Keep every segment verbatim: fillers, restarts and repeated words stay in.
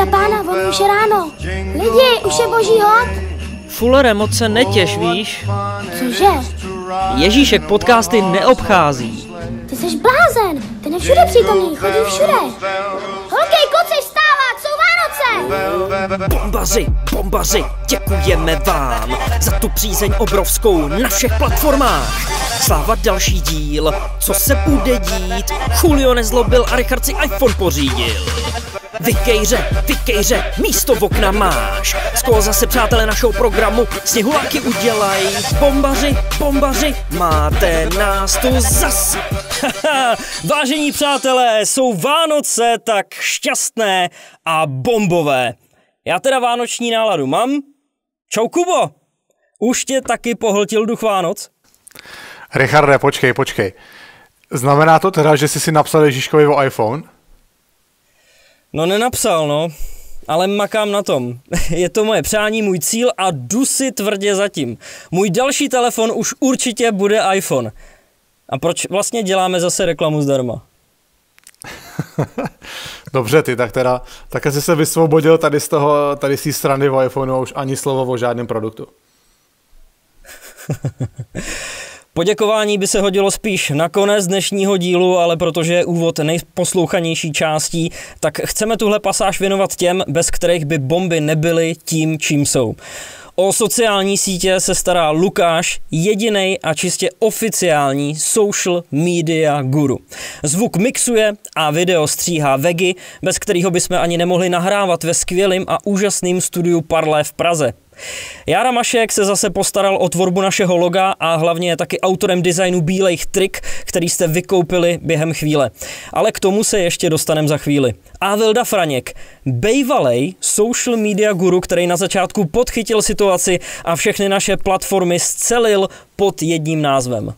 Pravda pána, on už je ráno. Lidi, už je boží hod. Fullere, moc se netěš, víš? Cože? Ježíšek podcasty neobchází. Ty jsi blázen, ten je všude přítomný, chodí všude. Holky, kluci, vstávat, jsou Vánoce! Bombaři, bombaři, děkujeme vám za tu přízeň obrovskou na všech platformách. Sláva další díl, co se bude dít? Julio nezlobil a Richard si iPhone pořídil. Vykejře, vykejře, místo v okna máš. Z koho zase přátelé našeho programu sněhuláky udělají. Bombaři, bombaři, máte nás tu zas. Vážení přátelé, jsou Vánoce tak šťastné a bombové. Já teda vánoční náladu mám. Čau Kubo, už tě taky pohltil duch Vánoc? Richarde, počkej, počkej. Znamená to teda, že jsi si napsal Ježíškovi o iPhone? No nenapsal, no, ale makám na tom. Je to moje přání, můj cíl a jdu si tvrdě zatím. Můj další telefon už určitě bude iPhone. A proč vlastně děláme zase reklamu zdarma? Dobře ty, tak teda, tak jsi se vysvobodil tady z toho, tady z té strany o iPhoneu a už ani slovo o žádném produktu. Poděkování by se hodilo spíš na konec dnešního dílu, ale protože je úvod nejposlouchanější částí, tak chceme tuhle pasáž věnovat těm, bez kterých by bomby nebyly tím, čím jsou. O sociální sítě se stará Lukáš, jedinej a čistě oficiální social media guru. Zvuk mixuje a video stříhá Vegi, bez kterého bychom ani nemohli nahrávat ve skvělém a úžasném studiu Parlé v Praze. Jára Mašek se zase postaral o tvorbu našeho loga a hlavně je taky autorem designu bílejch trik, který jste vykoupili během chvíle. Ale k tomu se ještě dostaneme za chvíli. A Vilda Franěk, bejvalej social media guru, který na začátku podchytil situaci a všechny naše platformy scelil pod jedním názvem.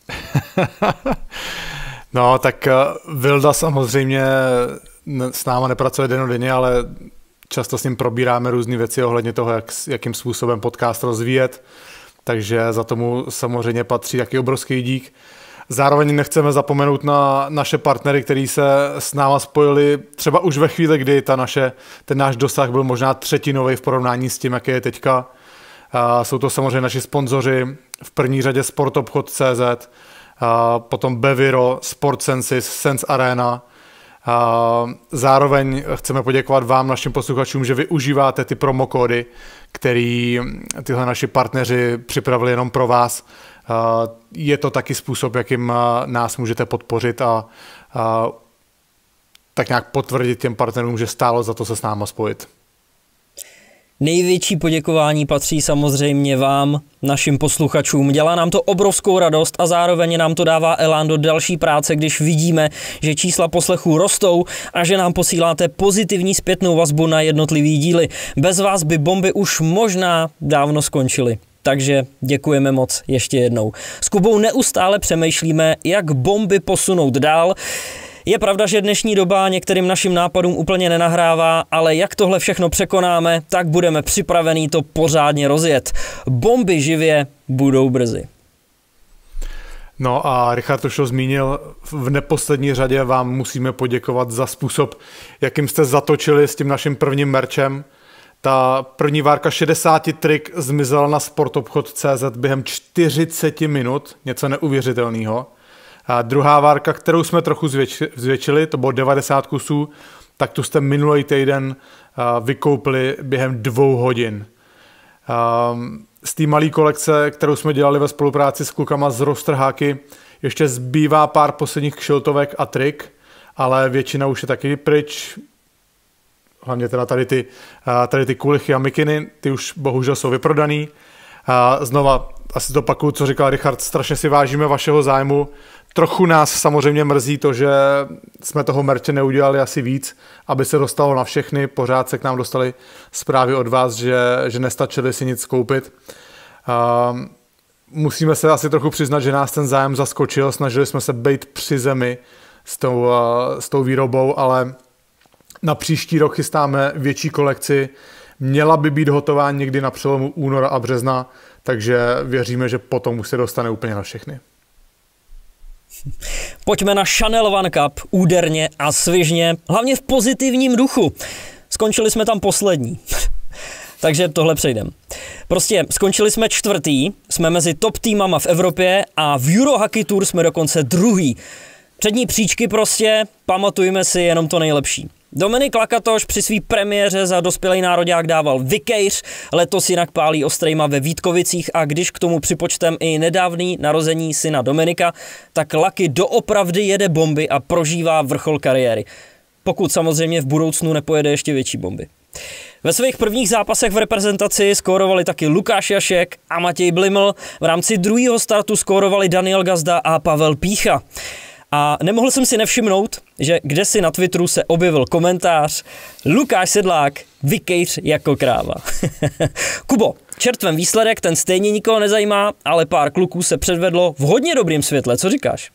No, tak Vilda samozřejmě s náma nepracuje dennodenně, ale často s ním probíráme různé věci ohledně toho, jak, jakým způsobem podcast rozvíjet, takže za tomu samozřejmě patří taky obrovský dík. Zároveň nechceme zapomenout na naše partnery, kteří se s náma spojili třeba už ve chvíli, kdy ta naše, ten náš dosah byl možná třetinový v porovnání s tím, jaký je teďka. A jsou to samozřejmě naši sponzoři, v první řadě sportobchod tečka cé zet, a potom Beviro, SportSensis, Sense Arena. A zároveň chceme poděkovat vám, našim posluchačům, že využíváte ty promokódy, který tyhle naši partneři připravili jenom pro vás. Je to taky způsob, jakým nás můžete podpořit a, a tak nějak potvrdit těm partnerům, že stálo za to se s náma spojit. Největší poděkování patří samozřejmě vám, našim posluchačům. Dělá nám to obrovskou radost a zároveň nám to dává elán do další práce, když vidíme, že čísla poslechů rostou a že nám posíláte pozitivní zpětnou vazbu na jednotlivý díly. Bez vás by bomby už možná dávno skončily. Takže děkujeme moc ještě jednou. S Kubou neustále přemýšlíme, jak bomby posunout dál. Je pravda, že dnešní doba některým našim nápadům úplně nenahrává, ale jak tohle všechno překonáme, tak budeme připravení to pořádně rozjet. Bomby živě budou brzy. No a Richard už to zmínil, v neposlední řadě vám musíme poděkovat za způsob, jakým jste zatočili s tím naším prvním merčem. Ta první várka šedesát trik zmizela na sportobchod tečka cé zet během čtyřicet minut, něco neuvěřitelného. A druhá várka, kterou jsme trochu zvětšili, to bylo devadesát kusů, tak tu jste minulý týden vykoupili během dvou hodin. Z té malé kolekce, kterou jsme dělali ve spolupráci s klukama z Rostrháky, ještě zbývá pár posledních kšiltovek a trik, ale většina už je taky pryč. Hlavně teda tady ty, tady ty kulichy a mikiny, ty už bohužel jsou vyprodaný. Znova asi to opakuju, co říkal Richard, strašně si vážíme vašeho zájmu. Trochu nás samozřejmě mrzí to, že jsme toho merče neudělali asi víc, aby se dostalo na všechny. Pořád se k nám dostali zprávy od vás, že, že nestačili si nic koupit. Uh, musíme se asi trochu přiznat, že nás ten zájem zaskočil. Snažili jsme se být při zemi s tou, uh, s tou výrobou, ale na příští rok chystáme větší kolekci. Měla by být hotová někdy na přelomu února a března, takže věříme, že potom už se dostane úplně na všechny. Pojďme na Chanel One Cup úderně a svižně, hlavně v pozitivním duchu. S skončili jsme tam poslední. Takže tohle přejdem. Prostě skončili jsme čtvrtý, jsme mezi top týmama v Evropě a v Eurohockey Tour jsme dokonce druhý. Přední příčky prostě, pamatujme si jenom to nejlepší. Dominik Lakatoš při své premiéře za dospělý nároďák dával vykejř, letos jinak pálí ostrejma ve Vítkovicích a když k tomu připočtem i nedávný narození syna Dominika, tak Laky doopravdy jede bomby a prožívá vrchol kariéry. Pokud samozřejmě v budoucnu nepojede ještě větší bomby. Ve svých prvních zápasech v reprezentaci skórovali taky Lukáš Jašek a Matěj Bliml, v rámci druhého startu skórovali Daniel Gazda a Pavel Pícha. A nemohl jsem si nevšimnout, že kdesi na Twitteru se objevil komentář Lukáš Sedlák, vykejř jako kráva. Kubo, čertvem výsledek, ten stejně nikoho nezajímá, ale pár kluků se předvedlo v hodně dobrým světle, co říkáš?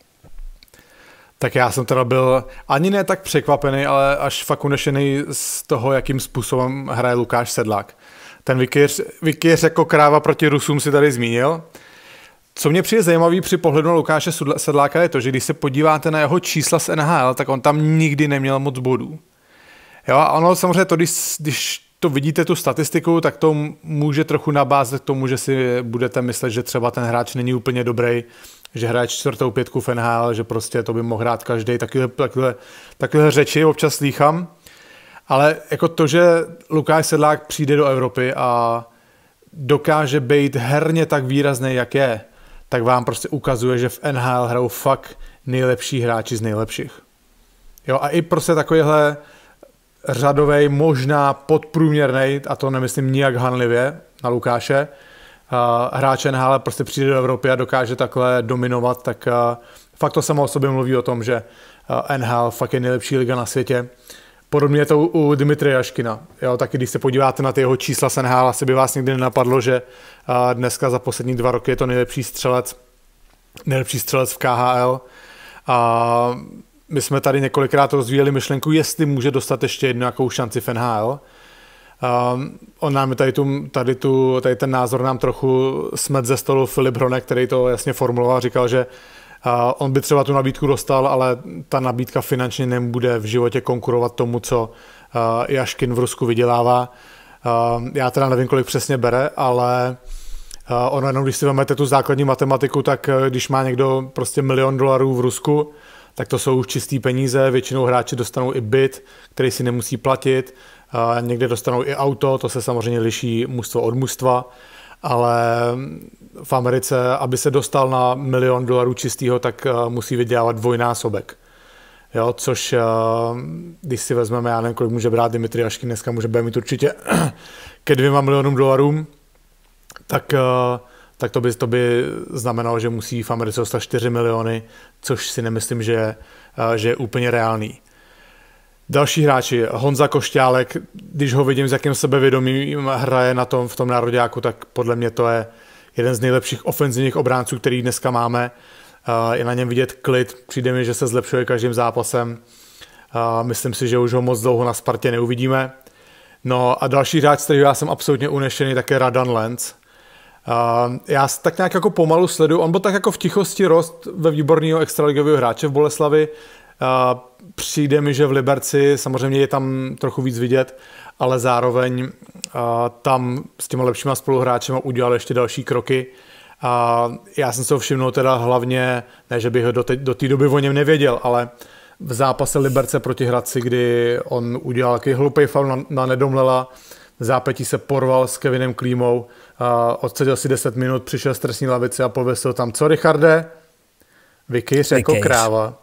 Tak já jsem teda byl ani ne tak překvapený, ale až fakt unešený z toho, jakým způsobem hraje Lukáš Sedlák. Ten vykejř, vykejř jako kráva proti Rusům si tady zmínil. Co mě přijde zajímavý při pohledu na Lukáše Sedláka je to, že když se podíváte na jeho čísla z N H L, tak on tam nikdy neměl moc bodů. Jo, a ono samozřejmě to, když, když to vidíte tu statistiku, tak to může trochu nabázet k tomu, že si budete myslet, že třeba ten hráč není úplně dobrý, že hraje čtvrtou pětku v N H L, že prostě to by mohl hrát každý, takové, takové, takové řeči občas slýchám. Ale jako to, že Lukáš Sedlák přijde do Evropy a dokáže být herně tak výrazný, jak je, tak vám prostě ukazuje, že v N H L hrajou fakt nejlepší hráči z nejlepších. Jo, a i prostě takovýhle řadovej, možná podprůměrnej, a to nemyslím nijak hanlivě na Lukáše, uh, hráč N H L prostě přijde do Evropy a dokáže takhle dominovat, tak uh, fakt to samo o sobě mluví o tom, že uh, N H L fakt je nejlepší liga na světě. Podobně je to u, u Dimitrija Jaškina. Jo, taky když se podíváte na ty jeho čísla z N H L, asi by vás nikdy nenapadlo, že uh, dneska za poslední dva roky je to nejlepší střelec, nejlepší střelec v K H L. A my jsme tady několikrát rozvíjeli myšlenku, jestli může dostat ještě jednu nějakou šanci v N H L. Um, on nám tady, tu, tady, tu, tady ten názor nám trochu smet ze stolu Filip Hronek, který to jasně formuloval, říkal, že uh, on by třeba tu nabídku dostal, ale ta nabídka finančně nebude v životě konkurovat tomu, co uh, Jaškin v Rusku vydělává. Uh, já teda nevím, kolik přesně bere, ale uh, ono jenom, když si vezmete tu základní matematiku, tak uh, když má někdo prostě milion dolarů v Rusku, tak to jsou už čistý peníze, většinou hráči dostanou i byt, který si nemusí platit, uh, někde dostanou i auto, to se samozřejmě liší mužstvo od mužstva, ale v Americe, aby se dostal na milion dolarů čistýho, tak uh, musí vydělávat dvojnásobek. Jo, což, uh, když si vezmeme, já nevím, kolik může brát Dimitri Jaškin, dneska může mít určitě ke dvěma milionům dolarům, tak... Uh, tak to by, to by znamenalo, že musí v Americe dostat čtyři miliony, což si nemyslím, že, že je úplně reálný. Další hráči, Honza Košťálek, když ho vidím, s jakým sebevědomím hraje na tom, v tom nároďáku, tak podle mě to je jeden z nejlepších ofenzivních obránců, který dneska máme. Je na něm vidět klid, přijde mi, že se zlepšuje každým zápasem. Myslím si, že už ho moc dlouho na Spartě neuvidíme. No a další hráč, z kterého já jsem absolutně unešený, tak je Radan Lenz. Uh, já tak nějak jako pomalu sleduju, on byl tak jako v tichosti rost ve výborného extraligového hráče v Boleslavi. Uh, přijde mi, že v Liberci samozřejmě je tam trochu víc vidět, ale zároveň uh, tam s těma lepšíma spoluhráčema udělal ještě další kroky. Uh, já jsem se ho všimnul teda hlavně, ne, že bych ho do té do té doby o něm nevěděl, ale v zápase Liberce proti Hradci, kdy on udělal takový hloupej faul na, na Nedomlela, v zápětí se porval s Kevinem Klímou, uh, odseděl si deset minut, přišel z trestní lavice a pověsil tam, co Richarde? Vykejř jako kráva.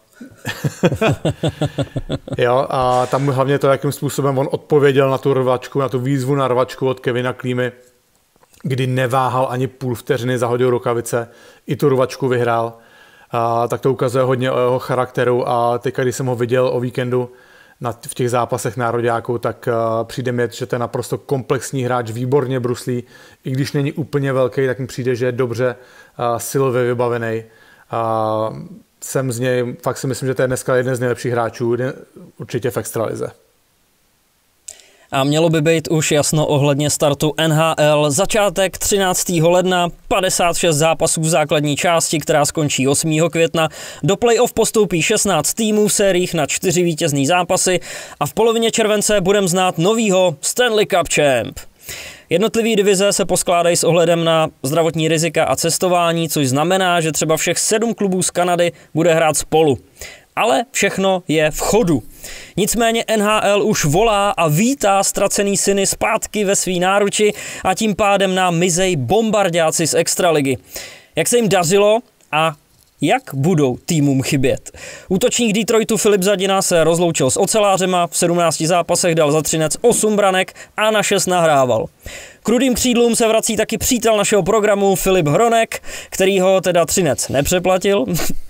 Jo, a tam hlavně to, jakým způsobem on odpověděl na tu rvačku, na tu výzvu na rvačku od Kevina Klímy, kdy neváhal ani půl vteřiny, zahodil rukavice, i tu rvačku vyhrál. A tak to ukazuje hodně o jeho charakteru a teď, když jsem ho viděl o víkendu na, v těch zápasech nároďáků, tak uh, přijde mi, že to je naprosto komplexní hráč, výborně bruslí. I když není úplně velký, tak mi přijde, že je dobře uh, silově vybavený. Uh, jsem z něj, fakt si myslím, že to je dneska jeden z nejlepších hráčů, určitě v extralize. A mělo by být už jasno ohledně startu N H L. Začátek třináctého ledna, padesát šest zápasů v základní části, která skončí osmého května. Do playoff postoupí šestnáct týmů v sériích na čtyři vítězný zápasy a v polovině července budeme znát novýho Stanley Cup champ. Jednotlivé divize se poskládají s ohledem na zdravotní rizika a cestování, což znamená, že třeba všech sedm klubů z Kanady bude hrát spolu. Ale všechno je v chodu. Nicméně N H L už volá a vítá ztracený syny zpátky ve svý náruči a tím pádem nám mizej bombardáci z extraligy. Jak se jim dařilo a jak budou týmům chybět? Útočník Detroitu Filip Zadina se rozloučil s ocelářema, v sedmnácti zápasech dal za Třinec osm branek a na šest nahrával. K rudým křídlům se vrací taky přítel našeho programu Filip Hronek, který ho teda Třinec nepřeplatil.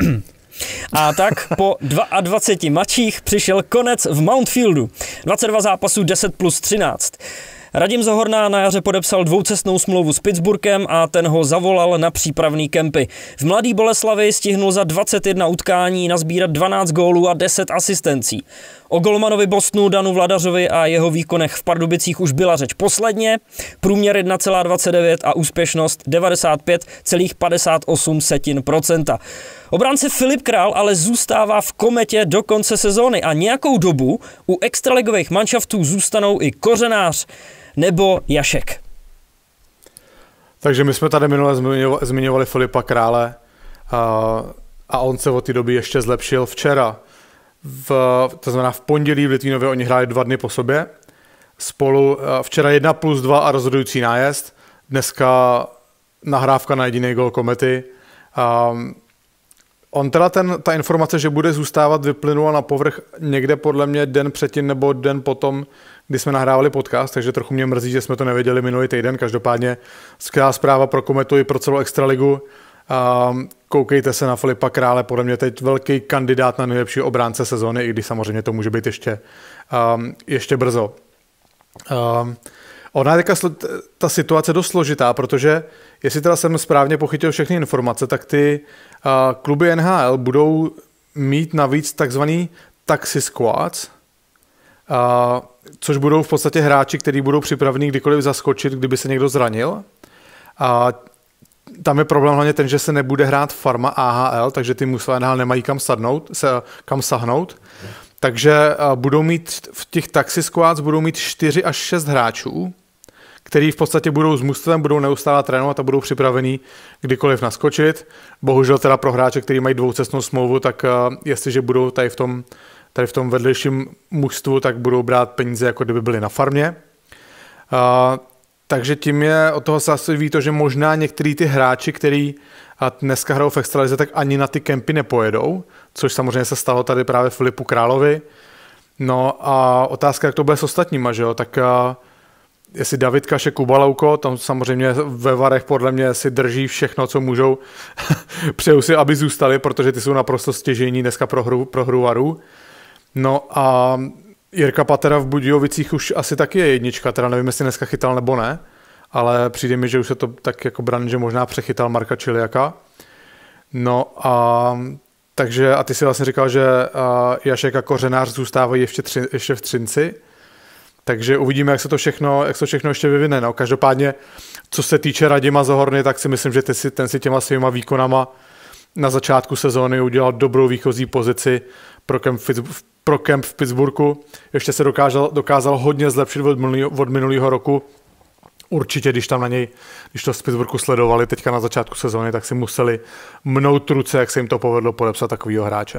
A tak po dvaceti dvou mačích přišel konec v Mountfieldu. dvacet dva zápasů, deset plus třináct. Radim Zohorna na jaře podepsal dvoucestnou smlouvu s Pittsburghem a ten ho zavolal na přípravný kempy. V Mladý Boleslavi stihnul za dvacet jedna utkání nazbírat dvanáct gólů a deset asistencí. O golmanovi Bostonu Danu Vladařovi a jeho výkonech v Pardubicích už byla řeč posledně. Průměr jedna celá dvacet devět a úspěšnost devadesát pět celá padesát osm procenta. Obránce Filip Král ale zůstává v kometě do konce sezóny a nějakou dobu u extraligových manšaftů zůstanou i Kořenář nebo Jašek. Takže my jsme tady minule zmiňovali Filipa Krále a, a on se od té doby ještě zlepšil. Včera, v, to znamená v pondělí v Litvínově, oni hráli dva dny po sobě. Spolu včera jedna plus dva a rozhodující nájezd. Dneska nahrávka na jediný gol komety. A, On teda ten, ta informace, že bude zůstávat, vyplynula na povrch někde podle mě den předtím nebo den potom, kdy jsme nahrávali podcast, takže trochu mě mrzí, že jsme to nevěděli minulý týden. Každopádně skvělá zpráva pro Kometu i pro celou extraligu. Um, koukejte se na Filipa Krále, podle mě teď velký kandidát na nejlepší obránce sezóny, i když samozřejmě to může být ještě, um, ještě brzo. Um, Ona je ta situace dost složitá, protože jestli teda jsem správně pochytil všechny informace, tak ty uh, kluby N H L budou mít navíc takzvaný taxi squads, uh, což budou v podstatě hráči, kteří budou připraveni kdykoliv zaskočit, kdyby se někdo zranil. A tam je problém hlavně ten, že se nebude hrát farma A H L, takže ty mužstva N H L nemají kam sadnout, se, kam sahnout. Takže uh, budou mít v těch taxi squads budou mít čtyři až šest hráčů, který v podstatě budou s mužstvem, budou neustále trénovat a budou připravení kdykoliv naskočit. Bohužel teda pro hráče, kteří mají dvoucestnou smlouvu, tak uh, jestliže budou tady v tom, tady v tom vedlejším mužstvu, tak budou brát peníze, jako kdyby byli na farmě. Uh, takže tím je od toho se ví to, že možná některý ty hráči, který dneska hrajou v extralize, tak ani na ty kempy nepojedou, což samozřejmě se stalo tady právě Filipu Královi. No a otázka, jak to bude s ostatníma, že jo? Tak uh, jestli David Kašek, Kuba Lauko, tam samozřejmě ve Varech podle mě si drží všechno, co můžou. Přeju si, aby zůstali, protože ty jsou naprosto stěžejní dneska pro hru, pro hru Varů. No a Jirka Patera v Budějovicích už asi taky je jednička, teda nevím, jestli dneska chytal nebo ne, ale přijde mi, že už se to tak jako bran, že možná přechytal Marka Čiliaka. No a takže, a ty si vlastně říkal, že Jašek a Kořenář zůstávají ještě, tři, ještě v Třinci, takže uvidíme, jak se to všechno, jak se to všechno ještě vyvine. No, každopádně, co se týče Radima Zohorny, tak si myslím, že ty si, ten si těma svýma výkonama na začátku sezóny udělal dobrou výchozí pozici pro kemp, pro kemp v Pittsburghu. Ještě se dokázal, dokázal hodně zlepšit od minulého, od minulého roku. Určitě, když tam na něj, když to z Pittsburghu sledovali teďka na začátku sezóny, tak si museli mnout ruce, jak se jim to povedlo podepsat takovýho hráče.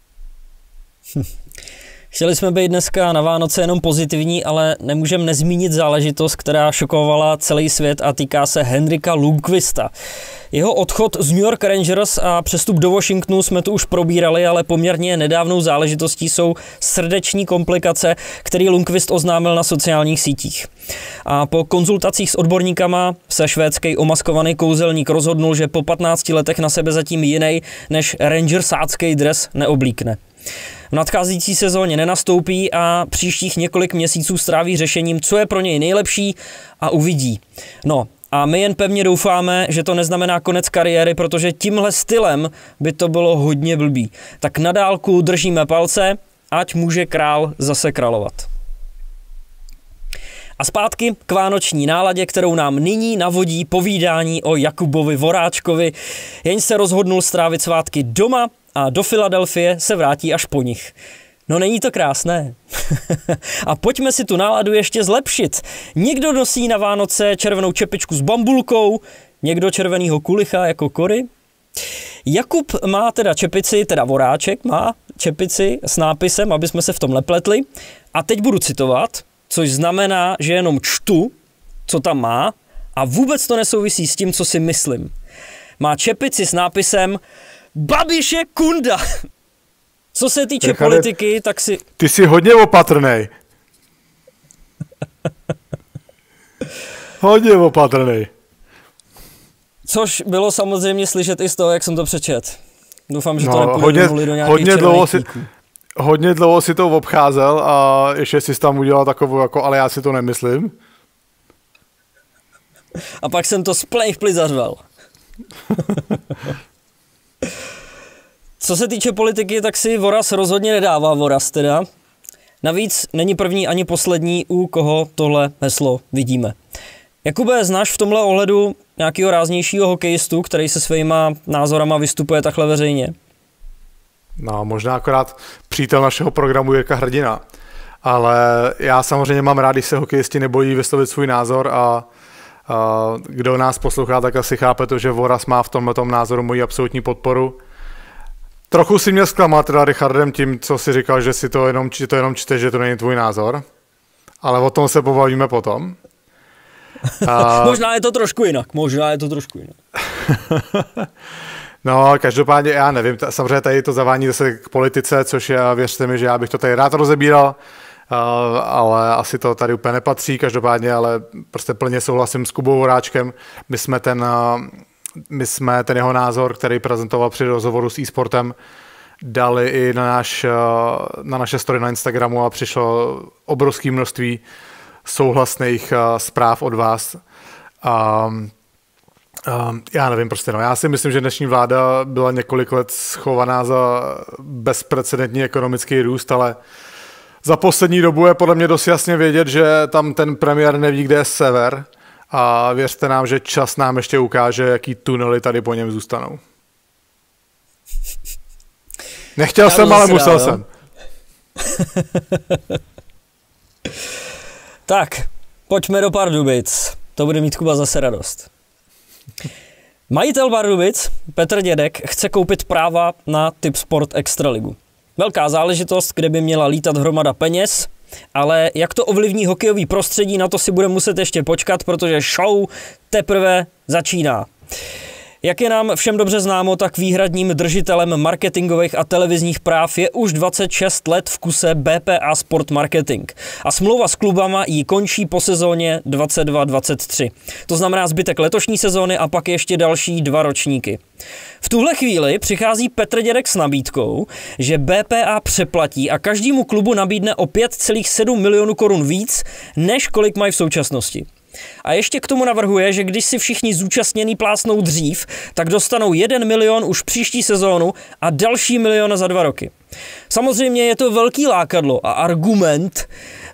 Hm. Chtěli jsme být dneska na Vánoce jenom pozitivní, ale nemůžeme nezmínit záležitost, která šokovala celý svět a týká se Henrika Lundqvista. Jeho odchod z New York Rangers a přestup do Washingtonu jsme tu už probírali, ale poměrně nedávnou záležitostí jsou srdeční komplikace, který Lundqvist oznámil na sociálních sítích. A po konzultacích s odborníkama se švédský omaskovaný kouzelník rozhodnul, že po patnácti letech na sebe zatím jiný než rangersácký dres neoblíkne. V nadcházející sezóně nenastoupí a příštích několik měsíců stráví řešením, co je pro něj nejlepší a uvidí. No a my jen pevně doufáme, že to neznamená konec kariéry, protože tímhle stylem by to bylo hodně blbý. Tak na dálku držíme palce, ať může král zase královat. A zpátky k vánoční náladě, kterou nám nyní navodí povídání o Jakubovi Voráčkovi, jenž se rozhodnul strávit svátky doma a do Filadelfie se vrátí až po nich. No není to krásné. A pojďme si tu náladu ještě zlepšit. Někdo nosí na Vánoce červenou čepičku s bambulkou, někdo červenýho kulicha jako Kory. Jakub má teda čepici, teda Voráček má čepici s nápisem, aby jsme se v tom nepletli. A teď budu citovat, což znamená, že jenom čtu, co tam má a vůbec to nesouvisí s tím, co si myslím. Má čepici s nápisem Babiš je kunda. Co se týče Richarde, politiky, tak si... Ty jsi hodně opatrnej. Hodně opatrnej. Což bylo samozřejmě slyšet i z toho, jak jsem to přečet. Doufám, že to no, nepůjde hodně, do do nějakých hodně dlouho, si, tíků. hodně dlouho si to obcházel a ještě jsi tam udělal takovou, jako, ale já si to nemyslím. A pak jsem to splejchpli zařval. Co se týče politiky, tak si Voraz rozhodně nedává Voraz teda. Navíc není první ani poslední, u koho tohle heslo vidíme. Jakube, znáš v tomhle ohledu nějakého ráznějšího hokejistu, který se svýma názorama vystupuje takhle veřejně? No, možná akorát přítel našeho programu Jirka Hrdina. Ale já samozřejmě mám rád, když se hokejisti nebojí vyslovit svůj názor a, a kdo nás poslouchá, tak asi chápe to, že Voraz má v tomhletom názoru moji absolutní podporu. Trochu si mě zklamal teda Richardem tím, co si říkal, že si to jenom, že to jenom čteš, že to není tvůj názor. Ale o tom se pobavíme potom. A... možná je to trošku jinak, možná je to trošku jinak. No, každopádně já nevím, t- samozřejmě tady to zavání zase k politice, což já, věřte mi, že já bych to tady rád rozebíral, uh, ale asi to tady úplně nepatří, každopádně, ale prostě plně souhlasím s Kubou Voráčkem. My jsme ten, uh, my jsme ten jeho názor, který prezentoval při rozhovoru s eSportem, dali i na, náš, uh, na naše story na Instagramu a přišlo obrovské množství souhlasných uh, zpráv od vás. Um, um, já nevím prostě, no. Já si myslím, že dnešní vláda byla několik let schovaná za bezprecedentní ekonomický růst, ale za poslední dobu je podle mě dost jasně vědět, že tam ten premiér neví, kde je sever a věřte nám, že čas nám ještě ukáže, jaký tunely tady po něm zůstanou. Nechtěl já jsem, ale musel rád, jsem. Tak, pojďme do Pardubic. To bude mít Kuba zase radost. Majitel Pardubic, Petr Dědek, chce koupit práva na Tipsport Extraligu. Velká záležitost, kde by měla lítat hromada peněz, ale jak to ovlivní hokejový prostředí, na to si bude muset ještě počkat, protože show teprve začíná. Jak je nám všem dobře známo, tak výhradním držitelem marketingových a televizních práv je už dvacet šest let v kuse B P A Sport Marketing. A smlouva s klubama jí končí po sezóně dvacet dva dvacet tři. To znamená zbytek letošní sezóny a pak ještě další dva ročníky. V tuhle chvíli přichází Petr Dědek s nabídkou, že B P A přeplatí a každému klubu nabídne o pět celá sedm milionů korun víc, než kolik mají v současnosti. A ještě k tomu navrhuje, že když si všichni zúčastnění plásnou dřív, tak dostanou jeden milion už příští sezónu a další milion za dva roky. Samozřejmě je to velký lákadlo a argument,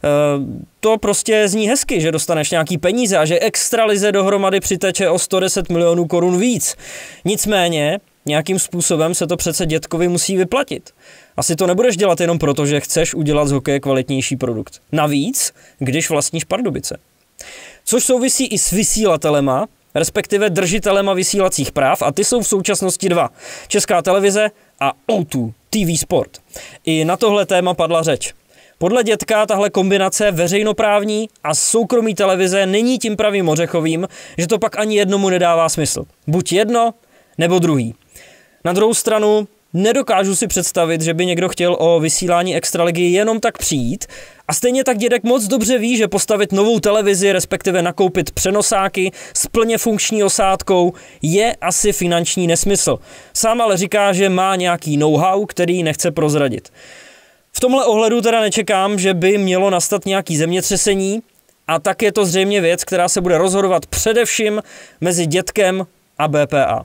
to prostě zní hezky, že dostaneš nějaký peníze a že extralize dohromady přiteče o sto deset milionů korun víc. Nicméně nějakým způsobem se to přece Dědkovi musí vyplatit. Asi to nebudeš dělat jenom proto, že chceš udělat z hokeje kvalitnější produkt. Navíc, když vlastníš Pardubice. Což souvisí i s vysílatelema, respektive držitelema vysílacích práv, a ty jsou v současnosti dva. Česká televize a O dva T V Sport. I na tohle téma padla řeč. Podle Dědka tahle kombinace veřejnoprávní a soukromí televize není tím pravým ořechovým, že to pak ani jednomu nedává smysl. Buď jedno, nebo druhý. Na druhou stranu nedokážu si představit, že by někdo chtěl o vysílání extraligy jenom tak přijít a stejně tak Dědek moc dobře ví, že postavit novou televizi, respektive nakoupit přenosáky s plně funkční osádkou je asi finanční nesmysl. Sám ale říká, že má nějaký know-how, který nechce prozradit. V tomhle ohledu teda nečekám, že by mělo nastat nějaký zemětřesení a tak je to zřejmě věc, která se bude rozhodovat především mezi Dědkem a B P A.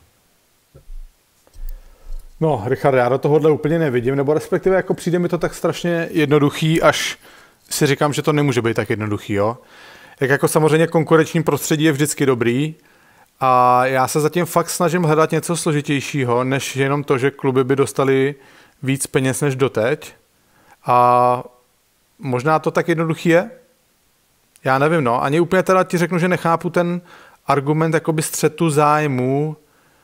No, Richard, já do tohohle úplně nevidím, nebo respektive jako přijde mi to tak strašně jednoduchý, až si říkám, že to nemůže být tak jednoduchý, jo. Jak jako samozřejmě konkurenční prostředí je vždycky dobrý a já se zatím fakt snažím hledat něco složitějšího, než jenom to, že kluby by dostali víc peněz než doteď. A možná to tak jednoduchý je? Já nevím, no. Ani úplně teda ti řeknu, že nechápu ten argument jakoby střetu zájmů.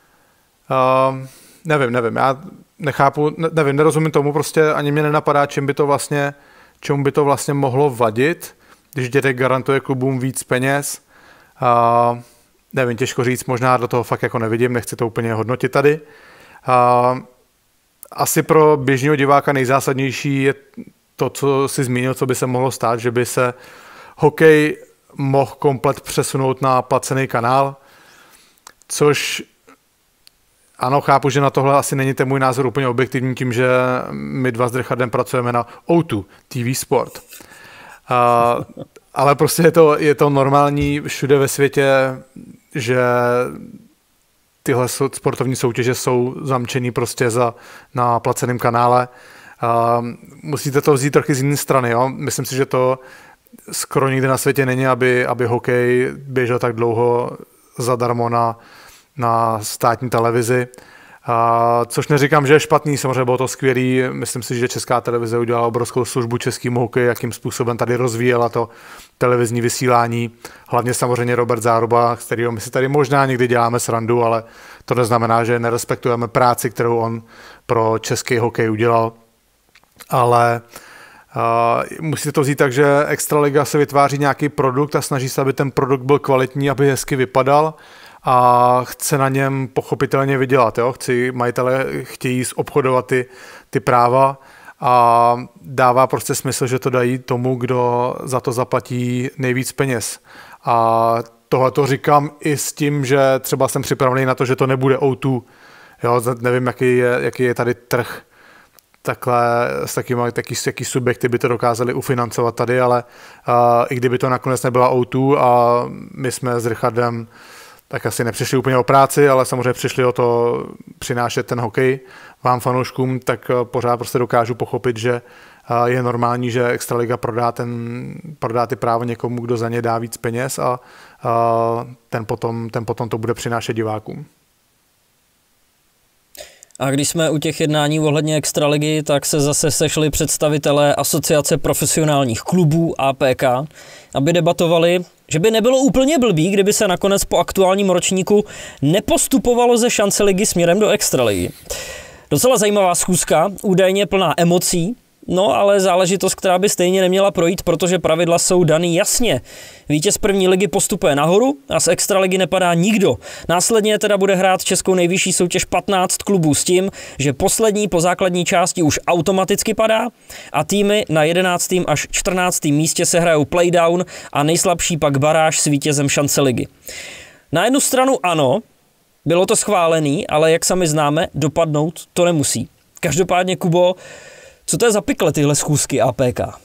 Uh, nevím, nevím. Já nechápu, ne, nevím, nerozumím tomu, prostě ani mě nenapadá, čím by to vlastně, čemu by to vlastně mohlo vadit, když dědek garantuje klubům víc peněz. Uh, nevím, těžko říct, možná do toho fakt jako nevidím, nechci to úplně hodnotit tady. Uh, asi pro běžného diváka nejzásadnější je to, co si zmínil, co by se mohlo stát, že by se hokej mohl komplet přesunout na placený kanál, což ano, chápu, že na tohle asi není ten můj názor úplně objektivní tím, že my dva s Richardem pracujeme na O dva T V Sport. Uh, ale prostě je to, je to normální všude ve světě, že tyhle sportovní soutěže jsou zamčený prostě za, na placeném kanále. Uh, musíte to vzít trochu z jiné strany. Jo? Myslím si, že to skoro nikde na světě není, aby, aby hokej běžel tak dlouho zadarmo na, na státní televizi. Uh, což neříkám, že je špatný, samozřejmě bylo to skvělý. Myslím si, že Česká televize udělala obrovskou službu českému hokeji, jakým způsobem tady rozvíjela to televizní vysílání. Hlavně samozřejmě Robert Záruba, s kterým my si tady možná někdy děláme srandu, ale to neznamená, že nerespektujeme práci, kterou on pro český hokej udělal. Ale uh, musíte to vzít tak, že Extraliga se vytváří nějaký produkt a snaží se, aby ten produkt byl kvalitní, aby hezky vypadal a chce na něm pochopitelně vydělat. Jo? Chci, majitele chtějí obchodovat ty, ty práva a dává prostě smysl, že to dají tomu, kdo za to zaplatí nejvíc peněz. A tohle to říkám i s tím, že třeba jsem připravený na to, že to nebude O dva. Jo? Nevím, jaký je, jaký je tady trh takhle s takými, jaký, jaký subjekty by to dokázali ufinancovat tady, ale uh, i kdyby to nakonec nebyla O dva a my jsme s Richardem tak asi nepřišli úplně o práci, ale samozřejmě přišli o to přinášet ten hokej vám fanouškům, tak pořád prostě dokážu pochopit, že je normální, že Extraliga prodá, ten, prodá ty právo někomu, kdo za ně dá víc peněz a ten potom, ten potom to bude přinášet divákům. A když jsme u těch jednání ohledně Extraligy, tak se zase sešli představitelé Asociace profesionálních klubů A P K, aby debatovali, že by nebylo úplně blbý, kdyby se nakonec po aktuálním ročníku nepostupovalo ze šance ligy směrem do Extraligy. Docela zajímavá schůzka, údajně plná emocí, no ale záležitost, která by stejně neměla projít, protože pravidla jsou daný jasně. Vítěz první ligy postupuje nahoru a z Extraligy nepadá nikdo. Následně teda bude hrát českou nejvyšší soutěž patnáct klubů s tím, že poslední po základní části už automaticky padá a týmy na jedenáctém až čtrnáctém místě se hrajou playdown a nejslabší pak baráž s vítězem šance ligy. Na jednu stranu ano, bylo to schválený, ale jak sami známe, dopadnout to nemusí. Každopádně, Kubo, co to je za pikle tyhle schůzky A P K?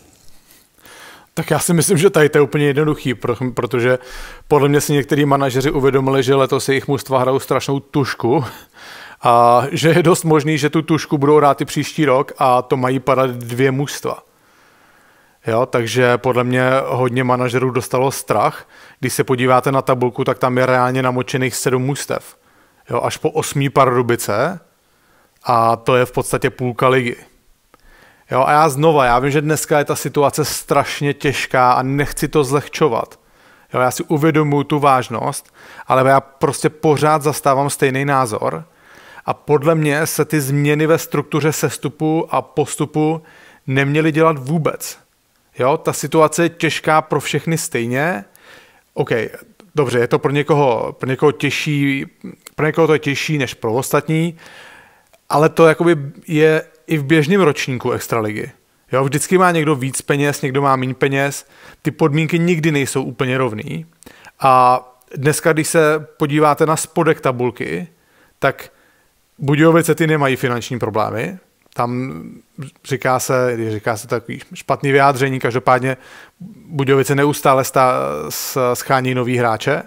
Tak já si myslím, že tady to je úplně jednoduchý, protože podle mě si některý manažeři uvědomili, že letos jejich mužstva hrajou strašnou tušku a že je dost možný, že tu tušku budou hrát i příští rok a to mají padat dvě mužstva. Jo, takže podle mě hodně manažerů dostalo strach. Když se podíváte na tabulku, tak tam je reálně namočených sedm mužstev. Jo, až po osmý Pardubice a to je v podstatě půlka ligy. Jo, a já znova, já vím, že dneska je ta situace strašně těžká a nechci to zlehčovat. Jo, já si uvědomuji tu vážnost, ale já prostě pořád zastávám stejný názor a podle mě se ty změny ve struktuře sestupu a postupu neměly dělat vůbec. Jo, ta situace je těžká pro všechny stejně. OK, dobře, je to pro někoho, pro někoho těžší, pro někoho to je těžší než pro ostatní, ale to jakoby je i v běžném ročníku Extraligy. Jo, vždycky má někdo víc peněz, někdo má méně peněz. Ty podmínky nikdy nejsou úplně rovný. A dneska, když se podíváte na spodek tabulky, tak Budějovice ty nemají finanční problémy. Tam říká se, říká se takový špatný vyjádření, každopádně Budějovice neustále schání nový hráče.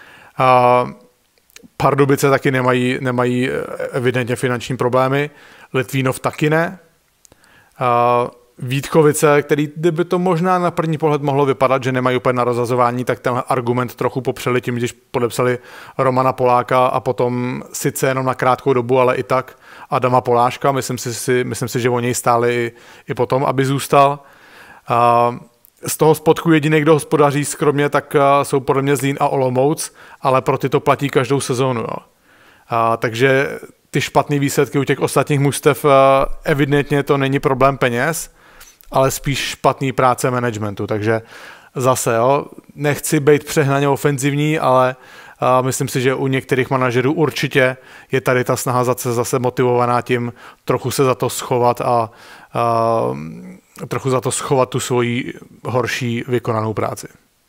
A Pardubice taky nemají, nemají evidentně finanční problémy. Litvínov taky ne. Vítkovice, který kdyby to možná na první pohled mohlo vypadat, že nemají úplně na rozhazování, tak ten argument trochu popřeli tím, když podepsali Romana Poláka a potom sice jenom na krátkou dobu, ale i tak Adama Poláška. Myslím si, myslím si že o něj stáli i, i potom, aby zůstal. A z toho spodku jediný, kdo hospodaří skromně, tak jsou podle mě Zlín a Olomouc, ale pro ty to platí každou sezónu. Jo. A, takže ty špatné výsledky u těch ostatních mužstev, evidentně to není problém peněz, ale spíš špatný práce managementu. Takže zase, jo, nechci být přehnaně ofenzivní, ale uh, myslím si, že u některých manažerů určitě je tady ta snaha zase, zase motivovaná tím trochu se za to schovat a uh, trochu za to schovat tu svoji horší vykonanou práci.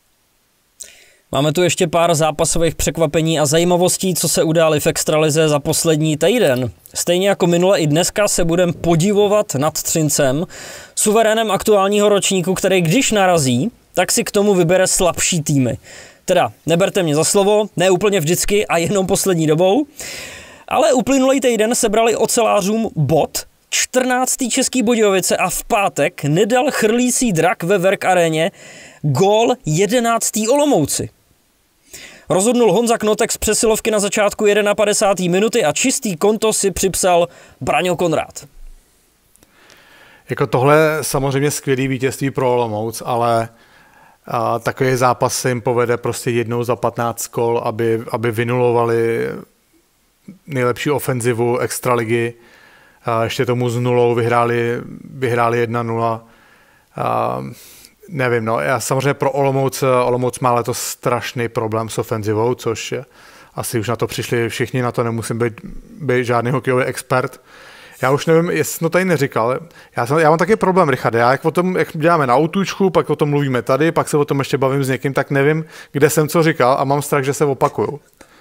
Máme tu ještě pár zápasových překvapení a zajímavostí, co se udály v extralize za poslední týden. Stejně jako minule i dneska se budeme podivovat nad Třincem, suverénem aktuálního ročníku, který když narazí, tak si k tomu vybere slabší týmy. Teda, neberte mě za slovo, ne úplně vždycky a jenom poslední dobou, ale uplynulý týden sebrali ocelářům bod, čtrnáctý Český Budějovice a v pátek nedal chrlící drak ve Werk Aréně gól jedenáctý Olomouci. Rozhodnul Honza Knotek z přesilovky na začátku padesáté první minuty a čistý konto si připsal Braňo Konrád. Jako tohle samozřejmě skvělý vítězství pro Olomouc, ale a, takový zápas se jim povede prostě jednou za patnáct kol, aby, aby vynulovali nejlepší ofenzivu extraligy. A ještě tomu s nulou vyhráli, vyhráli jedna nula. A, nevím, no, já samozřejmě pro Olomouc, Olomouc má letos strašný problém s ofenzivou, což je, asi už na to přišli všichni, na to nemusím být, být žádný hokejový expert. Já už nevím, jestli jsem to tady neříkal, já, jsem, já mám taky problém, Richard, já jak o tom, jak děláme na autůčku, pak o tom mluvíme tady, pak se o tom ještě bavím s někým, tak nevím, kde jsem co říkal a mám strach, že se opakuju.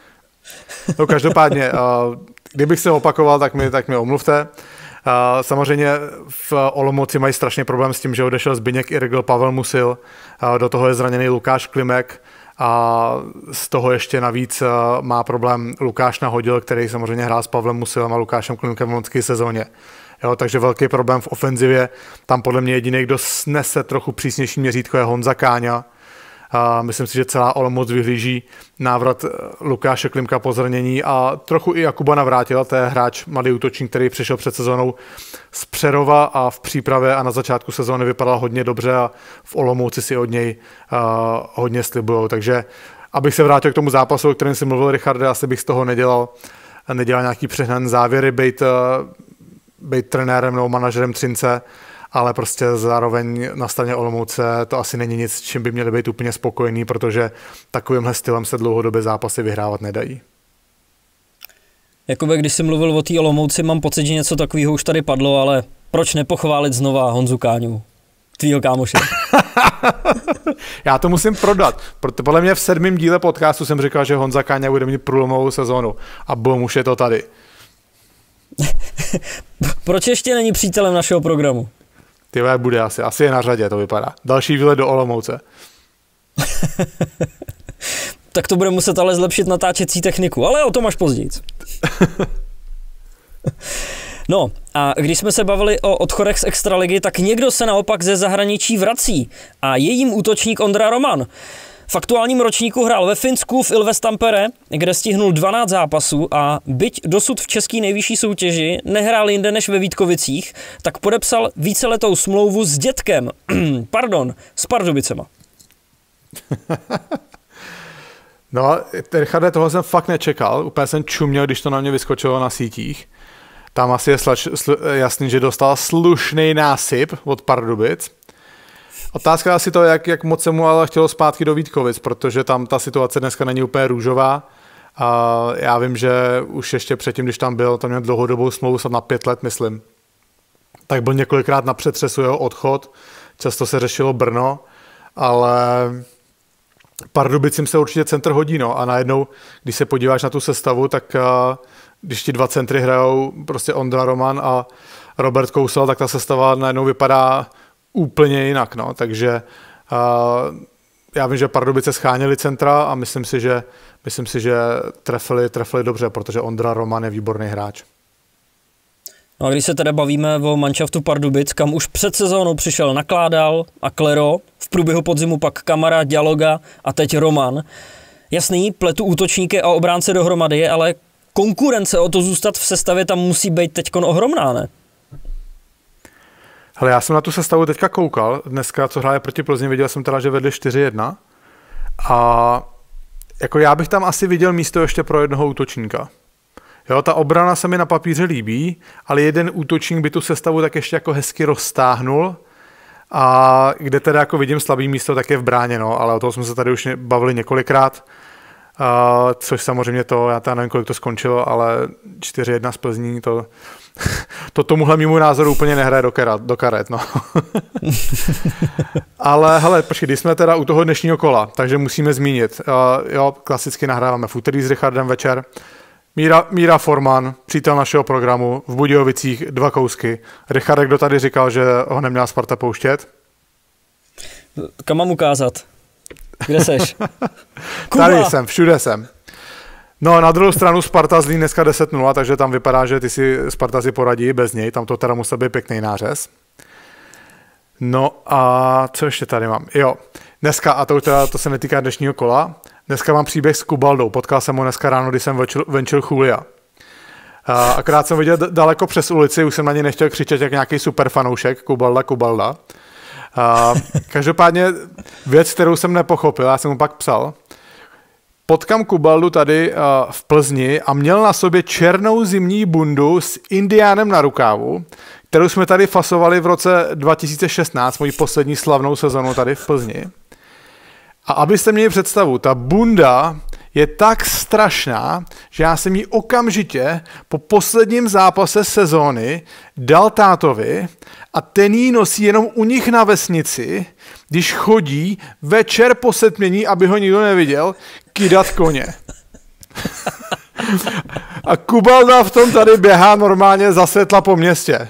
No každopádně, kdybych se opakoval, tak mi, tak mi omluvte. Samozřejmě v Olomouci mají strašný problém s tím, že odešel Zbyněk Irgl, Pavel Musil, do toho je zraněný Lukáš Klimek a z toho ještě navíc má problém Lukáš Nahodil, který samozřejmě hrál s Pavlem Musilem a Lukášem Klimkem v loňské sezóně. Jo, takže velký problém v ofenzivě. Tam podle mě jediný, kdo snese trochu přísnější měřítko, je Honza Káňa. A myslím si, že celá Olomouc vyhlíží návrat Lukáše Klimka po zranění a trochu i Jakuba Navrátila, to je hráč, mladý útočník, který přišel před sezónou z Přerova a v přípravě a na začátku sezóny vypadal hodně dobře a v Olomouci si od něj uh, hodně slibujou. Takže abych se vrátil k tomu zápasu, o kterém jsem mluvil, Richarde, asi bych z toho nedělal, nedělal nějaký přehnaný závěry, být, uh, být trenérem nebo manažerem Třince, ale prostě zároveň na straně Olomouce to asi není nic, čím by měli být úplně spokojení, protože takovýmhle stylem se dlouhodobě zápasy vyhrávat nedají. Jakoby, když jsi mluvil o té Olomouci, mám pocit, že něco takového už tady padlo, ale proč nepochválit znova Honzu Káňu, tvýho kámoše? Já to musím prodat, protože podle mě v sedmém díle podcastu jsem říkal, že Honza Káňa bude mít průlomovou sezónu a bum, už je to tady. Proč ještě není přítelem našeho programu? Tyhle bude asi, asi je na řadě, to vypadá. Další výlet do Olomouce. Tak to bude muset ale zlepšit natáčecí techniku, ale o tom až později. No a když jsme se bavili o odchodech z extraligy, tak někdo se naopak ze zahraničí vrací a je jím útočník Ondra Roman. V aktuálním ročníku hrál ve Finsku v Ilves Tampere, kde stihnul dvanáct zápasů a byť dosud v české nejvyšší soutěži nehrál jinde než ve Vítkovicích, tak podepsal víceletou smlouvu s dětkem, pardon, s Pardubicema. No, Richarde, tohle jsem fakt nečekal, úplně jsem čuměl, když to na mě vyskočilo na sítích. Tam asi je slač, sl, jasný, že dostal slušný násyp od Pardubic. Otázka asi to, jak, jak moc se mu ale chtělo zpátky do Vítkovic, protože tam ta situace dneska není úplně růžová. A já vím, že už ještě předtím, když tam byl, tam měl dlouhodobou smlouvu na pět let, myslím. Tak byl několikrát na přetřesu jeho odchod, často se řešilo Brno, ale Pardubicím se určitě centr hodí, no. A najednou, když se podíváš na tu sestavu, tak když ti dva centry hrajou prostě Ondra Roman a Robert Kousal, tak ta sestava najednou vypadá úplně jinak, no, takže uh, já vím, že Pardubice scháněli centra a myslím si, že, myslím si, že trefili, trefili dobře, protože Ondra Roman je výborný hráč. No a když se teda bavíme o manšaftu Pardubic, kam už před sezónou přišel Nakládal a Klero, v průběhu podzimu pak Kamara, Dialoga a teď Roman. Jasný, pletu útočníky a obránce dohromady, ale konkurence o to zůstat v sestavě tam musí být teďkon ohromná, ne? Hele, já jsem na tu sestavu teďka koukal, dneska, co hráje proti Plzni, viděl jsem teda, že vedli čtyři jedna a jako já bych tam asi viděl místo ještě pro jednoho útočníka. Jo, ta obrana se mi na papíře líbí, ale jeden útočník by tu sestavu tak ještě jako hezky roztáhnul a kde teda jako vidím slabý místo, tak je v bráně, no, ale o toho jsme se tady už bavili několikrát, uh, což samozřejmě to, já teda nevím, kolik to skončilo, ale čtyři jedna z Plzní, to, to tomuhle mému názoru úplně nehraje do, karet, do karet, no. Ale hele, počkej, když jsme teda u toho dnešního kola, takže musíme zmínit, uh, jo, klasicky nahráváme v úterý s Richardem večer, Míra, Míra Forman, přítel našeho programu, v Budějovicích dva kousky. Richard, kdo tady říkal, že ho neměla Sparta pouštět? Kam mám ukázat? Kde seš? Tady jsem, všude jsem. No na druhou stranu Sparta zlí dneska deset nula, takže tam vypadá, že ty si Sparta si poradí bez něj, tam to teda musel být pěkný nářez. No a co ještě tady mám? Jo, dneska, a to, teda, to se netýká dnešního kola, dneska mám příběh s Kubaldou, potkal jsem ho dneska ráno, když jsem venčil, venčil Chulia. Akorát jsem viděl daleko přes ulici, už jsem na ně nechtěl křičet jak nějaký super fanoušek, Kubalda, Kubalda. A každopádně věc, kterou jsem nepochopil, já jsem mu pak psal, potkám Kubaldu tady v Plzni a měl na sobě černou zimní bundu s indiánem na rukávu, kterou jsme tady fasovali v roce dva tisíce šestnáct, moji poslední slavnou sezonu tady v Plzni. A abyste měli představu, ta bunda je tak strašná, že já jsem ji okamžitě po posledním zápase sezóny dal tátovi a ten ji nosí jenom u nich na vesnici, když chodí večer po setmění, aby ho nikdo neviděl, kydat koně. A Kubalda v tom tady běhá normálně za světla po městě.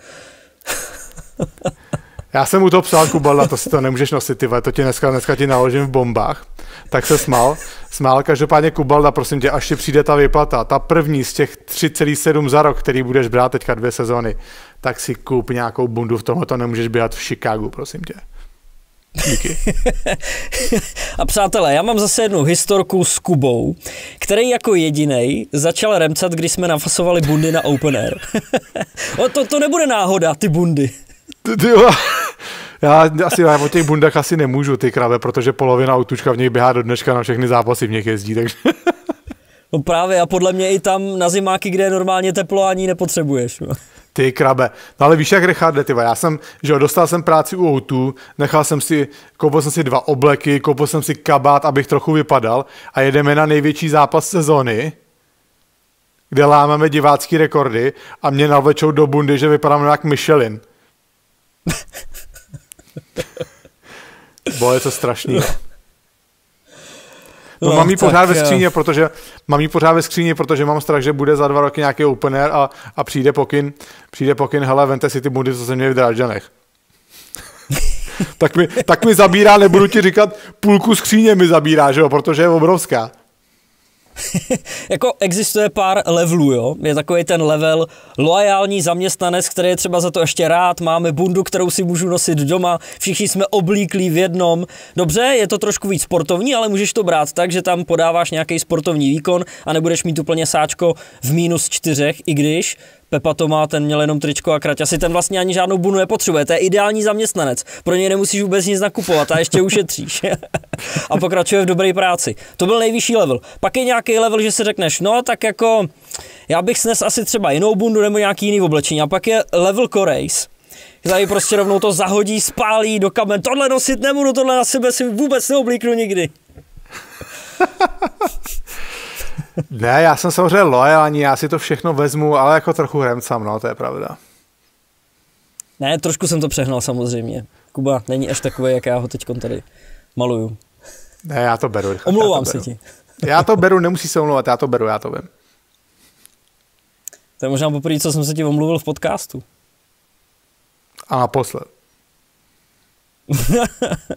Já jsem mu to psal, Kubalda, to si to nemůžeš nosit, tyhle, to ti dneska, dneska ti naložím v bombách. Tak se smál. Smál, každopádně Kubalda, prosím tě, až ti přijde ta výplata, ta první z těch tři celá sedm za rok, který budeš brát teďka dvě sezony, tak si kup nějakou bundu, v tomhle to nemůžeš běhat v Chicagu, prosím tě. Díky. A přátelé, já mám zase jednu historku s Kubou, který jako jedinej začal remcat, když jsme nafasovali bundy na Open Air. O, to, to nebude náhoda, ty bundy. Ty, já asi já o těch bundách asi nemůžu, ty krave, protože polovina autučka v nich běhá do dneška, na všechny zápasy v nich jezdí, takže... No právě a podle mě i tam na zimáky, kde je normálně teplo, ani nepotřebuješ. Ty krabe. No ale víš jak, Richarde, tyva, já jsem, že jo, dostal jsem práci u O dva, nechal jsem si, koupil jsem si dva obleky, koupil jsem si kabát, abych trochu vypadal a jedeme na největší zápas sezóny, kde lámeme divácký rekordy a mě navlečou do bundy, že vypadám jak Michelin. Bo je to strašný. No, no mám jí pořád ve skříně, protože mám jí pořád ve skříně, protože mám strach, že bude za dva roky nějaký open air a, a přijde pokyn, přijde pokyn, hele, vente si ty bundy, co jsem měl v Drážďanech. tak, mi, tak mi zabírá, nebudu ti říkat, půlku skříně mi zabírá, že jo, protože je obrovská. Jako existuje pár levelů, jo. Je takový ten level loajální zaměstnanec, který je třeba za to ještě rád, máme bundu, kterou si můžu nosit doma, všichni jsme oblíklí v jednom. Dobře, je to trošku víc sportovní, ale můžeš to brát tak, že tam podáváš nějaký sportovní výkon a nebudeš mít úplně sáčko v mínus čtyřech, i když Pepa to má, ten měl jenom tričko a krať. Asi ten vlastně ani žádnou bunu nepotřebuje. To je ideální zaměstnanec. Pro něj nemusíš vůbec nic nakupovat a ještě ušetříš. A pokračuje v dobré práci. To byl nejvyšší level. Pak je nějaký level, že si řekneš, no tak jako já bych snes asi třeba jinou bundu nebo nějaký jiný oblečení. A pak je level Korejs. Tady prostě rovnou to zahodí, spálí do kamen. Tohle nosit nebudu, tohle na sebe si vůbec neoblíknu nikdy. Ne, já jsem samozřejmě loajální, já si to všechno vezmu, ale jako trochu remcam, no, to je pravda. Ne, trošku jsem to přehnal samozřejmě. Kuba není až takový, jak já ho teď tady maluju. Ne, já to beru. Richard, Omlouvám to se beru. ti. Já to beru, nemusí se omlouvat, já to beru, já to vím. To je možná poprvé, co jsem se ti omluvil v podcastu. A naposled.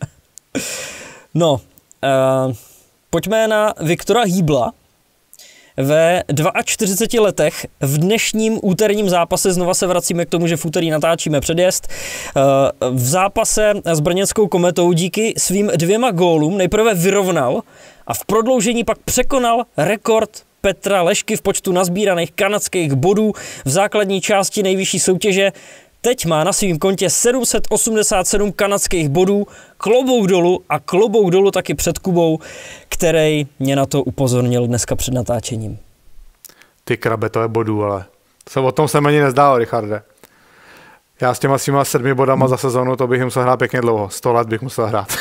No, uh, pojďme na Viktora Hýbla. Ve čtyřiceti dvou letech v dnešním úterním zápase, znova se vracíme k tomu, že v úterý natáčíme předjezd, v zápase s brněnskou Kometou díky svým dvěma gólům nejprve vyrovnal a v prodloužení pak překonal rekord Petra Lešky v počtu nazbíraných kanadských bodů v základní části nejvyšší soutěže. Teď má na svém kontě sedm set osmdesát sedm kanadských bodů, klobouk dolů a klobouk dolů taky před Kubou, který mě na to upozornil dneska před natáčením. Ty krabe, to je bodů, ale se o tom se ani nezdálo, Richarde. Já s těma svýma sedmi bodama hmm. za sezonu, to bych musel hrát pěkně dlouho. Sto let bych musel hrát.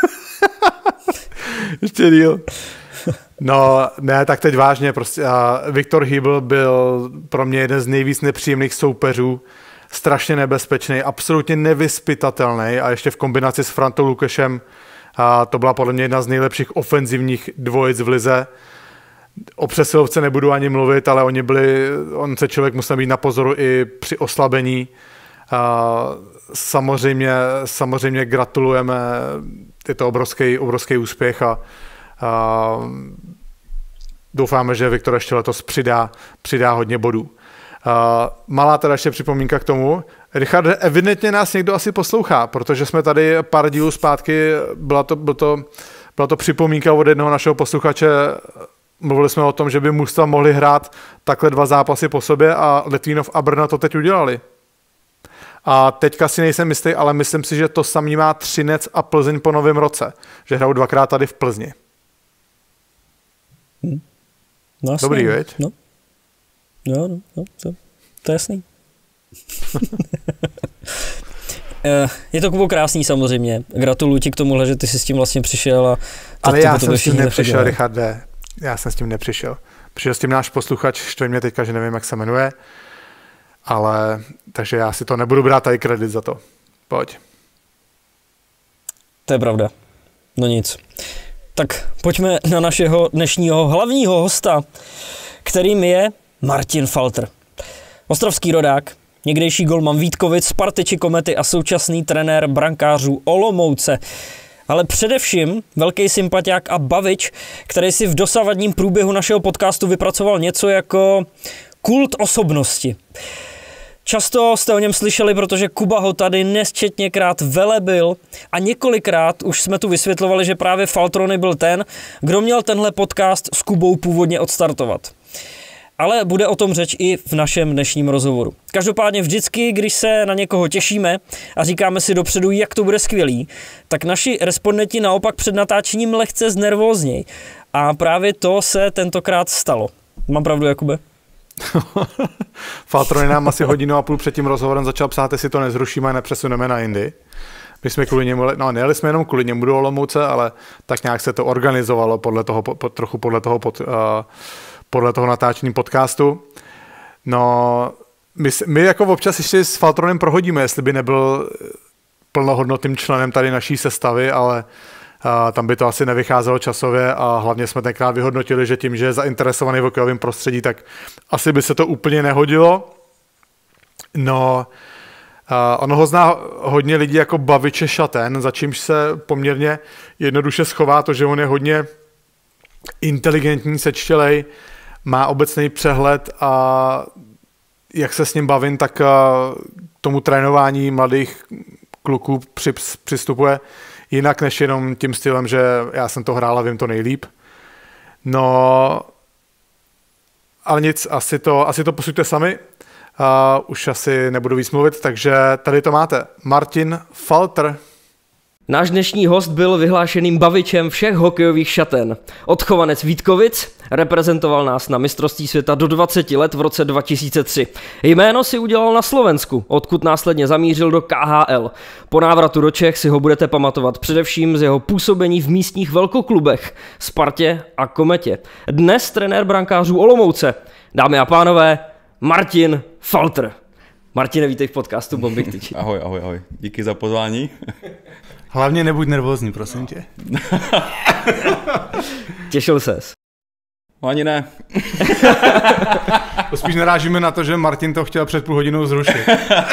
Ještě díl. No, ne, tak teď vážně, prostě uh, Viktor Hybl byl pro mě jeden z nejvíc nepříjemných soupeřů, strašně nebezpečný, absolutně nevyzpytatelný a ještě v kombinaci s Frantou Lukešem a to byla podle mě jedna z nejlepších ofenzivních dvojic v lize. O přesilovce nebudu ani mluvit, ale oni byli, on se člověk musel být na pozoru i při oslabení. A samozřejmě, samozřejmě gratulujeme, je to obrovský, obrovský úspěch a, a doufáme, že Viktor ještě letos přidá, přidá hodně bodů. Uh, malá teda ještě připomínka k tomu. Richard, evidentně nás někdo asi poslouchá, protože jsme tady pár dílů zpátky, byla to, byla to, byla to připomínka od jednoho našeho posluchače, mluvili jsme o tom, že by mužstva mohli hrát takhle dva zápasy po sobě a Litvínov a Brno to teď udělali. A teďka si nejsem jistý, ale myslím si, že to samý má Třinec a Plzeň po novém roce, že hrajou dvakrát tady v Plzni. Hmm. No, dobrý, veď? No. Jo, no, no, to, to je jasný. Je to, Kubo, krásný samozřejmě. Gratuluju ti k tomuhle, že ty jsi s tím vlastně přišel. A ale já jsem s tím nepřišel, Richarde. Já jsem s tím nepřišel. Přišel s tím náš posluchač, štve mě teďka, že nevím, jak se jmenuje, ale takže já si to nebudu brát tady kredit za to. Pojď. To je pravda. No nic. Tak pojďme na našeho dnešního hlavního hosta, kterým je Martin Faltr. Ostravský rodák, někdejší golman Vítkovic, Sparty či Komety a současný trenér brankářů Olomouce. Ale především velký sympatiák a bavič, který si v dosavadním průběhu našeho podcastu vypracoval něco jako kult osobnosti. Často jste o něm slyšeli, protože Kuba ho tady nesčetněkrát velebil a několikrát už jsme tu vysvětlovali, že právě Faltrony byl ten, kdo měl tenhle podcast s Kubou původně odstartovat. Ale bude o tom řeč i v našem dnešním rozhovoru. Každopádně vždycky, když se na někoho těšíme a říkáme si dopředu, jak to bude skvělý, tak naši respondenti naopak před natáčením lehce znervóznějí. A právě to se tentokrát stalo. Mám pravdu, Jakube? Faltrony nám asi hodinu a půl před tím rozhovorem začal psát, jestli to nezrušíme a nepřesuneme na jindy. My jsme kvůli němu, no nejeli jsme jenom kvůli němu do Olomouce, ale tak nějak se to organizovalo podle toho, po, trochu podle toho, pod, uh, podle toho natáčení podcastu. No, my, my jako občas ještě s Faltronem prohodíme, jestli by nebyl plnohodnotným členem tady naší sestavy, ale uh, tam by to asi nevycházelo časově a hlavně jsme tenkrát vyhodnotili, že tím, že je zainteresovaný v hokejovém prostředí, tak asi by se to úplně nehodilo. No, Uh, ono ho zná hodně lidí jako baviče šaten, za čímž se poměrně jednoduše schová to, že on je hodně inteligentní, sečtělej, má obecný přehled a jak se s ním bavím, tak uh, tomu trénování mladých kluků při, přistupuje jinak než jenom tím stylem, že já jsem to hrál a vím to nejlíp. No, ale nic, asi to, asi to posuďte sami. Uh, už asi nebudu víc mluvit, takže tady to máte. Martin Faltr. Náš dnešní host byl vyhlášeným bavičem všech hokejových šaten. Odchovanec Vítkovic, reprezentoval nás na mistrovství světa do dvaceti let v roce dva tisíce tři. Jméno si udělal na Slovensku, odkud následně zamířil do K H L. Po návratu do Čech si ho budete pamatovat především z jeho působení v místních velkoklubech, Spartě a Kometě. Dnes trenér brankářů Olomouce. Dámy a pánové, Martin Faltr. Martine, vítej v podcastu Bomby k tyči. Ahoj, ahoj, ahoj. Díky za pozvání. Hlavně nebuď nervózní, prosím tě. Těšil ses? Ani ne. Spíš narážíme na to, že Martin to chtěl před půl hodinou zrušit.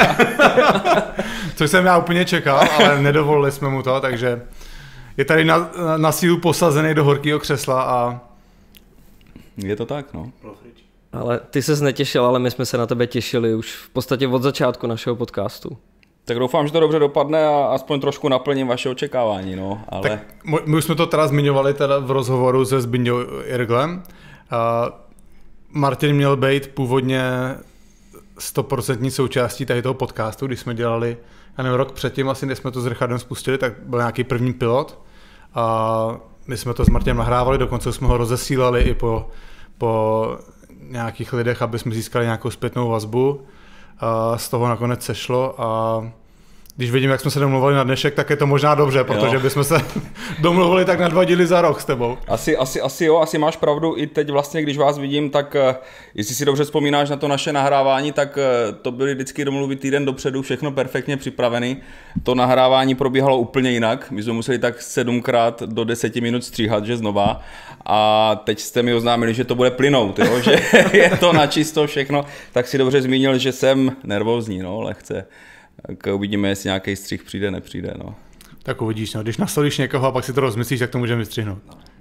Což jsem já úplně čekal, ale nedovolili jsme mu to, takže je tady na, na sílu posazený do horkého křesla a Je to tak, no. Ale ty ses netěšil, ale my jsme se na tebe těšili už v podstatě od začátku našeho podcastu. Tak doufám, že to dobře dopadne a aspoň trošku naplním vaše očekávání, no, ale... Tak my už jsme to teda zmiňovali teda v rozhovoru se Zbyňou Irglem. Uh, Martin měl být původně stoprocentní součástí tady toho podcastu, když jsme dělali, já nevím, rok předtím, asi než jsme to s Richardem spustili, tak byl nějaký první pilot a my jsme to s Martinem nahrávali, dokonce jsme ho rozesílali i po, po nějakých lidech, aby jsme získali nějakou zpětnou vazbu. A z toho nakonec sešlo a když vidím, jak jsme se domluvili na dnešek, tak je to možná dobře, protože jo. bychom se domluvili tak na dva díly za rok s tebou. Asi, asi, asi jo, asi máš pravdu. I teď vlastně, když vás vidím, tak jestli si dobře vzpomínáš na to naše nahrávání, tak to byly vždycky domluvy týden dopředu, všechno perfektně připravený. To nahrávání probíhalo úplně jinak. My jsme museli tak sedmkrát do deseti minut stříhat, že znova. A teď jste mi oznámili, že to bude plynout, jo? Že je to načisto všechno. Tak si dobře zmínil, že jsem nervózní, no, lehce. Tak uvidíme, jestli nějaký střih přijde, nepřijde, no. Tak uvidíš, no. Když nastavíš někoho a pak si to rozmyslíš, tak to můžeme vystřihnout.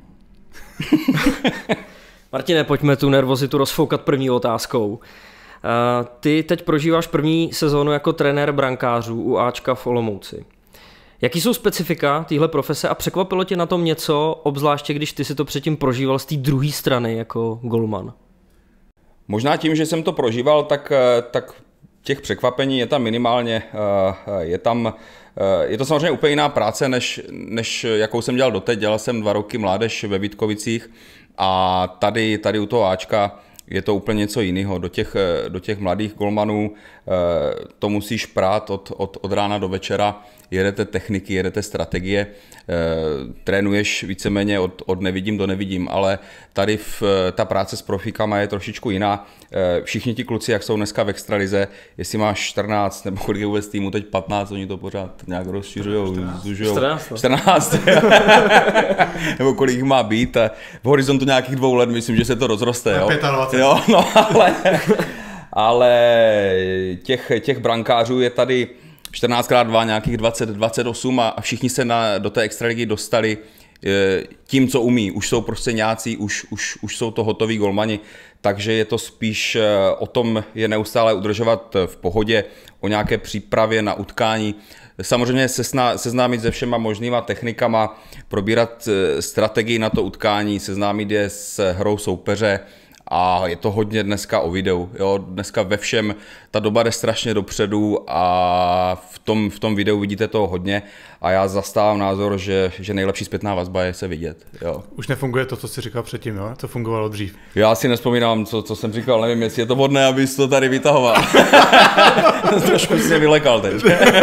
Martine, pojďme tu nervozitu rozfoukat první otázkou. Uh, ty teď prožíváš první sezónu jako trenér brankářů u Ačka v Olomouci. Jaký jsou specifika téhle profese a překvapilo tě na tom něco, obzvláště když ty si to předtím prožíval z té druhé strany jako golman? Možná tím, že jsem to prožíval, tak, tak těch překvapení je tam minimálně. Je tam, je to samozřejmě úplně jiná práce, než, než jakou jsem dělal doteď. Dělal jsem dva roky mládež ve Vítkovicích a tady, tady u toho Ačka je to úplně něco jiného. Do těch, do těch mladých golmanů to musíš prát od, od, od rána do večera. Jedete techniky, jedete strategie, trénuješ víceméně od, od nevidím do nevidím, ale tady v, ta práce s profíkama je trošičku jiná. Všichni ti kluci, jak jsou dneska v extralize, jestli máš čtrnáct nebo kolik je vůbec týmu, teď patnáct, oni to pořád nějak rozšiřujou, zužujou. čtrnáct. čtrnáct. Nebo kolik jich má být. V horizontu nějakých dvou let myslím, že se to rozroste. Jo? dvacet pět. Jo, no ale, ale těch, těch brankářů je tady čtrnáct krát dva, nějakých dvacet, dvacet osm a všichni se na, do té extraligy dostali tím, co umí. Už jsou prostě nějací, už, už, už jsou to hotoví golmani, takže je to spíš o tom je neustále udržovat v pohodě, o nějaké přípravě na utkání. Samozřejmě seznámit se všema možnýma technikama, probírat strategii na to utkání, seznámit je s hrou soupeře. A je to hodně dneska o videu, jo? Dneska ve všem ta doba jde strašně dopředu a v tom, v tom videu vidíte toho hodně a já zastávám názor, že, že nejlepší zpětná vazba je se vidět. Jo? Už nefunguje to, co jsi říkal předtím, jo? Co fungovalo dřív. Já si nespomínám, co, co jsem říkal, nevím, jestli je to vhodné, abys to tady vytahoval. Trošku si mě vylekal teď.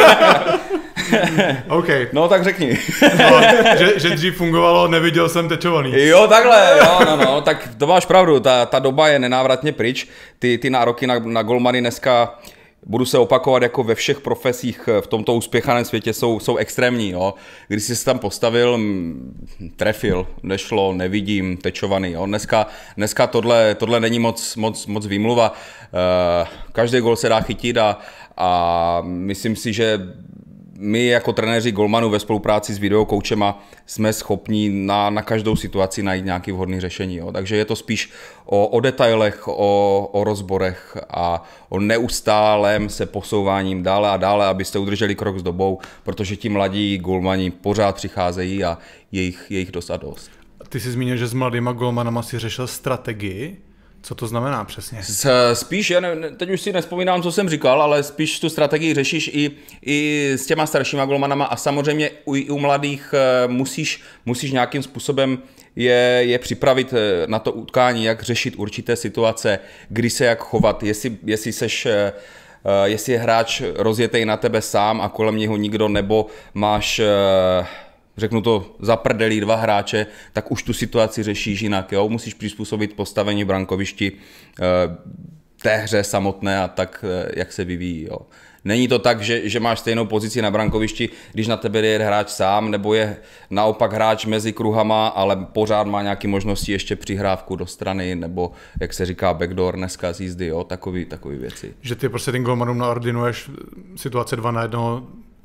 Okay. No tak řekni. No, že, že dřív fungovalo, neviděl jsem tečovaný. Jo, takhle, jo, no, no, tak to máš pravdu, ta, ta doba je nenávratně pryč, ty, ty nároky na, na golmany dneska, budu se opakovat jako ve všech profesích v tomto uspěchaném světě, jsou, jsou extrémní, jo. Když jsi se tam postavil, trefil, nešlo, nevidím, tečovaný, jo. Dneska, dneska tohle, tohle není moc, moc, moc výmluva, uh, každý gol se dá chytit a, a myslím si, že my jako trenéři golmanů ve spolupráci s videokoučema jsme schopni na, na každou situaci najít nějaké vhodné řešení. Jo. Takže je to spíš o, o detailech, o, o rozborech a o neustálém se posouváním dále a dále, abyste udrželi krok s dobou, protože ti mladí golmani pořád přicházejí a je jich, je jich dost a dost. Ty jsi zmínil, že s mladýma golmanama si řešil strategii. Co to znamená přesně? Spíš, já ne, teď už si nespomínám, co jsem říkal, ale spíš tu strategii řešíš i, i s těma staršíma golmanama a samozřejmě u, u mladých musíš, musíš nějakým způsobem je, je připravit na to utkání, jak řešit určité situace, kdy se jak chovat, jestli, jestli seš... jestli je hráč rozjetej na tebe sám a kolem něho nikdo, nebo máš... řeknu to, zaprdelí dva hráče, tak už tu situaci řešíš jinak, jo? Musíš přizpůsobit postavení brankovišti té hře samotné a tak, jak se vyvíjí, jo? Není to tak, že, že máš stejnou pozici na brankovišti, když na tebe je hráč sám, nebo je naopak hráč mezi kruhama, ale pořád má nějaké možnosti ještě přihrávku do strany, nebo jak se říká backdoor dneska z jízdy, jo? Takový, takový věci. Že ty prostě tím golmanům naordinuješ situace dva na jednoho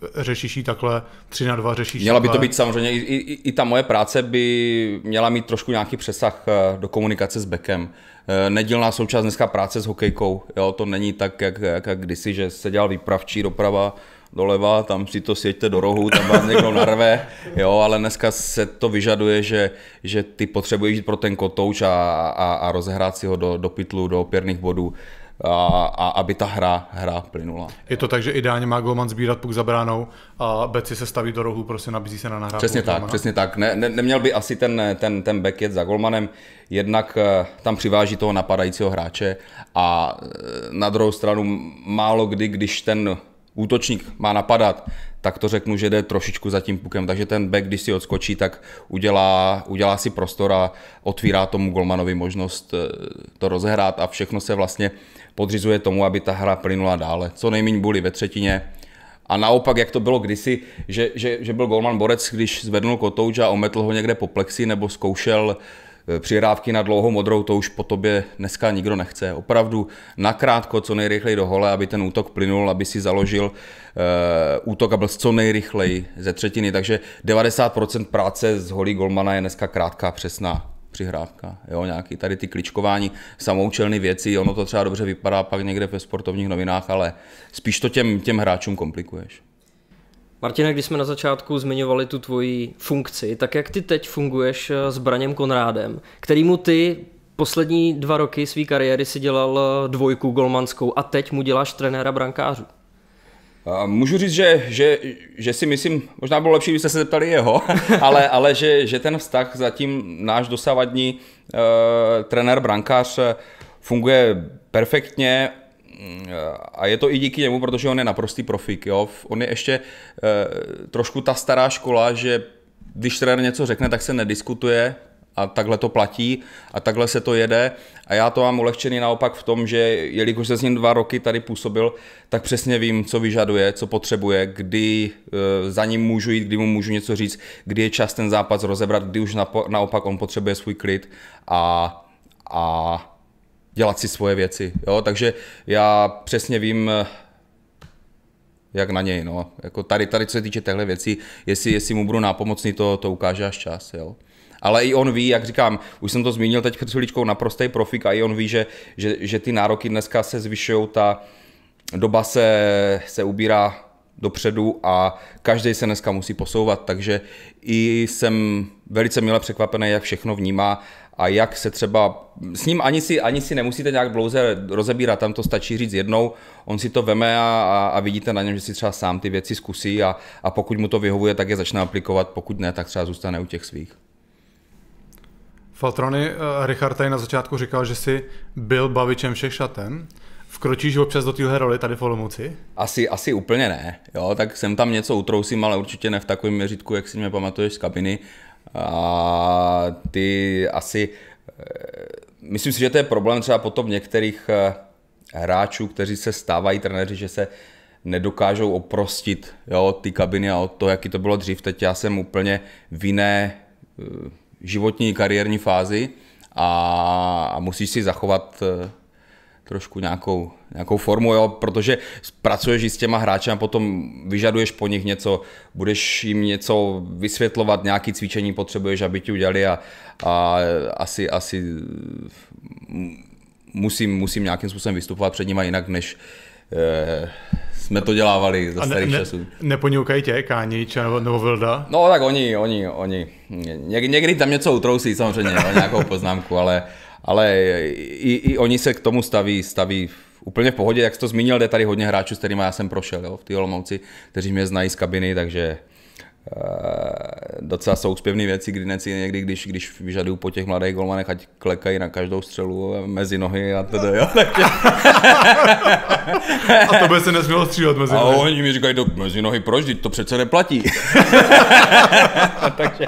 řešíš jí takhle tři na dva, řešíš Měla takhle. by to být samozřejmě, i, i, i ta moje práce by měla mít trošku nějaký přesah do komunikace s backem. Nedílná součást dneska práce s hokejkou, jo, to není tak, jak, jak, jak kdysi, že se dělal výpravčí doprava doleva, tam si to sjeďte do rohu, tam vás někdo narve, jo, ale dneska se to vyžaduje, že, že ty potřebuješ jít pro ten kotouč a, a, a rozehrát si ho do, do pytlu, do opěrných bodů, a, a aby ta hra, hra plynula. Je to tak, že ideálně má golman sbírat puk za bránou a beci se staví do rohu, prostě nabízí se na nahrávku. Přesně tak, golmana. přesně tak. Ne, ne, neměl by asi ten, ten, ten back jet za golmanem, jednak tam přiváží toho napadajícího hráče a na druhou stranu málo kdy, když ten útočník má napadat, tak to řeknu, že jde trošičku za tím pukem, takže ten back, když si odskočí, tak udělá, udělá si prostor a otvírá tomu golmanovi možnost to rozehrát a všechno se vlastně podřizuje tomu, aby ta hra plynula dále. Co nejméně bůli ve třetině. A naopak, jak to bylo kdysi, že, že, že byl golman borec, když zvednul kotouč a ometl ho někde po plexi nebo zkoušel přihrávky na dlouhou modrou, to už po tobě dneska nikdo nechce. Opravdu nakrátko, co nejrychleji do hole, aby ten útok plynul, aby si založil uh, útok a byl co nejrychleji ze třetiny. Takže devadesát procent práce z holí golmana je dneska krátká, přesná přihrávka. Jo, nějaký tady ty kličkování, samoučelné věci, ono to třeba dobře vypadá pak někde ve sportovních novinách, ale spíš to těm, těm hráčům komplikuješ. Martine, když jsme na začátku zmiňovali tu tvoji funkci, tak jak ty teď funguješ s Braněm Konrádem, kterýmu ty poslední dva roky své kariéry si dělal dvojku golmanskou a teď mu děláš trenéra brankářů? Můžu říct, že, že, že si myslím, možná bylo lepší, kdybyste se zeptali jeho, ale, ale že, že ten vztah zatím náš dosavadní uh, trenér brankář funguje perfektně. A je to i díky němu, protože on je naprostý profík. Jo? On je ještě e, trošku ta stará škola, že když trenér něco řekne, tak se nediskutuje a takhle to platí a takhle se to jede. A já to mám ulehčený naopak v tom, že jelikož se s ním dva roky tady působil, tak přesně vím, co vyžaduje, co potřebuje, kdy e, za ním můžu jít, kdy mu můžu něco říct, kdy je čas ten zápas rozebrat, kdy už napo, naopak on potřebuje svůj klid a, a dělat si svoje věci, jo, takže já přesně vím, jak na něj, no, jako tady, tady co se týče téhle věcí, jestli, jestli mu budu nápomocný, to, to ukáže až čas, jo. Ale i on ví, jak říkám, už jsem to zmínil teď před chvíličkou, naprostý profík a i on ví, že, že, že ty nároky dneska se zvyšují, ta doba se, se ubírá dopředu a každý se dneska musí posouvat, takže i jsem velice milé překvapený, jak všechno vnímá a jak se třeba, s ním ani si, ani si nemusíte nějak dlouze rozebírat, tam to stačí říct jednou, on si to veme a, a, a vidíte na něm, že si třeba sám ty věci zkusí a, a pokud mu to vyhovuje, tak je začne aplikovat, pokud ne, tak třeba zůstane u těch svých. Faltrony, Richard tady na začátku říkal, že jsi byl bavičem všech šaten. Vkročíš občas do téhle roli tady v Olomouci? Asi, asi úplně ne, jo, tak jsem tam něco utrousím, ale určitě ne v takovém měřítku, jak si mě pamatuješ z kabiny. A ty asi, myslím si, že to je problém třeba potom některých hráčů, kteří se stávají trenéři, že se nedokážou oprostit, jo, ty kabiny a od toho, jaký to bylo dřív. Teď já jsem úplně v jiné životní kariérní fázi a, a musíš si zachovat trošku nějakou, nějakou formu, jo, protože pracuješ i s těma hráči a potom vyžaduješ po nich něco, budeš jim něco vysvětlovat, nějaké cvičení potřebuješ, aby ti udělali a, a asi, asi musím, musím nějakým způsobem vystupovat před nimi jinak, než eh, jsme to dělávali za starých ne, časů. Ne, nepoňoukají tě, Kánič nebo, nebo Vilda? No tak oni, oni, oni, někdy, někdy tam něco utrousí samozřejmě, no, nějakou poznámku, ale ale i, i oni se k tomu staví, staví úplně v pohodě, jak jsi to zmínil, jde tady hodně hráčů, s kterými já jsem prošel, jo, v té Olomouci, kteří mě znají z kabiny, takže uh, docela jsou úspěvné věci, kdy neci někdy, když, když vyžadují po těch mladých golmanech, ať klekají na každou střelu mezi nohy a tedy, jo, takže... A to by se nesmělo střílet mezi nohy. A oni mi říkají, do mezi nohy proč, to přece neplatí. takže...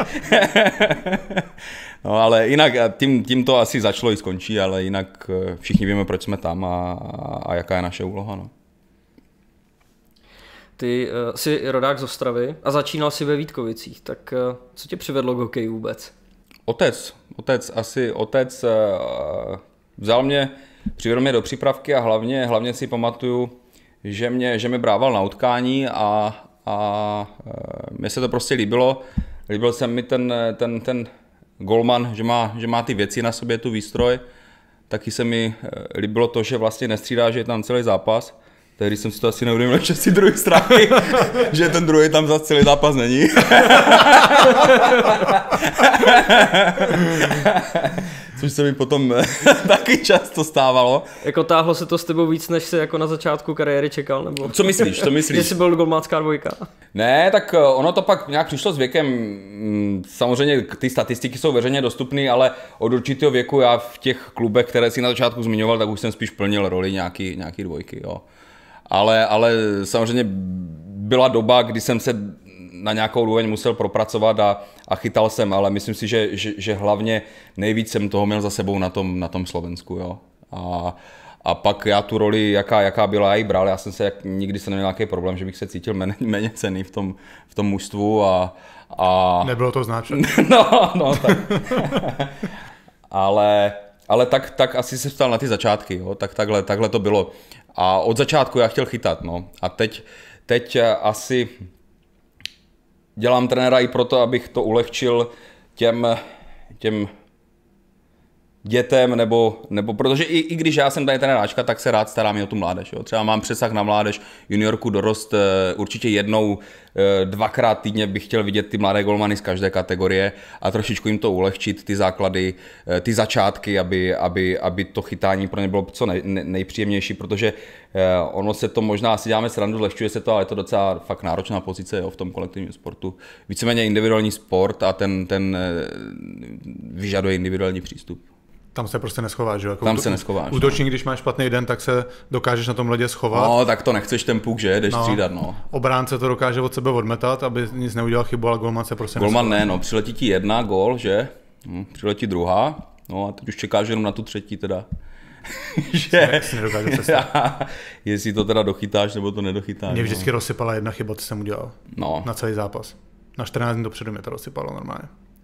No ale jinak, tím, tím to asi začalo i skončí, ale jinak všichni víme, proč jsme tam a, a jaká je naše úloha. No. Ty uh, jsi rodák z Ostravy a začínal si ve Vítkovicích, tak uh, co tě přivedlo k hokeji vůbec? Otec, otec, asi otec uh, vzal mě, přivedl mě do přípravky a hlavně, hlavně si pamatuju, že mě, že mě brával na utkání a, a mně se to prostě líbilo. Líbil se mi ten, ten, ten golman, že má, že má ty věci na sobě, tu výstroj. Taky se mi líbilo to, že vlastně nestřídá, že je tam celý zápas. Tehdy jsem si to asi neuvědomil, že si druhý strany, že ten druhý tam za celý zápas není. Což se mi potom taky často stávalo. Jako táhlo se to s tebou víc, než se jako na začátku kariéry čekal, nebo? Co myslíš, co myslíš? Jestli byl golmanská dvojka. Ne, tak ono to pak nějak přišlo s věkem. Samozřejmě ty statistiky jsou veřejně dostupné, ale od určitého věku já v těch klubech, které si na začátku zmiňoval, tak už jsem spíš plnil roli nějaký, nějaký dvojky, jo. Ale, ale samozřejmě byla doba, kdy jsem se na nějakou úroveň musel propracovat a, a chytal jsem, ale myslím si, že, že, že hlavně nejvíc jsem toho měl za sebou na tom, na tom Slovensku. Jo. A, a pak já tu roli, jaká, jaká byla, já ji bral. Já jsem se, jak, nikdy jsem neměl nějaký problém, že bych se cítil méně, méně cenný v tom, v tom mužstvu. A, a... Nebylo to značné. no, no, tak. ale ale tak, tak asi se ptal na ty začátky, jo. Tak takhle, takhle to bylo. A od začátku já chtěl chytat, no. A teď, teď asi dělám trenéra i proto, abych to ulehčil těm, těm dětem, nebo, nebo protože i, i když já jsem tady trenéráčka, tak se rád starám i o tu mládež. Jo. Třeba mám přesah na mládež, juniorku, dorost, určitě jednou, dvakrát týdně bych chtěl vidět ty mladé golmany z každé kategorie a trošičku jim to ulehčit, ty základy, ty začátky, aby, aby, aby to chytání pro ně bylo co nej, nejpříjemnější, protože ono se to možná, asi děláme srandu, zlehčuje se to, ale je to docela fakt náročná pozice, jo, v tom kolektivním sportu. Víceméně individuální sport a ten, ten vyžaduje individuální přístup. Tam se prostě neschováš, že? Jako Tam se neschováš. Útočník, no. Když máš špatný den, tak se dokážeš na tom ledě schovat. No, tak to nechceš ten puk, že? Jdeš no. střídat, no. Obránce to dokáže od sebe odmetat, aby nic neudělal chybu, ale golman se prostě Golman neschováš. ne, no. Přiletí ti jedna gól, že? Hm, přiletí druhá. No a teď už čekáš jenom na tu třetí teda. že? Si nedokáže představit. Jestli to teda dochytáš, nebo to nedochytáš. Mě vždycky no. rozsypala jedna chyba, co jsem udělal. No. Na celý zápas. Na čtrnáct dní dopředu mě to rozsypalo normálně.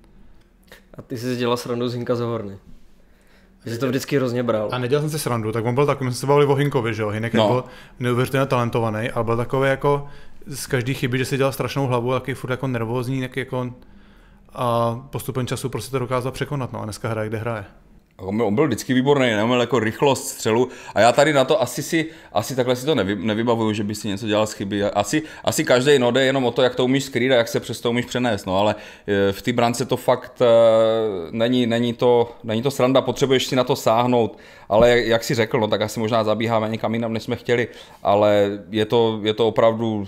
A ty jsi dělal srandu z Hinka Zohorny. Že to vždycky hrozně bral. A nedělal jsem si srandu, tak on byl takový, my jsme se bavili o Hinkovi, že jo, Hinek no. byl neuvěřitelně talentovaný, ale byl takový jako z každý chyby, že si dělal strašnou hlavu, taky furt jako nervózní, taky jako a postupem času prostě to dokázal překonat, no a dneska hraje, kde hraje. On byl vždycky výborný, neměl jako rychlost střelu a já tady na to asi si, asi takhle si to nevy, nevybavuju, že by si něco dělal z chyby. Asi, asi každý no jde jenom o to, jak to umíš skrýt a jak se přes to umíš přenést, no ale v té brance to fakt není, není, to, není to sranda, potřebuješ si na to sáhnout, ale jak si řekl, no tak asi možná zabíháme někam jinam, než jsme chtěli, ale je to, je to opravdu,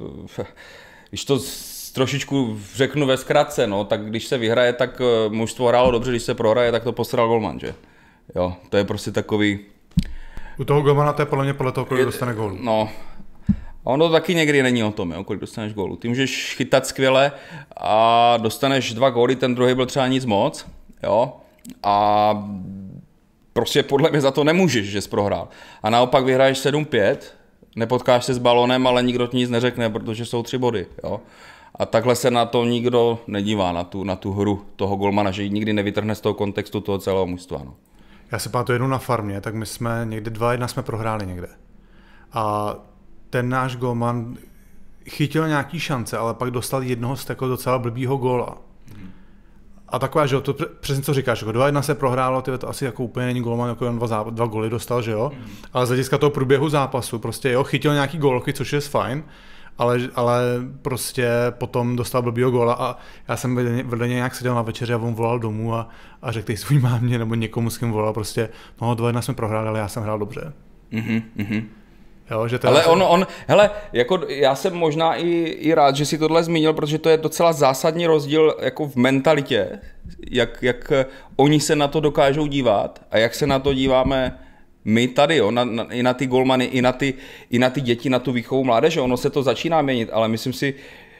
když to trošičku řeknu ve zkratce, no, tak když se vyhraje, tak mužstvo hrálo dobře, když se prohraje, tak to postaral golman, že? Jo, to je prostě takový... U toho golmana to je podle mě podle toho, kolik dostane gólu. No, ono to taky někdy není o tom, jo, kolik dostaneš gólu. Ty můžeš chytat skvěle a dostaneš dva góly, ten druhý byl třeba nic moc, jo, a prostě podle mě za to nemůžeš, že jsi prohrál. A naopak vyhraješ sedm pět, nepotkáš se s balonem, ale nikdo ti nic neřekne, protože jsou tři body, jo. A takhle se na to nikdo nedívá, na tu, na tu hru toho golmana, že ji nikdy nevytrhne z toho kontextu toho celého mužstva. No. Já se pamatuju jednou na farmě, tak my jsme někdy dva jedna jsme prohráli někde. A ten náš golman chytil nějaký šance, ale pak dostal jednoho z takového docela blbýho góla. Hmm. A taková, že jo, to přesně co říkáš, jako dva jedna se prohrálo, tyhle, to asi jako úplně není golman, jako jen dva, záp- dva góly dostal, že jo. Hmm. Ale z hlediska toho průběhu zápasu, prostě jo, chytil nějaký gólky, což je fajn. Ale, ale prostě potom dostal blbýho góla a já jsem vedle něj nějak seděl na večeři a on volal domů a, a řekl svůj mámě nebo někomu, s kým volal, prostě no dva jedna jsme prohráli, ale já jsem hrál dobře. Mm-hmm, mm-hmm. Jo, že ale jsem... on, on, hele, jako já jsem možná i, i rád, že si tohle zmínil, protože to je docela zásadní rozdíl jako v mentalitě, jak, jak oni se na to dokážou dívat a jak se na to díváme my tady, jo, na, na, i na ty golmany, i na ty, i na ty děti, na tu výchovu mládeže, ono se to začíná měnit, ale myslím si,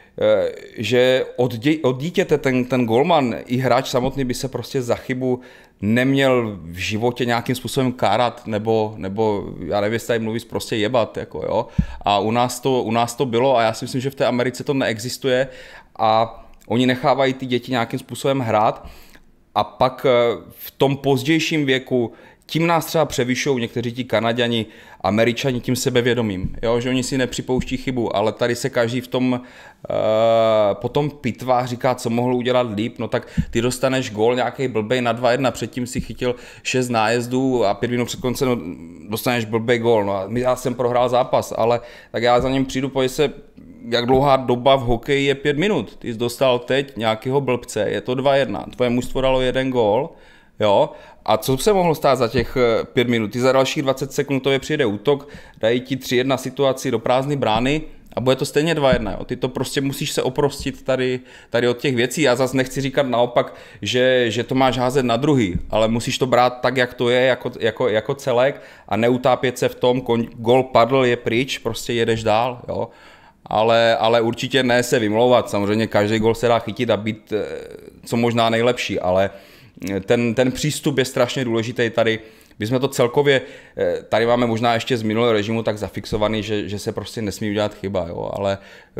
že od, dě, od dítěte ten, ten golman i hráč samotný by se prostě za chybu neměl v životě nějakým způsobem kárat, nebo, nebo já nevím, jestli tady mluví prostě jebat, jako jo. A u nás, to, u nás to bylo a já si myslím, že v té Americe to neexistuje a oni nechávají ty děti nějakým způsobem hrát a pak v tom pozdějším věku tím nás třeba převyšují někteří ti Kanaďani, Američani tím sebevědomím, jo? Že oni si nepřipouští chybu, ale tady se každý v tom uh, potom pitvách říká, co mohl udělat líp, no tak ty dostaneš gól nějaký blbej na dva jedna, předtím si chytil šest nájezdů a pět minut před koncem no, dostaneš blbej gól, no a já jsem prohrál zápas, ale tak já za ním přijdu, pojď se, jak dlouhá doba v hokeji je pět minut, ty jsi dostal teď nějakého blbce, je to dva jedna, tvoje mužstvo dalo jeden gól, jo, a co se mohlo stát za těch pět minut? Ty za dalších dvacet sekund to je přijede útok, dají ti tři jedna situaci do prázdné brány a bude to stejně dva jedna. Jo. Ty to prostě musíš se oprostit tady, tady od těch věcí. Já zase nechci říkat naopak, že, že to máš házet na druhý, ale musíš to brát tak, jak to je, jako, jako, jako celek a neutápět se v tom, gol padl, je pryč, prostě jedeš dál. Jo. Ale, ale určitě ne se vymlouvat. Samozřejmě každý gol se dá chytit a být co možná nejlepší, ale Ten, ten přístup je strašně důležitý tady. My jsme to celkově, tady máme možná ještě z minulého režimu tak zafixovaný, že, že se prostě nesmí udělat chyba, jo, ale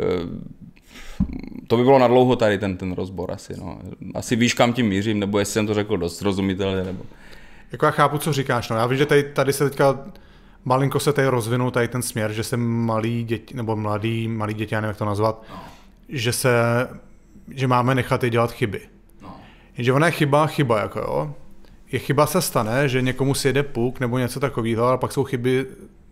to by bylo na dlouho tady ten, ten rozbor asi. No. Asi víš, kam tím mířím, nebo jestli jsem to řekl dost srozumitelně. Nebo... Jako já chápu, co říkáš. No. Já vím, že tady, tady se teďka malinko se tady rozvinul tady ten směr, že se malí děti, nebo mladí, malí děti, já nevím, jak to nazvat, no. že, se, že máme nechat je dělat chyby. Jenže ona je chyba, chyba, jako jo. Je chyba se stane, že někomu si jede puk nebo něco takového, ale pak jsou chyby,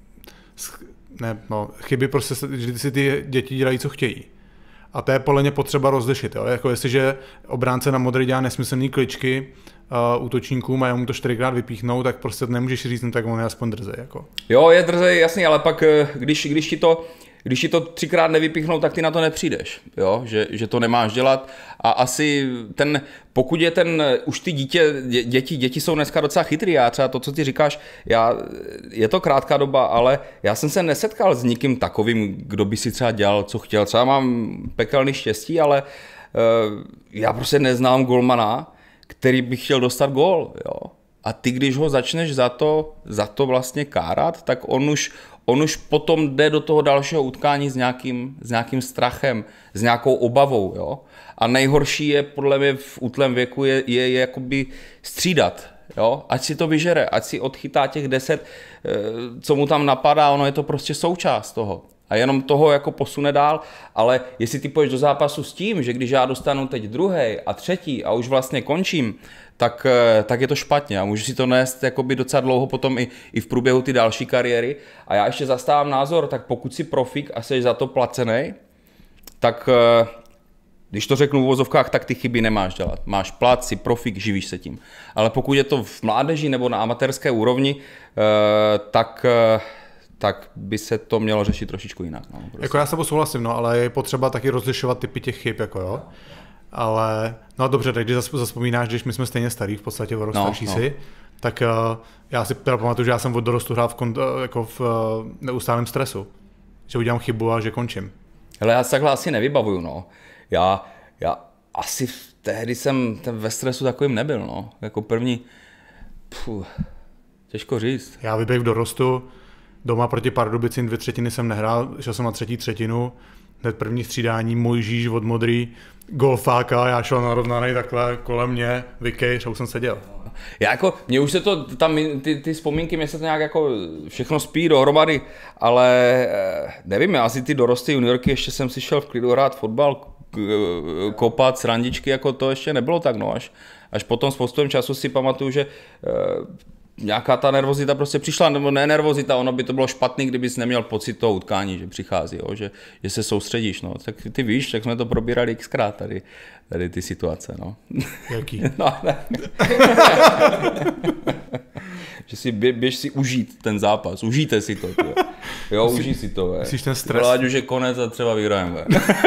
ne, no, chyby prostě, že si ty děti dělají, co chtějí. A to je podle mě potřeba rozlišit, jo. Jako jestliže obránce na modrý dělá nesmyslný kličky uh, útočníkům a mu to čtyřikrát vypíchnou, tak prostě nemůžeš říct, no, tak on je aspoň drzej, jako. Jo, je drzej, jasný, ale pak, když, když ti to Když ti to třikrát nevypichnou, tak ty na to nepřijdeš, jo? Že, že to nemáš dělat a asi ten, pokud je ten, už ty dítě, dě, děti, děti jsou dneska docela chytrý, já třeba to, co ty říkáš, já, je to krátká doba, ale já jsem se nesetkal s nikým takovým, kdo by si třeba dělal, co chtěl, třeba mám pekelný štěstí, ale uh, já prostě neznám golmana, který by chtěl dostat gól, jo? A ty, když ho začneš za to, za to vlastně kárat, tak on už On už potom jde do toho dalšího utkání s nějakým, s nějakým strachem, s nějakou obavou. Jo? A nejhorší je podle mě v útlém věku je, je, je jakoby střídat. Jo? Ať si to vyžere, ať si odchytá těch deset, co mu tam napadá, ono je to prostě součást toho. A jenom toho jako posune dál, ale jestli ty půjdeš do zápasu s tím, že když já dostanu teď druhý a třetí a už vlastně končím, tak, tak je to špatně a můžu si to nést jakoby docela dlouho potom i, i v průběhu ty další kariéry. A já ještě zastávám názor, tak pokud si profík a jsi za to placený, tak když to řeknu v uvozovkách, tak ty chyby nemáš dělat. Máš plat, si profík, živíš se tím. Ale pokud je to v mládeži nebo na amatérské úrovni, tak... tak by se to mělo řešit trošičku jinak. No, prostě. Jako já s tebou souhlasím, no, ale je potřeba taky rozlišovat typy těch chyb, jako jo. Ale, no dobře, tak když zaspomínáš, když my jsme stejně starý, v podstatě o rok no, starší no. si, tak uh, já si teda pamatuju, že já jsem od dorostu hrál v, kon, jako v uh, neustálém stresu. Že udělám chybu a že končím. Hele, já se takhle asi nevybavuju, no. Já, já asi tehdy jsem ten ve stresu takovým nebyl, no. Jako první, pfuh, těžko říct. Já vyběh v dorostu, doma proti Pardubicím dvě třetiny jsem nehrál, šel jsem na třetí třetinu, hned první střídání, Mojžíš od modrý, golfáka, já šel narovnaný takhle kolem mě, vykejř a už jsem seděl. Já jako, mně už se to, tam ty, ty vzpomínky, mě se to nějak jako všechno spí dohromady, ale nevím, já asi ty dorosty juniorky, ještě jsem si šel v klidu hrát fotbal, kopat, srandičky, jako to ještě nebylo tak, no až, až potom s postupem času si pamatuju, že nějaká ta nervozita prostě přišla, nebo ne nervozita, ono by to bylo špatný, kdybys neměl pocit toho utkání, že přichází, jo? Že, že se soustředíš, no. Tak ty víš, tak jsme to probírali xkrát tady, tady ty situace, no. Jaký? No, ne. Že si bě, běž si užít ten zápas, užijte si to, tyjo. Jo, Myslí, užij si to, myslíš ten stres? Ať už je konec a třeba vyhrajeme.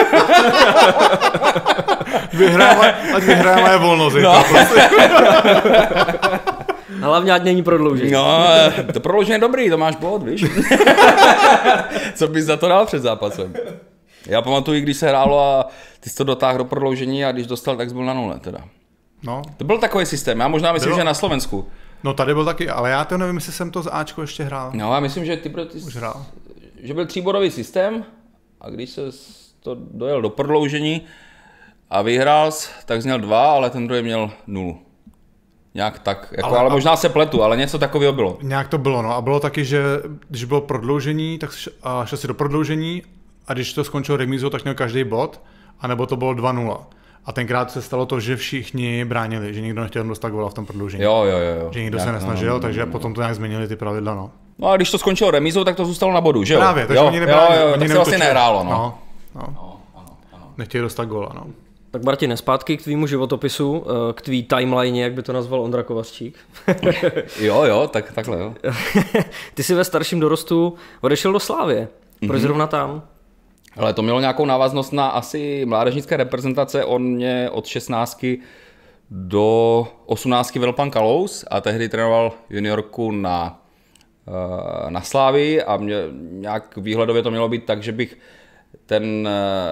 vyhrajeme, ať vyhrajeme je volnost. No. Hlavně ať není prodloužení. No, to prodloužení je dobrý, to máš bod, víš? Co bys za to dal před zápasem? Já pamatuju, když se hrálo a ty jsi to dotáhl do prodloužení a když dostal, tak jsi byl na nule teda. No. To byl takový systém, já možná myslím, bylo. Že na Slovensku. No tady byl taky, ale já to nevím, jestli jsem to z Ačko ještě hrál. No já myslím, že ty, ty už hrál. Že byl tříbodový systém a když se to dojel do prodloužení a vyhrál, tak jsi měl dva, ale ten druhý měl nulu. Nějak tak, jako, Ale- ale, ale možná se pletu, ale něco takového bylo. Nějak to bylo, no. A bylo taky, že když bylo prodloužení, tak š- a šel si do prodloužení a když to skončilo remízou, tak měl každý bod, anebo to bylo dva nula. A tenkrát se stalo to, že všichni bránili, že nikdo nechtěl dostat góla v tom prodloužení. Jo, jo, jo. jo. Že nikdo Nějak, se nesnažil, no, takže no, no. potom to nějak změnili ty pravidla, no. No a když to skončilo remízou, tak to zůstalo na bodu, že jo? Právě, takže jo, oni nebránili, jo, jo, oni tak se vlastně neútočili. nehrálo, no. No, no. no ano, ano. Nechtěli dostat góla, no. Tak Martine, zpátky k tvýmu životopisu, eh, k tvý timeline, jak by to nazval Ondra Kovařčík. Jo, jo, tak, takhle, jo. Ty jsi ve starším dorostu odešel do Slávie. Proč mm-hmm. zrovna tam? Ale to mělo nějakou návaznost na asi mládežnické reprezentace. On mě od šestnáctky do osmnáctky vedl pan Kalous a tehdy trénoval juniorku na, na Slávii a mě, nějak výhledově to mělo být tak, že bych ten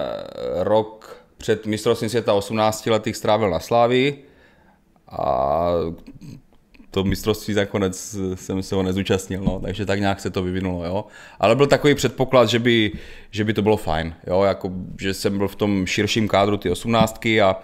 rok před mistrovstvím světa osmnáctiletých strávil na Slávii a to mistrovství nakonec jsem se ho nezúčastnil, no, takže tak nějak se to vyvinulo, jo. Ale byl takový předpoklad, že by, že by to bylo fajn, jo, jako, že jsem byl v tom širším kádru ty osmnáctky a,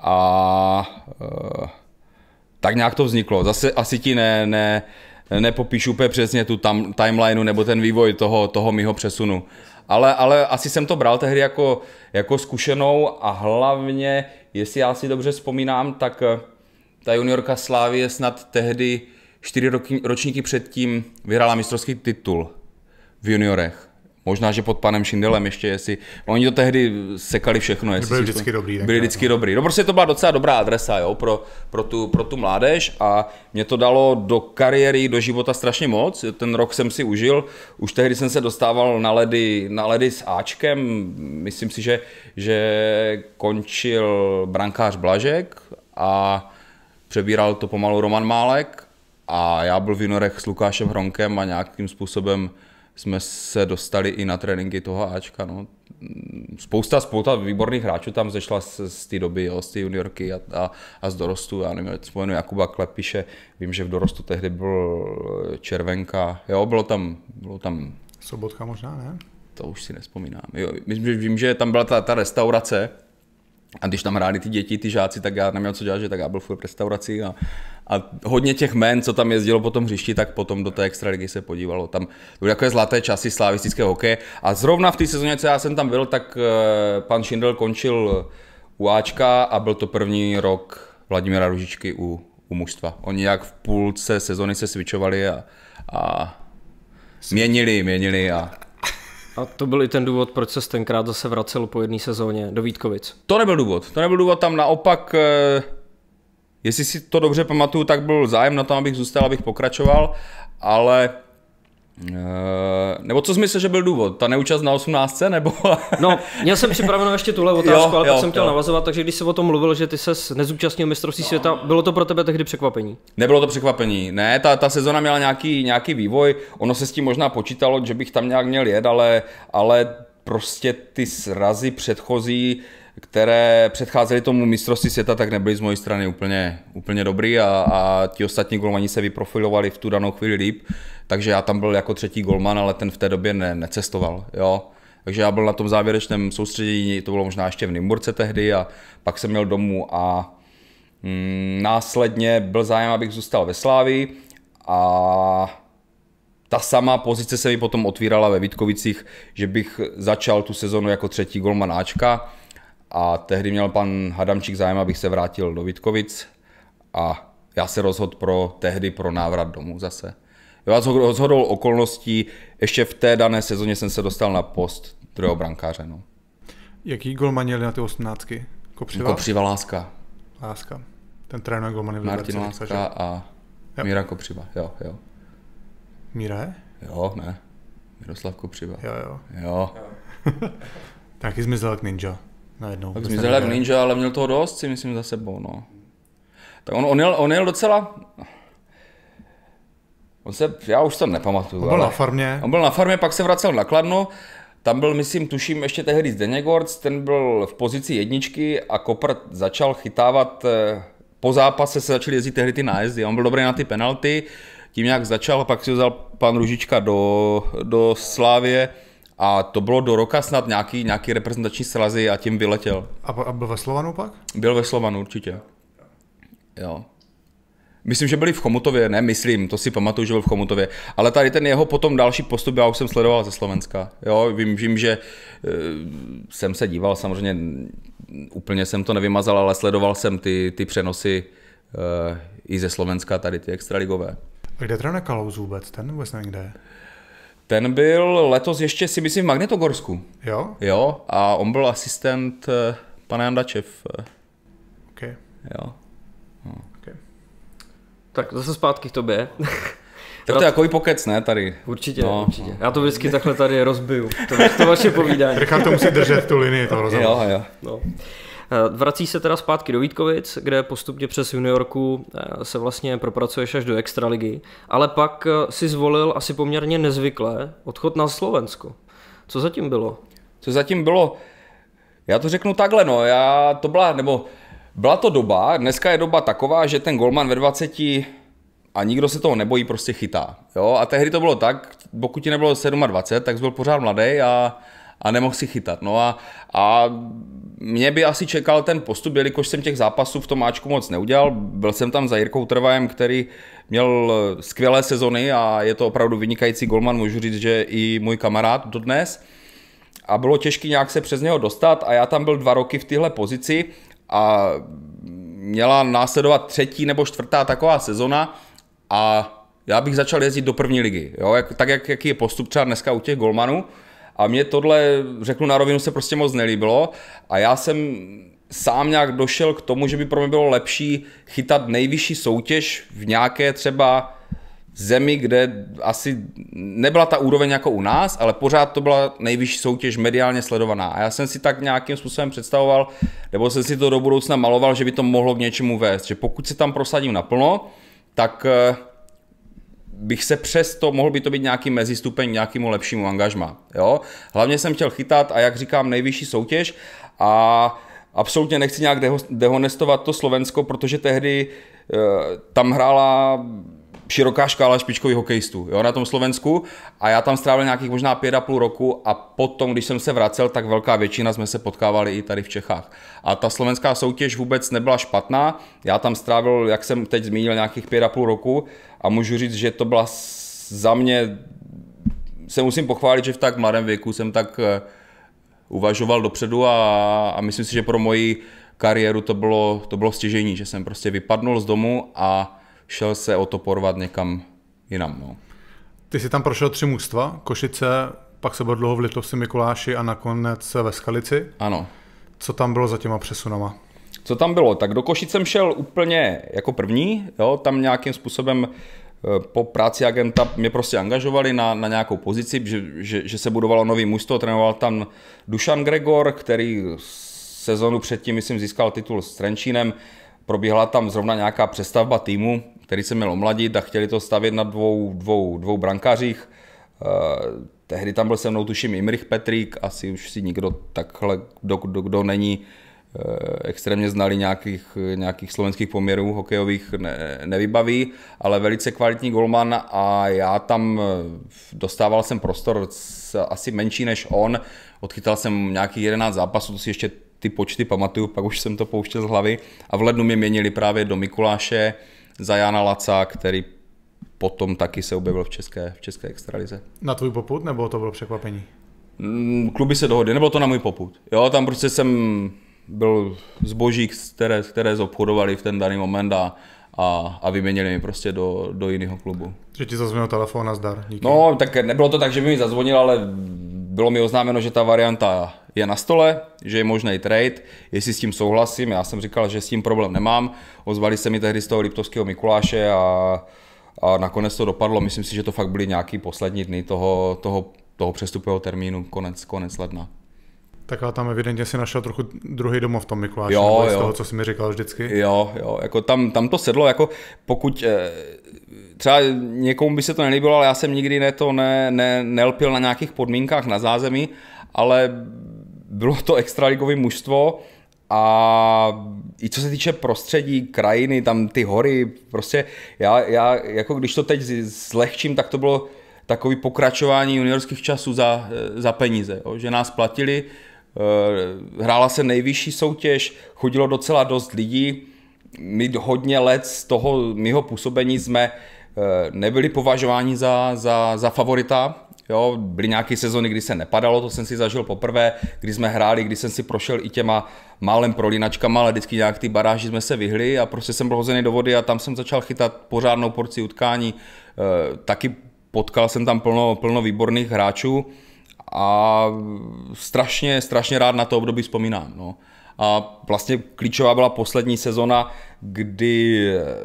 a e, tak nějak to vzniklo. Zase asi ti ne, ne, nepopíšu úplně přesně tu tam, timelineu nebo ten vývoj toho, toho mýho přesunu. Ale, ale asi jsem to bral tehdy jako, jako zkušenou a hlavně, jestli já si dobře vzpomínám, tak ta juniorka Slávie snad tehdy čtyři roky, ročníky předtím vyhrála mistrovský titul v juniorech. Možná, že pod panem Šindelem ještě, jestli... Oni to tehdy sekali všechno. Jestli byli si vždycky dobrý. Byli vždycky dobrý. No prostě to byla docela dobrá adresa, jo, pro, pro, tu, pro tu mládež a mě to dalo do kariéry, do života strašně moc. Ten rok jsem si užil. Už tehdy jsem se dostával na ledy, na ledy s Ačkem. Myslím si, že, že končil brankář Blažek a přebíral to pomalu Roman Málek a já byl v juniorech s Lukášem Hronkem a nějakým způsobem jsme se dostali i na tréninky toho Ačka. No. Spousta, spousta výborných hráčů tam zešla z, z té doby, jo, z té juniorky a, a, a z dorostu. Já nevím, spomenu Jakuba Klepiše, vím, že v dorostu tehdy byl Červenka, jo, bylo tam, bylo tam... Sobotka možná, ne? To už si nespomínám. Jo, myslím, že vím, že tam byla ta, ta restaurace, a když tam hráli ty děti, ty žáci, tak já neměl co dělat, že tak já byl furt v restauraci a, a hodně těch jmen, co tam jezdilo po tom hřišti, tak potom do té extraligy se podívalo. Tam byly takové zlaté časy slavistického hokeje a zrovna v té sezóně, co já jsem tam byl, tak uh, pan Šindel končil u Ačka a byl to první rok Vladimíra Ružičky u, u mužstva. Oni jak v půlce sezóny se switchovali a, a měnili, měnili a... A to byl i ten důvod, proč se tenkrát zase vracel po jedné sezóně do Vítkovic. To nebyl důvod. To nebyl důvod, tam naopak, jestli si to dobře pamatuju, tak byl zájem na tom, abych zůstal, abych pokračoval, ale... Nebo co jsi myslel, že byl důvod? Ta neúčast na osmnáctce, nebo... No, měl jsem připravenou ještě tuhle otázku, jo, ale jo, pak jsem chtěl jo. navazovat, takže když jsi o tom mluvil, že ty ses nezúčastnil mistrovství světa, bylo to pro tebe tehdy překvapení? Nebylo to překvapení. Ne, ta, ta sezona měla nějaký, nějaký vývoj, ono se s tím možná počítalo, že bych tam nějak měl jet, ale, ale prostě ty srazy předchozí, které předcházely tomu mistrovství světa, tak nebyly z mojej strany úplně, úplně dobrý a, a ti ostatní golmani se vyprofilovali v tu danou chvíli líp, takže já tam byl jako třetí golman, ale ten v té době ne, necestoval, jo. Takže já byl na tom závěrečném soustředění, to bylo možná ještě v Nymburce tehdy a pak jsem měl domů a mm, následně byl zájem, abych zůstal ve Slávii a ta sama pozice se mi potom otvírala ve Vítkovicích, že bych začal tu sezonu jako třetí golman Ačka a tehdy měl pan Hadamčík zájem, abych se vrátil do Vítkovic a já se rozhodl pro, tehdy pro návrat domů zase. Já rozhodl okolností, ještě v té dané sezóně jsem se dostal na post druhého brankáře. No. Jaký golman měli na ty osmnáctky? Kopřiva? Kopřiva Láska. Láska. Ten trénuje golmany v Martin Liberci. Láska a Jo. Míra Kopřiva. Jo, jo. Míra je? Jo, ne. Miroslav Kopřiva. Jo, jo. Jo. Taky zmizel jak ninja. Najednou. Tak zmizel jak ninja, ale měl toho dost, si myslím, za sebou, no. Tak on, on, jel, on jel docela... On se, já už to nepamatuju. On byl ale... na farmě. On byl na farmě, pak se vracel na Kladno. Tam byl, myslím, tuším, ještě tehdy Zdeněk Gorc, ten byl v pozici jedničky a Kopr začal chytávat... Po zápase se začaly jezdit tehdy ty nájezdy. On byl dobrý na ty penalty, tím jak začal, pak si vzal pan Ružička do, do Slávie a to bylo do roka snad nějaký, nějaký reprezentační srazy a tím vyletěl. A, a byl ve Slovanu pak? Byl ve Slovanu určitě. Jo. Myslím, že byli v Chomutově, ne, myslím, to si pamatuju, že byl v Chomutově, ale tady ten jeho potom další postup, já už jsem sledoval ze Slovenska, jo, vím, vím, že uh, jsem se díval, samozřejmě úplně jsem to nevymazal, ale sledoval jsem ty, ty přenosy uh, i ze Slovenska, tady ty extraligové. A kde trénuje Kalous vůbec, ten vůbec nevím, kde je? Ten byl letos ještě si myslím v Magnetogorsku. Jo? Jo, a on byl asistent uh, pana Jandače. Uh, OK. Jo. No. Okay. Tak zase zpátky k tobě. Tak to je takový pokec, ne, tady? Určitě, no, určitě. Já to vždycky takhle tady rozbiju, to, to vaše povídání. Richard to musí držet tu linii toho rozhovoru. Jo, jo. No. Vrací se teda zpátky do Vítkovic, kde postupně přes juniorku se vlastně propracuješ až do extraligy, ale pak si zvolil asi poměrně nezvyklé odchod na Slovensko. Co zatím bylo? Co zatím bylo? Já to řeknu takhle, no, já to byla, nebo byla to doba, dneska je doba taková, že ten golman ve dvaceti a nikdo se toho nebojí, prostě chytá. Jo? A tehdy to bylo tak, pokud ti nebylo dvacet sedm, tak jsi byl pořád mladý a, a nemohl si chytat. No a, a mě by asi čekal ten postup, jelikož jsem těch zápasů v tom Ačku moc neudělal. Byl jsem tam za Jirkou Trvajem, který měl skvělé sezony a je to opravdu vynikající golman, můžu říct, že i můj kamarád dodnes. A bylo těžké nějak se přes něho dostat a já tam byl dva roky v téhle pozici a měla následovat třetí nebo čtvrtá taková sezona a já bych začal jezdit do první ligy, jo? Jak, tak jak, jaký je postup třeba dneska u těch golmanů. A mě tohle, řeknu na rovinu, se prostě moc nelíbilo a já jsem sám nějak došel k tomu, že by pro mě bylo lepší chytat nejvyšší soutěž v nějaké třeba zemi, kde asi nebyla ta úroveň jako u nás, ale pořád to byla nejvyšší soutěž mediálně sledovaná. A já jsem si tak nějakým způsobem představoval, nebo jsem si to do budoucna maloval, že by to mohlo k něčemu vést. Že pokud se tam prosadím naplno, tak bych se přesto, mohl by to být nějaký mezistupeň nějakému lepšímu angažmá. Jo? Hlavně jsem chtěl chytat a jak říkám, nejvyšší soutěž a absolutně nechci nějak dehonestovat to Slovensko, protože tehdy e, tam hrála široká škála špičkových hokejistů, jo, na tom Slovensku a já tam strávil nějakých možná pět a půl roku a potom, když jsem se vracel, tak velká většina jsme se potkávali i tady v Čechách. A ta slovenská soutěž vůbec nebyla špatná, já tam strávil, jak jsem teď zmínil, nějakých pět a půl roku a můžu říct, že to byla za mě, se musím pochválit, že v tak mladém věku jsem tak uvažoval dopředu a, a myslím si, že pro moji kariéru to bylo, to bylo stěžejní, že jsem prostě vypadnul z domu a šel se o to porvat někam jinam. No. Ty jsi tam prošel tři mužstva, Košice, pak se byl dlouho v Litovci Mikuláši a nakonec ve Skalici. Ano. Co tam bylo za těma přesunama? Co tam bylo? Tak do Košic jsem šel úplně jako první, jo? Tam nějakým způsobem po práci agenta mě prostě angažovali na, na nějakou pozici, že, že, že se budovalo nový mužstvo, trénoval tam Dušan Gregor, který sezonu předtím, myslím, získal titul s Trenčínem. Probíhala tam zrovna nějaká přestavba týmu, který se měl omladit a chtěli to stavět na dvou, dvou, dvou brankářích. Eh, tehdy tam byl se mnou, tuším, Imrich Petrík, asi už si nikdo takhle, kdo, kdo, kdo není eh, extrémně znalý nějakých, nějakých slovenských poměrů hokejových, ne, nevybaví, ale velice kvalitní golman a já tam dostával jsem prostor asi menší než on. Odchytal jsem nějakých jedenáct zápasů, to si ještě ty počty pamatuju, pak už jsem to pouštěl z hlavy a v lednu mě měnili právě do Mikuláše za Jana Laca, který potom taky se objevil v české, v české extralize. Na tvůj popud, nebo to bylo překvapení? Kluby se dohodly, nebylo to na můj popud. Jo, tam prostě jsem byl zbožík, které, které zobchodovali v ten daný moment a, a, a vyměnili mi prostě do, do jiného klubu. Že ti zazvonil telefon a zdar, díky. No, tak nebylo to tak, že by mi zazvonil, ale bylo mi oznámeno, že ta varianta je na stole, že je možný trade, jestli s tím souhlasím, já jsem říkal, že s tím problém nemám, ozvali se mi tehdy z toho Liptovského Mikuláše a, a nakonec to dopadlo, myslím si, že to fakt byly nějaký poslední dny toho, toho, toho přestupového termínu, konec, konec ledna. Tak ale tam evidentně si našel trochu druhý domov v tom Mikuláši, jo, nebo jo. z toho, co jsi mi říkal vždycky. Jo, jo, jako tam, tam to sedlo, jako pokud třeba někomu by se to nelíbilo, ale já jsem nikdy ne to ne, ne, nelpil na nějakých podmínkách na zázemí, ale bylo to extraligový mužstvo a i co se týče prostředí, krajiny, tam ty hory, prostě já, já jako když to teď zlehčím, tak to bylo takový pokračování juniorských časů za, za peníze, jo, že nás platili, hrála se nejvyšší soutěž, chodilo docela dost lidí, my hodně let z toho mého působení jsme nebyli považováni za, za, za favorita. Jo, byly nějaké sezony, kdy se nepadalo, to jsem si zažil poprvé, kdy jsme hráli, kdy jsem si prošel i těma málem prolínačkama, ale vždycky nějak ty baráži jsme se vyhli a prostě jsem byl hozený do vody a tam jsem začal chytat pořádnou porci utkání. E, taky potkal jsem tam plno, plno výborných hráčů a strašně, strašně rád na to období vzpomínám. No. A vlastně klíčová byla poslední sezona, kdy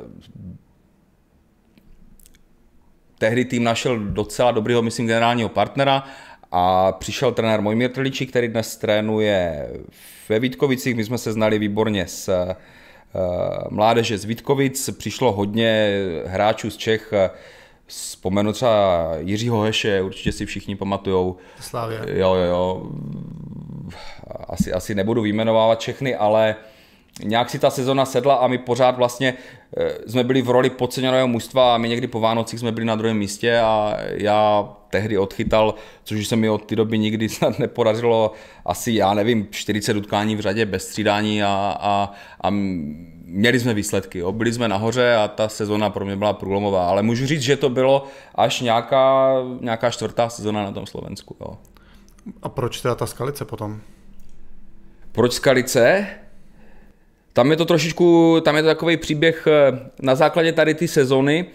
tehdy tým našel docela dobrýho, myslím, generálního partnera a přišel trenér Mojmír Trličík, který dnes trénuje ve Vítkovicích. My jsme se znali výborně s uh, mládeže z Vítkovic. Přišlo hodně hráčů z Čech. Vzpomenu třeba Jiřího Heše, určitě si všichni pamatujou. Slávě. Jo, jo, jo. Asi, asi nebudu vyjmenovávat všechny, ale nějak si ta sezona sedla a my pořád vlastně jsme byli v roli podceněného mužstva a my někdy po Vánocích jsme byli na druhém místě a já tehdy odchytal, což se mi od té doby nikdy snad nepodařilo, asi já nevím, čtyřicet utkání v řadě bez střídání a, a, a měli jsme výsledky. Jo. Byli jsme nahoře a ta sezona pro mě byla průlomová, ale můžu říct, že to bylo až nějaká, nějaká čtvrtá sezona na tom Slovensku. Jo. A proč teda ta Skalice potom? Proč Skalice? Tam je to trošičku, tam je to takový příběh na základě tady ty sezony.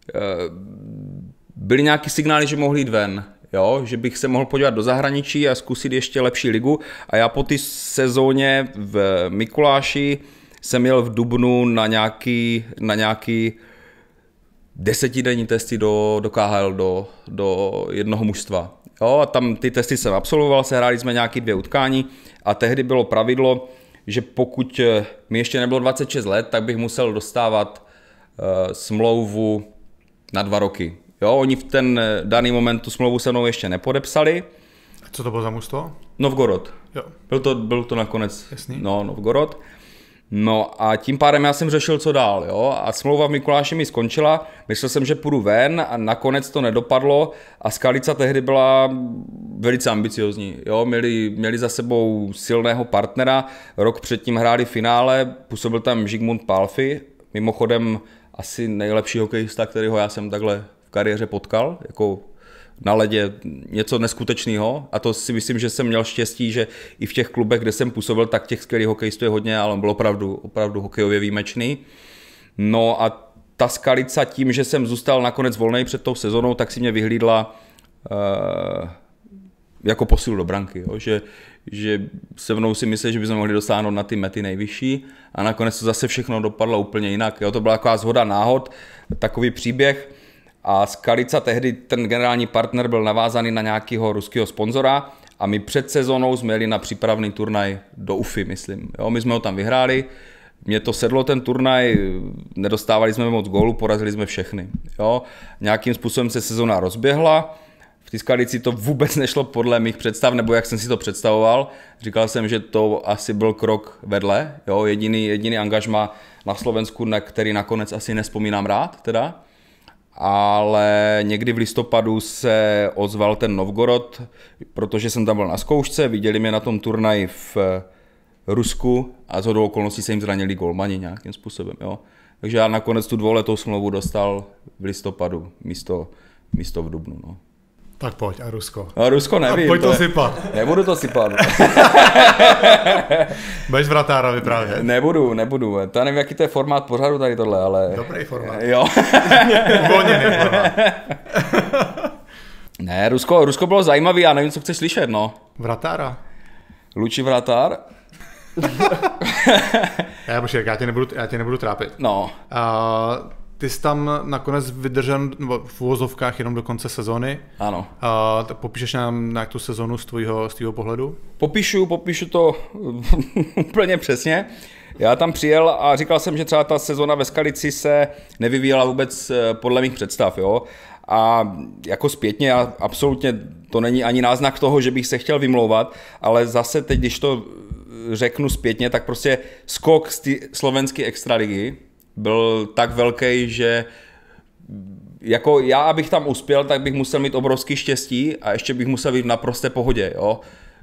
Byly nějaký signály, že mohli jít ven, jo? Že bych se mohl podívat do zahraničí a zkusit ještě lepší ligu. A já po té sezóně v Mikuláši jsem jel v dubnu na nějaký, na nějaký desetidenní testy do, do K H L, do, do jednoho mužstva. Jo? A tam ty testy jsem absolvoval, sehráli jsme nějaké dvě utkání a tehdy bylo pravidlo, že pokud mi ještě nebylo dvacet šest let, tak bych musel dostávat uh, smlouvu na dva roky. Jo, oni v ten daný moment tu smlouvu se mnou ještě nepodepsali. A co to bylo za mužstvo? Novgorod. Jo. Byl to, byl to nakonec Jasný. No, Novgorod. No a tím pádem já jsem řešil, co dál. Jo? A smlouva v Mikuláši mi skončila, myslel jsem, že půjdu ven a nakonec to nedopadlo a Skalica tehdy byla velice ambiciozní. Jo? Měli, měli za sebou silného partnera, rok předtím hráli finále, působil tam Žigmund Pálfi, mimochodem asi nejlepší hokejista, kterého já jsem takhle v kariéře potkal, jako na ledě něco neskutečného a to si myslím, že jsem měl štěstí, že i v těch klubech, kde jsem působil, tak těch skvělých hokejistů je hodně, ale on byl opravdu, opravdu hokejově výjimečný. No a ta Skalica tím, že jsem zůstal nakonec volnej před tou sezónou, tak si mě vyhlídla uh, jako posilu do branky, jo? Že, že se mnou si mysleli, že bychom mohli dosáhnout na ty mety nejvyšší a nakonec to zase všechno dopadlo úplně jinak. Jo? To byla taková shoda náhod, takový příběh. A Skalica tehdy, ten generální partner byl navázaný na nějakého ruského sponzora a my před sezónou jsme jeli na přípravný turnaj do Ufy, myslím. Jo, my jsme ho tam vyhráli, mně to sedlo ten turnaj, nedostávali jsme moc gólů, porazili jsme všechny. Jo, nějakým způsobem se sezóna rozběhla, v té Skalici to vůbec nešlo podle mých představ, nebo jak jsem si to představoval. Říkal jsem, že to asi byl krok vedle, jo, jediný, jediný angažma na Slovensku, na který nakonec asi nespomínám rád, teda. Ale někdy v listopadu se ozval ten Novgorod, protože jsem tam byl na zkoušce, viděli mě na tom turnaji v Rusku a shodou okolností se jim zranili golmani nějakým způsobem. Jo. Takže já nakonec tu dvouletou smlouvu dostal v listopadu místo, místo v dubnu. No. Tak pojď, a Rusko. No, Rusko nevím. A pojď to, to sypat. Nebudu to sypat. Budeš vratára vyprávět. Nebudu, nebudu. To nevím, jaký to je formát pořadu tady tohle, ale... Dobrý formát. Jo. Uvolněný formát. Ne, Rusko, Rusko bylo zajímavý, já nevím, co chceš slyšet, no. Vratára. Luči Vratár? já, počkej, já, tě nebudu, já tě nebudu trápit. No. Uh, ty jsi tam nakonec vydržen v uvozovkách jenom do konce sezóny. Ano. Uh, popíšeš nám nějak tu sezónu z tvýho, z tvýho pohledu? Popíšu, popíšu to úplně přesně. Já tam přijel a říkal jsem, že třeba ta sezóna ve Skalici se nevyvíjela vůbec podle mých představ, jo. A jako zpětně, a absolutně to není ani náznak toho, že bych se chtěl vymlouvat, ale zase teď, když to řeknu zpětně, tak prostě skok z té slovenské extraligy byl tak velký, že jako já, abych tam uspěl, tak bych musel mít obrovský štěstí a ještě bych musel být v naprosté pohodě, jo.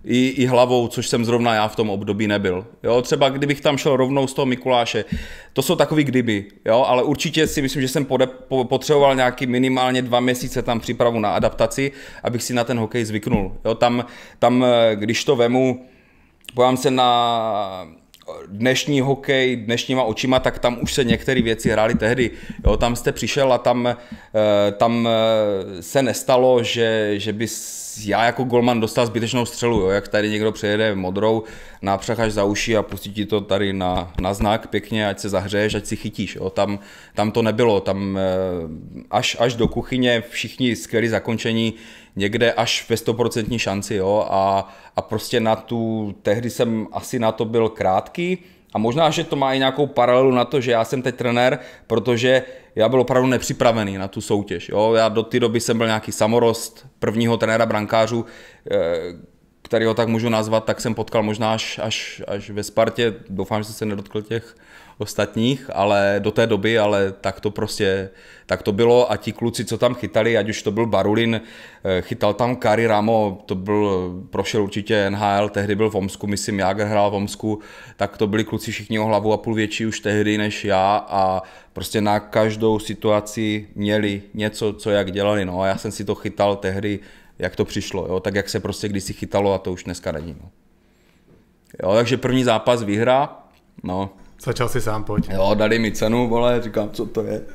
i, i hlavou, což jsem zrovna já v tom období nebyl. Jo, třeba kdybych tam šel rovnou z toho Mikuláše, to jsou takový kdyby, jo, ale určitě si myslím, že jsem pode, po, potřeboval nějaký minimálně dva měsíce tam přípravu na adaptaci, abych si na ten hokej zvyknul. Jo, tam, tam, když to vemu, pojďám se na dnešní hokej, dnešníma očima, tak tam už se některé věci hrály tehdy. Jo, tam jste přišel a tam, tam se nestalo, že, že bys já jako golman dostal zbytečnou střelu, jo, jak tady někdo přejede modrou, nápřachaš za uši a pustí ti to tady na, na znak pěkně, ať se zahřeješ, ať si chytíš. Jo. Tam, tam to nebylo, tam až, až do kuchyně všichni skvělí zakončení, někde až ve sto procent šanci, jo, a, a prostě na tu, tehdy jsem asi na to byl krátký a možná, že to má i nějakou paralelu na to, že já jsem teď trenér, protože já byl opravdu nepřipravený na tu soutěž, jo, já do té doby jsem byl nějaký samorost prvního trenéra brankářů, který ho tak můžu nazvat, tak jsem potkal možná až, až, až ve Spartě, doufám, že se nedotkl těch ostatních, ale do té doby, ale tak to prostě, tak to bylo a ti kluci, co tam chytali, ať už to byl Barulin, chytal tam Kari Ramo, to byl, prošel určitě N H L, tehdy byl v Omsku, myslím, Jágr hrál v Omsku, tak to byli kluci všichni o hlavu a půl větší už tehdy než já a prostě na každou situaci měli něco, co jak dělali, no a já jsem si to chytal tehdy, jak to přišlo, jo, tak jak se prostě kdysi chytalo a to už dneska není, no. Jo, takže první zápas výhra, no. Začal si sám, pojď. Jo, dali mi cenu, vole, říkám, co to je.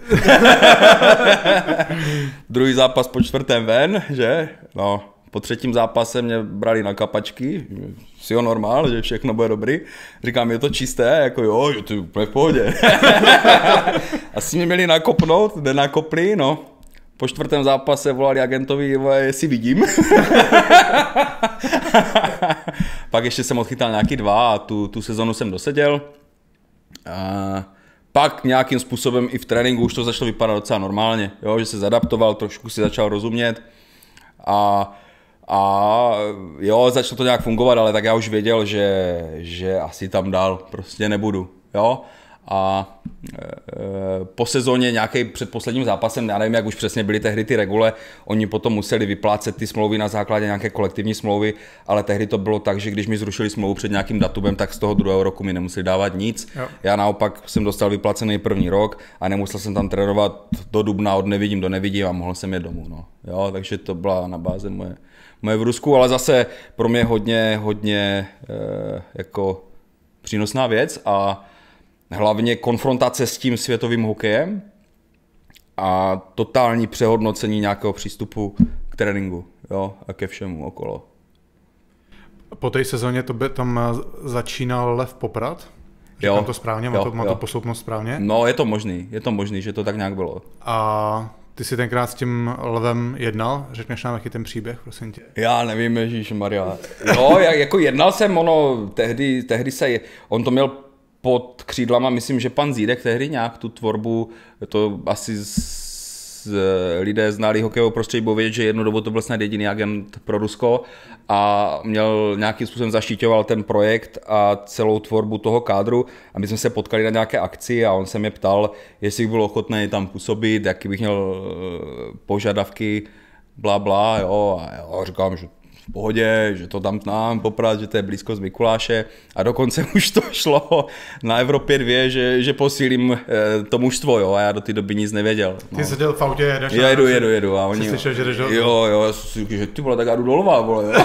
Druhý zápas po čtvrtém ven, že? No, po třetím zápase mě brali na kapačky, si jo normál, že všechno bude dobrý. Říkám, je to čisté, jako jo, je to úplně v pohodě. Asi mě měli nakopnout, nenakopli, no. Po čtvrtém zápase volali agentovi, jestli vidím. Pak ještě jsem odchytal nějaký dva a tu, tu sezonu jsem doseděl. A pak nějakým způsobem i v tréninku už to začalo vypadat docela normálně, jo, že se zadaptoval, trošku si začal rozumět a, a jo, začalo to nějak fungovat, ale tak já už věděl, že, že asi tam dál prostě nebudu, jo. A e, po sezóně nějaký před posledním zápasem, já nevím, jak už přesně byly tehdy ty regule, oni potom museli vyplácet ty smlouvy na základě nějaké kolektivní smlouvy, ale tehdy to bylo tak, že když mi zrušili smlouvu před nějakým datumem, tak z toho druhého roku mi nemuseli dávat nic. Jo. Já naopak jsem dostal vyplacený první rok a nemusel jsem tam trénovat do dubna od nevidím do nevidím a mohl jsem jít domů. No. Jo, takže to byla na báze moje, moje v Rusku, ale zase pro mě hodně, hodně e, jako přínosná věc a hlavně konfrontace s tím světovým hokejem a totální přehodnocení nějakého přístupu k tréninku, jo, a ke všemu okolo. Po té sezóně to by tam začínal Lev Poprad? Říkám jo, to správně, jo, má to, má jo. to posloupnost správně? No, je to možný, je to možný, že to tak nějak bylo. A ty jsi tenkrát s tím Levem jednal? Řekneš nám jaký ten příběh, prosím tě? Já nevím, ježišmarja. Jo, jako jednal jsem, ono, tehdy, tehdy se, on to měl pod křídlama, myslím, že pan Zídek tehdy nějak tu tvorbu, to asi z, z, lidé znali hokejovou prostředí, budou vědět, že jednu dobu to byl snad jediný agent pro Rusko a měl nějakým způsobem zaštiťoval ten projekt a celou tvorbu toho kádru a my jsme se potkali na nějaké akci a on se mě ptal, jestli bych byl ochotný tam působit, jaký bych měl požadavky, blá, blá, jo, a já říkám, že v pohodě, že to tam nám Poprad, že to je blízko z Mikuláše a dokonce už to šlo na Evropě dvě, že, že posílím e, to mužstvo, jo, a já do té doby nic nevěděl. No. Ty seděl v autě, jedeš já jedu, jedu, jedu a oni... Jsi slyšel, že jdeš do... Jo, jo, já jsem si že ty vole, tak já jdu do Lva, vole, jo.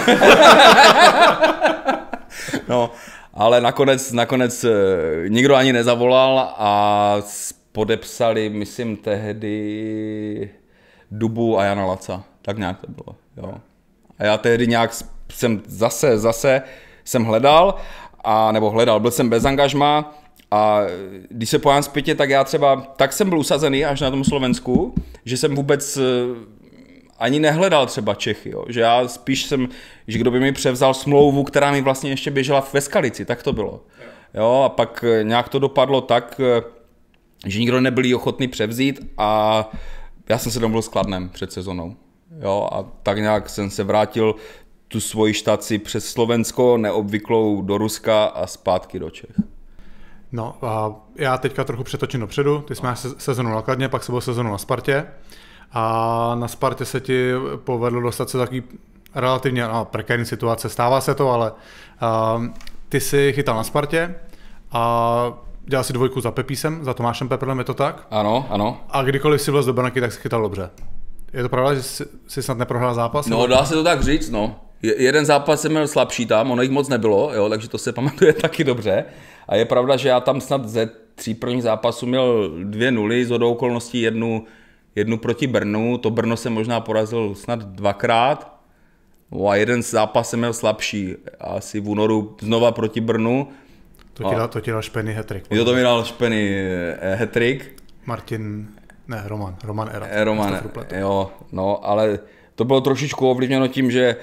No, ale nakonec, nakonec nikdo ani nezavolal a podepsali, myslím, tehdy Dubu a Jana Laca, tak nějak to bylo, jo. A já tehdy nějak jsem zase, zase jsem hledal, a, nebo hledal, byl jsem bez angažma a když se pojám zpětě, tak já třeba, tak jsem byl usazený až na tom Slovensku, že jsem vůbec ani nehledal třeba Čechy, jo. Že já spíš jsem, že kdo by mi převzal smlouvu, která mi vlastně ještě běžela ve Skalici, tak to bylo. Jo, a pak nějak to dopadlo tak, že nikdo nebyl ochotný převzít a já jsem se domluvil s Kladnem před sezónou. Jo, a tak nějak jsem se vrátil tu svoji štaci přes Slovensko, neobvyklou do Ruska a zpátky do Čech. No a já teďka trochu přetočím dopředu, ty jsi máš sezonu na Kladně, pak se byl sezonu na Spartě a na Spartě se ti povedlo dostat se takový relativně no, prekérní situace, stává se to, ale uh, ty jsi chytal na Spartě a dělal si dvojku za Pepísem, za Tomášem Peprlem, je to tak? Ano, ano. A kdykoliv si vlez do Brnaky, tak si chytal dobře. Je to pravda, že jsi, jsi snad neprohrál zápas? No, dá se to tak říct, no. Je, jeden zápas jsem měl slabší tam, ono jich moc nebylo, jo, takže to se pamatuje taky dobře. A je pravda, že já tam snad ze tří prvních zápasů měl dvě nuly, shodou okolností jednu, jednu proti Brnu, to Brno jsem možná porazil snad dvakrát. No a jeden zápas jsem měl slabší, asi v únoru znova proti Brnu. To ti dal, to ti dal Špeny hat-trick. Jo, to mi dal Špeny hat-trick. Martin, ne, Roman, Roman Erat. E, Roman, jo, no, ale to bylo trošičku ovlivněno tím, že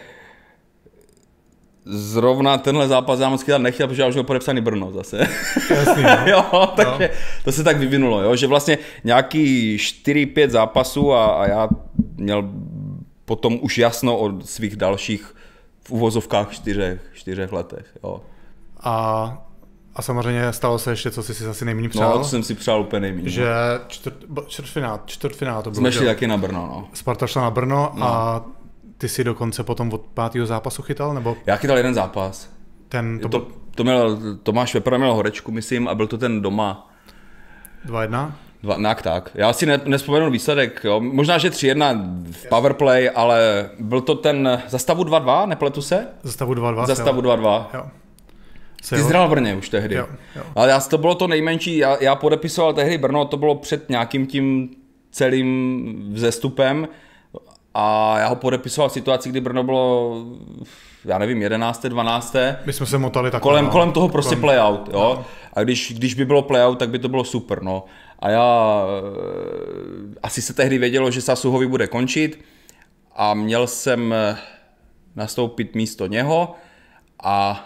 zrovna tenhle zápas já moc chytat nechtěl, protože já už měl podepsaný Brno zase. Jasný, no. Jo, takže no. To se tak vyvinulo, jo, že vlastně nějaký čtyři pět zápasů a, a já měl potom už jasno o svých dalších v uvozovkách čtyřech, čtyřech letech, jo. A, a samozřejmě stalo se ještě, co jsi si asi nejméně přál. No, to jsem si přál úplně nejméně. Že čtvrt, čtvrtfinál, čtvrtfinál to bylo. Jsme šli taky na Brno, no. Sparta šla na Brno no. A ty si dokonce potom od pátého zápasu chytal, nebo? Já chytal jeden zápas. Ten, to, to, byl... to měl, Tomáš Vepra měl horečku, myslím, a byl to ten doma. dva jedna? Dva, nějak tak. Já si ne, nespomenu výsledek, jo. Možná, že tři jedna v powerplay, ale byl to ten za stavu dva dva, nepletu se? Za stavu dva dva. Za stavu dva dva. Jo. Ty jsi hrál v Brně už tehdy. Jo, jo. Ale já, to bylo to nejmenší, já, já podepisoval tehdy Brno, to bylo před nějakým tím celým vzestupem a já ho podepisoval v situaci, kdy Brno bylo, já nevím, jedenácté, dvanácté My jsme se motali takhle. Kolem, no. kolem toho prostě kolem... playout, jo. No. A když, když by bylo playout, tak by to bylo super, no. A já, asi se tehdy vědělo, že Sasuhovi bude končit a měl jsem nastoupit místo něho a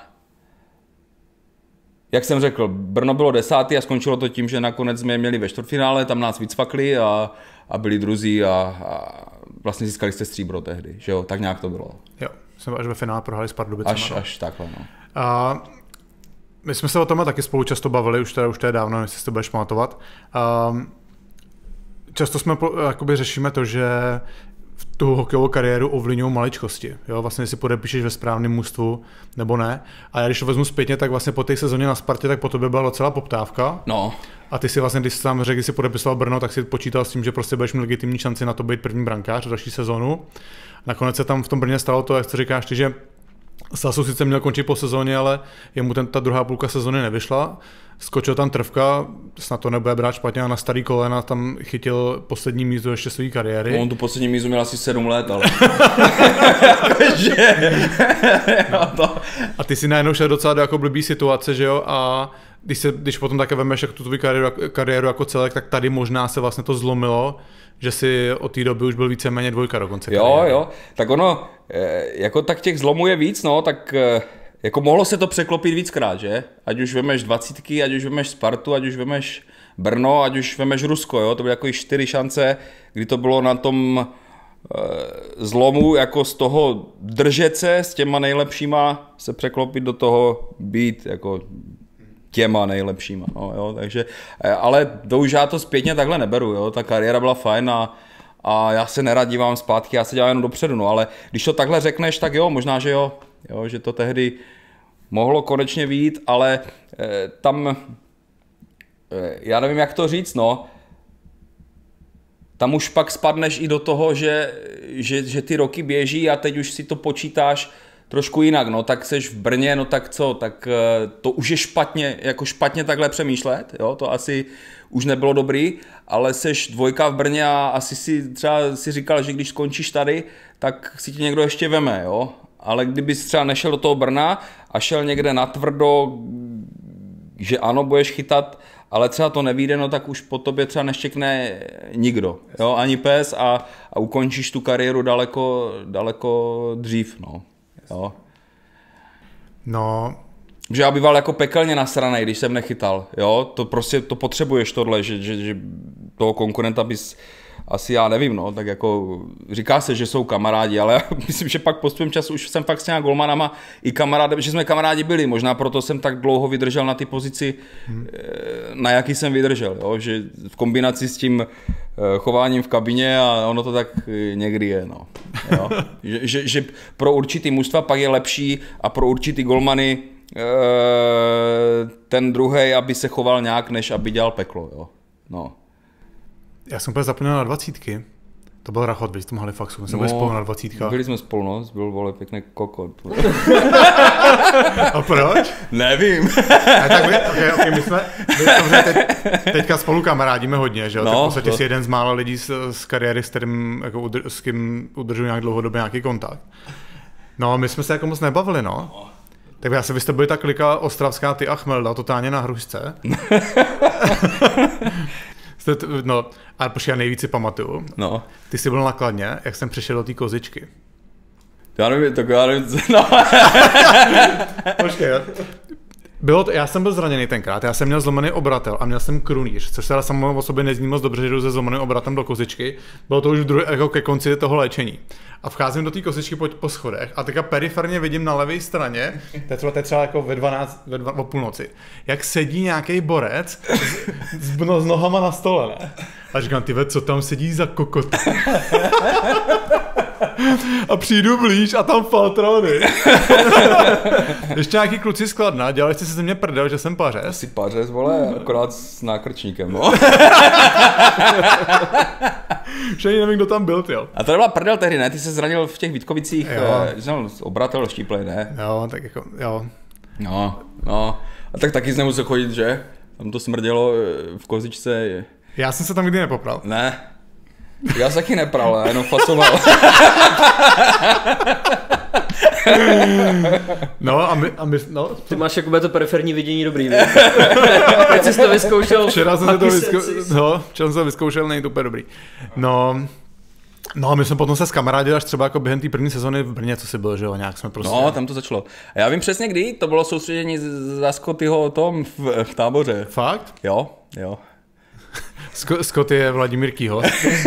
jak jsem řekl, Brno bylo desátý a skončilo to tím, že nakonec jsme je měli ve čtvrtfinále, tam nás vycvakli a, a byli druzí a, a vlastně získali jste stříbro tehdy, že jo, tak nějak to bylo. Jo, jsme až ve finále prohráli s Pardubicema. Až, až takhle, no. A my jsme se o tom taky spolu často bavili, už teda už to je dávno, jestli si to budeš pamatovat. Um, často jsme jakoby řešíme to, že v tu hokejovou kariéru ovlivňují maličkosti. Jo? Vlastně, jestli podepíšeš ve správném mužstvu nebo ne. A já když to vezmu zpětně, tak vlastně po té sezóně na Spartě, tak po tobě byla docela poptávka. No. A ty si vlastně, když jsi sám řekl, když jsi podepisoval Brno, tak si počítal s tím, že prostě budeš mít legitimní šanci na to být první brankář v další sezónu. Nakonec se tam v tom Brně stalo to, jak jsi říkáš ty, že Sasu sice měl končit po sezóně, ale jemu ten, ta druhá půlka sezóny nevyšla. Skočil tam Trvka, snad to nebude brát špatně, a na starý kolena tam chytil poslední mízu ještě své kariéry. No, on tu poslední mízu měl asi sedm let, ale... no. A ty si najednou šel docela do jako blbý situace, že jo, a když, se, když potom také vemeš jak tu tvou kariéru, kariéru jako celek, tak tady možná se vlastně to zlomilo, že si od té doby už byl víceméně dvojka dokonce. Jo, kariéry. jo, tak ono, jako tak těch zlomů je víc, no, tak jako mohlo se to překlopit víckrát, že? Ať už vemeš dvacítky, ať už vemeš Spartu, ať už vemeš Brno, ať už vemeš Rusko, jo, to byly jako čtyři šance, kdy to bylo na tom zlomu, jako z toho držet se s těma nejlepšíma, se překlopit do toho být, jako těma nejlepšíma, no, jo, takže, ale to už já to zpětně takhle neberu, jo, ta kariéra byla fajn a, a já se nerad dívám zpátky, já se dívám jenom dopředu, no, ale když to takhle řekneš, tak jo, možná, že jo, jo, že to tehdy mohlo konečně vyjít, ale eh, tam, eh, já nevím, jak to říct, no, tam už pak spadneš i do toho, že, že, že ty roky běží a teď už si to počítáš trošku jinak, no, tak seš v Brně, no tak co, tak to už je špatně, jako špatně takhle přemýšlet, jo, to asi už nebylo dobrý, ale seš dvojka v Brně a asi si třeba si říkal, že když skončíš tady, tak si tě někdo ještě veme, jo, ale kdybys třeba nešel do toho Brna a šel někde natvrdo, že ano, budeš chytat, ale třeba to nevyjde, no tak už po tobě třeba neštěkne nikdo, jo, ani pes a, a ukončíš tu kariéru daleko, daleko dřív, no. Jo. No. Že já býval jako pekelně nasranej, když jsem nechytal, jo, to prostě, to potřebuješ tohle, že, že, že toho konkurenta bys asi já nevím, no, tak jako říká se, že jsou kamarádi, ale myslím, že pak postupem času už jsem fakt s těma golmanama i kamarádi, že jsme kamarádi byli, možná proto jsem tak dlouho vydržel na ty pozici, hmm. na jaký jsem vydržel, jo, že v kombinaci s tím chováním v kabině a ono to tak někdy je, no. Jo. že, že, že pro určitý mužstva pak je lepší a pro určitý golmany ten druhej, aby se choval nějak, než aby dělal peklo, jo. No. Já jsem úplně zapomněl na dvacítky. To byl Rachot, byli v tom Halifaxu, my jsme no, byli spolu na dvacítkách. Byli jsme spolu, no, byl vole pěkný kokot. A proč? Nevím. A tak my, okay, okay, my jsme my teď, teďka spolu kamarádíme hodně, že jo? No, tak v podstatě to... jsi jeden z mála lidí z, z kariéry, s kterým jako udr, s kým udržuji nějak dlouhodobě nějaký kontakt. No, my jsme se jako moc nebavili, no. Tak já se vy jste byli ta klika ostravská, ty a Chmelda, totálně na hrušce. No, ale počkej, já nejvíc si pamatuju. No. Ty jsi byl na Kladně, jak jsem přišel do té kozičky. Já nevím, tak já nevím, no. Počkej, bylo to, já jsem byl zraněný tenkrát, já jsem měl zlomený obratel a měl jsem krunýř, což se ale samo o sobě nezní moc dobře, že jdu se zlomeným obratem do kozičky. Bylo to už druhé, jako ke konci toho léčení. A vcházím do té kozičky po, po schodech a teďka periferně vidím na levé straně, to je třeba, to je třeba jako ve dvanáct, ve dva, o půlnoci, jak sedí nějaký borec s, s, no, s nohama na stole, ne? A říkám, ty ve, co tam sedí za kokot? A přijdu blíž a tam faltrony. Ještě nějaký kluci z Kladna, dělali jste si ze mě prdel, že jsem pařez. Asi pařez, vole, akorát s nákrčníkem, no. Už ani nevím, kdo tam byl, tyjo. A to nebyla prdel tehdy, ne? Ty se zranil v těch Vítkovicích, znal obratel štíplej, ne? Jo, tak jako, jo. No, no. A tak taky jsi nemusel chodit, že? Tam to smrdělo v kozičce. Já jsem se tam nikdy nepopral. Ne. Já se taky nepral, jenom facoval. No a my, a my no. Ty máš jakoby to periferní vidění dobrý, víš? Teď jsi to vyzkoušel. Včera jsem to vyzkoušel, no, včera jsem to vyzkoušel, není to úplně dobrý. No, no a my jsme potom se skamarádili až třeba jako během té první sezony v Brně, co si byl, že jo, nějak jsme prostě. No, tam to začalo. A já vím přesně kdy, to bylo soustředění za Scottyho tom v, v Táboře. Fakt? Jo, jo. Scott je Vladimír Kýho.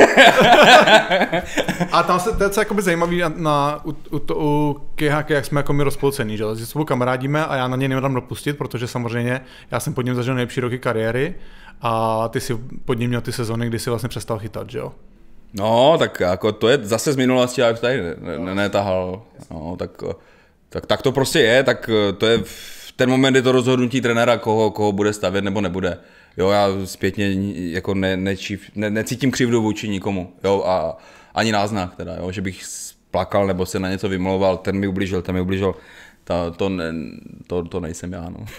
A tam se, to je jakoby zajímavý na, na u, u, u Kýháky, jak jsme jako my rozpolcený, že, že spolu kamarádíme a já na něj nemám dopustit, protože samozřejmě já jsem pod ním zažil nejlepší roky kariéry a ty si pod ním měl ty sezony, kdy si vlastně přestal chytat, že jo? No, tak jako to je zase z minulosti, já už tady netahal, no, tak, tak, tak to prostě je, tak to je v ten moment je to rozhodnutí trenéra, koho, koho bude stavět nebo nebude. Jo, já zpětně jako ne, neči, ne, necítím křivdu vůči nikomu, jo, a ani náznak teda, jo, že bych plakal nebo se na něco vymlouval, ten mi ublížil, ten mi ublížil, to, to, ne, to, to nejsem já, no.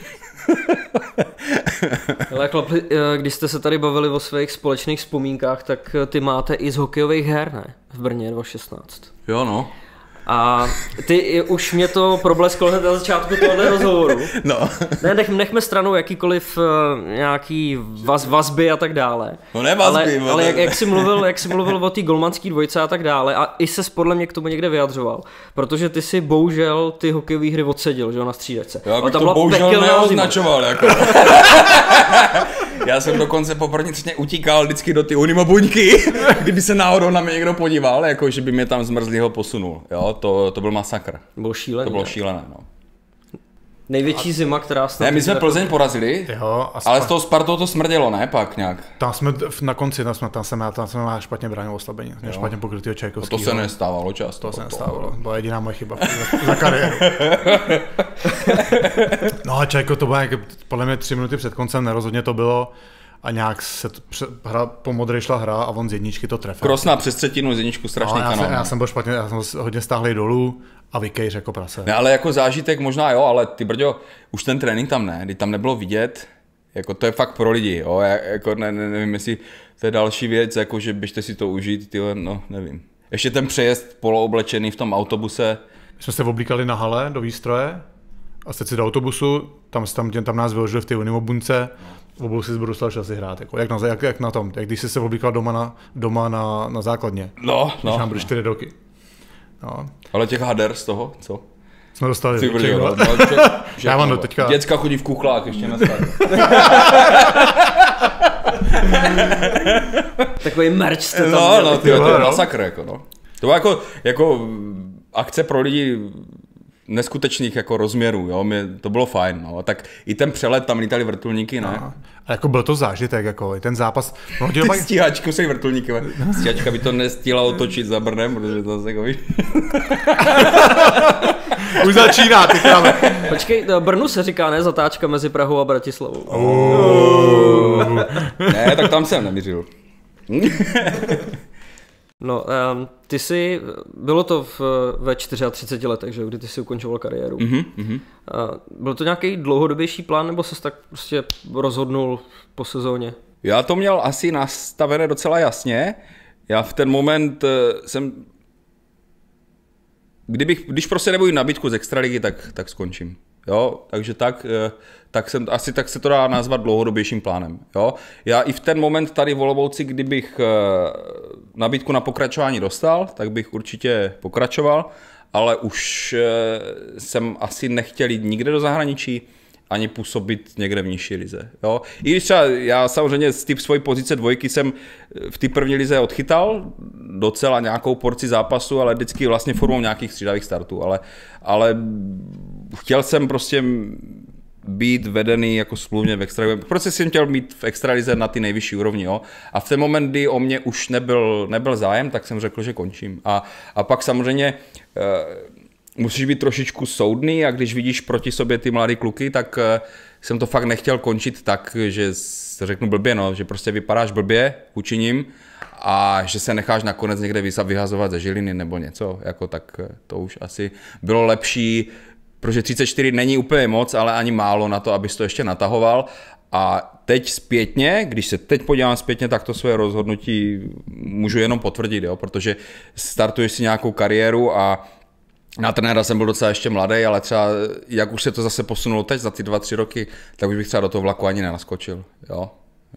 Ale chlapi, když jste se tady bavili o svých společných vzpomínkách, tak ty máte i z hokejových her, ne? V Brně dva tisíce šestnáct. Jo, no. A ty už mě to problesklo hned na začátku tohohle rozhovoru. No. Ne, nech, nechme stranou jakýkoliv uh, nějaký vaz, vazby a tak dále. No ne vazby. Ale, ale jak, jak, jsi mluvil, jak jsi mluvil o té golmanské dvojce a tak dále a i ses podle mě k tomu někde vyjadřoval. Protože ty si bohužel ty hokejové hry odsedil, že jo, na střídačce. Já bych to bohužel neoznačoval, jako. Já jsem dokonce poprvé třetně utíkal vždycky do ty unimobuňky, kdyby se náhodou na mě někdo podíval, jako že by mě tam zmrzlýho posunul. Jo, to, to byl masakr. Bylo šílené. To bylo šílené, no. Největší a... zima, která snad... Ne, my jsme Plzeň porazili, jo, a ale z toho Spartou to smrdělo, ne, pak nějak. Tam jsme na konci, tam jsme, tam jsem, tam jsem má špatně bránil oslabení, měl špatně pokrytýho Čajkovskýho. To se nestávalo často. To se nestávalo, byla jediná moje chyba za, za kariéru. No a Čajko to bylo nějaké, podle mě tři minuty před koncem, nerozhodně to bylo. A nějak se to, hra, po modré šla hra a on z jedničky to trefil. Krosná přes třetinu, z jedničku strašný no, kanál. Já, jsem, já jsem byl špatně, já jsem hodně stáhlej dolů a vykejř jako prase. Ne, ale jako zážitek možná jo, ale ty brďo, už ten trénink tam ne, kdy tam nebylo vidět, jako to je fakt pro lidi, jo, já, jako ne, ne, nevím, jestli to je další věc, jako že běžte si to užít, tyhle, no nevím. Ještě ten přejezd polooblečený v tom autobuse. My jsme se oblíkali na hale do výstroje a jste si do autobusu, tam, tam, tam nás vyložili v té unimobunce. Obul si z Bruslav šel si hrát, jako, jak, na, jak, jak na tom, jak když jsi se oblíkal doma na, doma na, na základně. No, no. Když nám byly čtyři roky. No. Ale těch hader z toho, co? Jsme dostali. Ty brďo, no, já mám do teďka. Děcka chodí v kuchlách ještě na stát. Takový merch jste tam No, měli. no, tyjo, to je masakr, jako no. To bylo jako, jako akce pro lidi neskutečných jako rozměrů, jo, mě, to bylo fajn, no, tak i ten přelet, tam lítali vrtulníky, ne? No. A jako byl to zážitek, jako i ten zápas. No, Ty pak... stíhačku se vrtulníky, stíhačka by to nestíhla otočit za Brnem, protože to zase jako víš. Už začíná, ty kráme. Počkej, Brnu se říká, ne, zatáčka mezi Prahou a Bratislavou. Oh. Ne, tak tam jsem nemířil. No, um, ty jsi, bylo to v, ve třiceti čtyřech letech, že, kdy ty jsi ukončoval kariéru. Mm-hmm, mm-hmm. Uh, byl to nějaký dlouhodobější plán, nebo ses tak prostě rozhodnul po sezóně? Já to měl asi nastavené docela jasně. Já v ten moment jsem... Kdybych, když prostě nebudu nabídku z extraligy, tak, tak skončím. Jo, takže tak, tak jsem, asi tak se to dá nazvat dlouhodobějším plánem. Jo. Já i v ten moment tady v Olomouci, kdybych nabídku na pokračování dostal, tak bych určitě pokračoval, ale už jsem asi nechtěl jít nikde do zahraničí, ani působit někde v nižší lize. Jo. I když třeba já samozřejmě z té svojí pozice dvojky jsem v té první lize odchytal docela nějakou porci zápasu, ale vždycky vlastně formou nějakých střídavých startů, ale, ale chtěl jsem prostě být vedený jako smluvně v extralize. Prostě jsem chtěl být v extralize na ty nejvyšší úrovni. Jo. A v ten moment, kdy o mě už nebyl, nebyl zájem, tak jsem řekl, že končím. A, a pak samozřejmě musíš být trošičku soudný a když vidíš proti sobě ty mladý kluky, tak jsem to fakt nechtěl končit tak, že řeknu blbě, no, že prostě vypadáš blbě vůči nim a že se necháš nakonec někde vyhazovat ze Žiliny nebo něco, jako tak to už asi bylo lepší, protože třicet čtyři není úplně moc, ale ani málo na to, abys to ještě natahoval. A teď zpětně, když se teď podívám zpětně, tak to své rozhodnutí můžu jenom potvrdit, jo, protože startuješ si nějakou kariéru a na trenéra jsem byl docela ještě mladý, ale třeba jak už se to zase posunulo teď za ty dva, tři roky, tak už bych třeba do toho vlaku ani nenaskočil. Jo?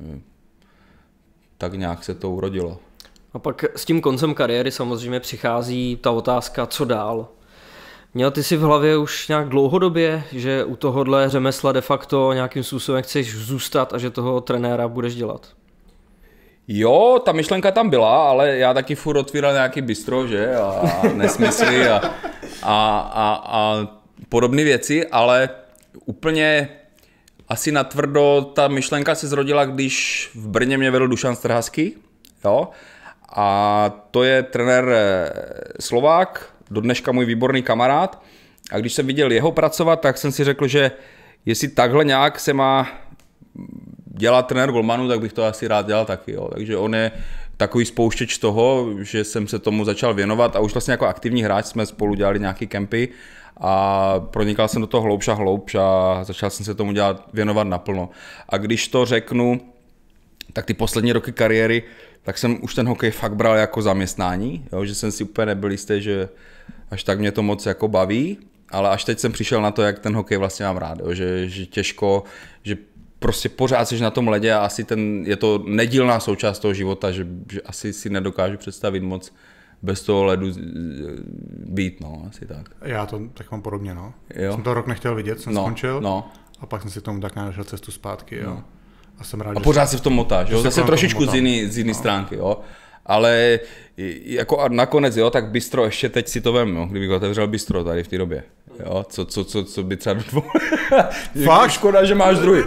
Tak nějak se to urodilo. A pak s tím koncem kariéry samozřejmě přichází ta otázka, co dál. Měl ty si v hlavě už nějak dlouhodobě, že u tohohle řemesla de facto nějakým způsobem chceš zůstat a že toho trenéra budeš dělat? Jo, ta myšlenka tam byla, ale já taky furt otvíral nějaký bistro, že, a nesmysly a, a, a, a podobné věci, ale úplně asi natvrdo ta myšlenka se zrodila, když v Brně mě vedl Dušan Strhaský, jo, a to je trenér Slovák, do dneška můj výborný kamarád, a když jsem viděl jeho pracovat, tak jsem si řekl, že jestli takhle nějak se má dělat trenér golmanů, tak bych to asi rád dělal taky. Jo. Takže on je takový spouštěč toho, že jsem se tomu začal věnovat a už vlastně jako aktivní hráč jsme spolu dělali nějaký kempy a pronikal jsem do toho hloubš a hloubš a začal jsem se tomu dělat, věnovat naplno. A když to řeknu, tak ty poslední roky kariéry, tak jsem už ten hokej fakt bral jako zaměstnání, jo, že jsem si úplně nebyl jistý, že až tak mě to moc jako baví, ale až teď jsem přišel na to, jak ten hokej vlastně mám rád, jo, že, že těžko, že prostě pořád jsi na tom ledě a asi ten, je to nedílná součást toho života, že, že asi si nedokážu představit moc bez toho ledu být, no, asi tak. Já to tak mám podobně, no. Jo. Jsem to rok nechtěl vidět, jsem no, skončil no. a pak jsem si k tomu tak našel cestu zpátky, jo. No. A jsem rád, a pořád si v tom motáš, jo, zase trošičku z jiný, z jiný no. stránky, jo. Ale jako a nakonec, jo, tak bistro, ještě teď si to vem, jo, kdybych otevřel bistro tady v té době. Jo, co, co, co, co by třeba dvou... Fakt? Škoda, že máš druhý.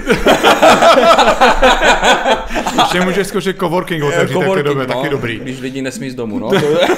Ještě můžeš zkoušet coworking otevřít, tak to je době, no, taky dobrý. Když lidi nesmí z domu, no.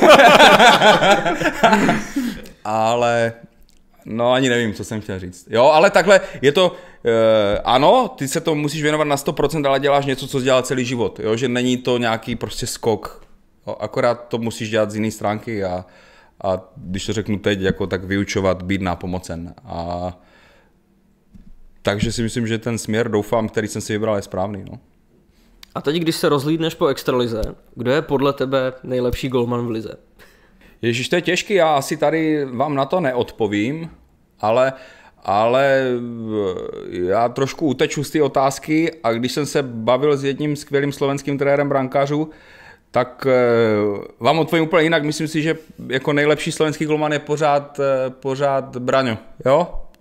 Ale... No ani nevím, co jsem chtěl říct. Jo, ale takhle je to, e, ano, ty se to musíš věnovat na sto procent, ale děláš něco, co jsi dělal celý život, jo, že není to nějaký prostě skok, jo, akorát to musíš dělat z jiné stránky a, a když to řeknu teď, jako tak vyučovat, být nápomocen. A takže si myslím, že ten směr, doufám, který jsem si vybral, je správný, no. A teď, když se rozhlídneš po extralize, kdo je podle tebe nejlepší golman v lize? Ježíš, to je těžký, já asi tady vám na to neodpovím, ale, ale já trošku uteču z té otázky a když jsem se bavil s jedním skvělým slovenským trenérem brankářů, tak vám odpovím úplně jinak. Myslím si, že jako nejlepší slovenský golman je pořád, pořád Braňo, jo?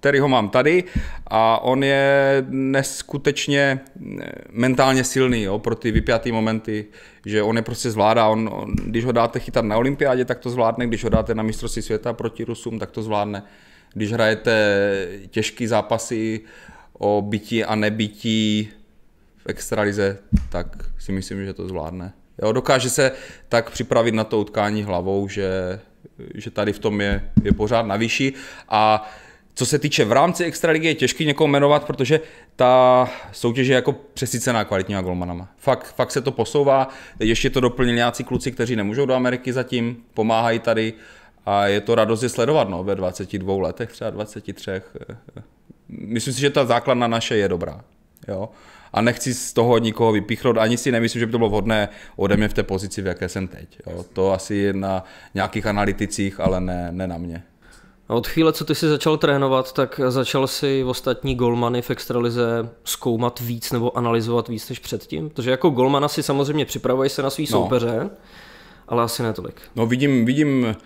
který ho mám tady a on je neskutečně mentálně silný, jo, pro ty vypjatý momenty, že on je prostě zvládá, on, on, když ho dáte chytat na olympiádě, tak to zvládne, když ho dáte na mistrovství světa proti Rusům, tak to zvládne. Když hrajete těžký zápasy o bytí a nebytí v extralize, tak si myslím, že to zvládne. Jo, dokáže se tak připravit na to utkání hlavou, že, že tady v tom je, je pořád na výši. A co se týče v rámci extraligy, je těžký někoho jmenovat, protože ta soutěž je jako přesycená kvalitníma golmanama. Fakt, fakt se to posouvá. Teď ještě to doplnili nějací kluci, kteří nemůžou do Ameriky zatím, pomáhají tady a je to radost je sledovat, no, ve dvaceti dvou letech, třeba dvaceti třech. Myslím si, že ta základna naše je dobrá. Jo? A nechci z toho nikoho vypíchnout, ani si nemyslím, že by to bylo vhodné ode mě v té pozici, v jaké jsem teď. Jo? To asi je na nějakých analyticích, ale ne, ne na mě. A od chvíle, co ty jsi začal trénovat, tak začal si ostatní golmany v extralize zkoumat víc nebo analyzovat víc než předtím? Protože jako golmana si samozřejmě připravuješ se na svý no. soupeře, ale asi ne tolik. No vidím, vidím,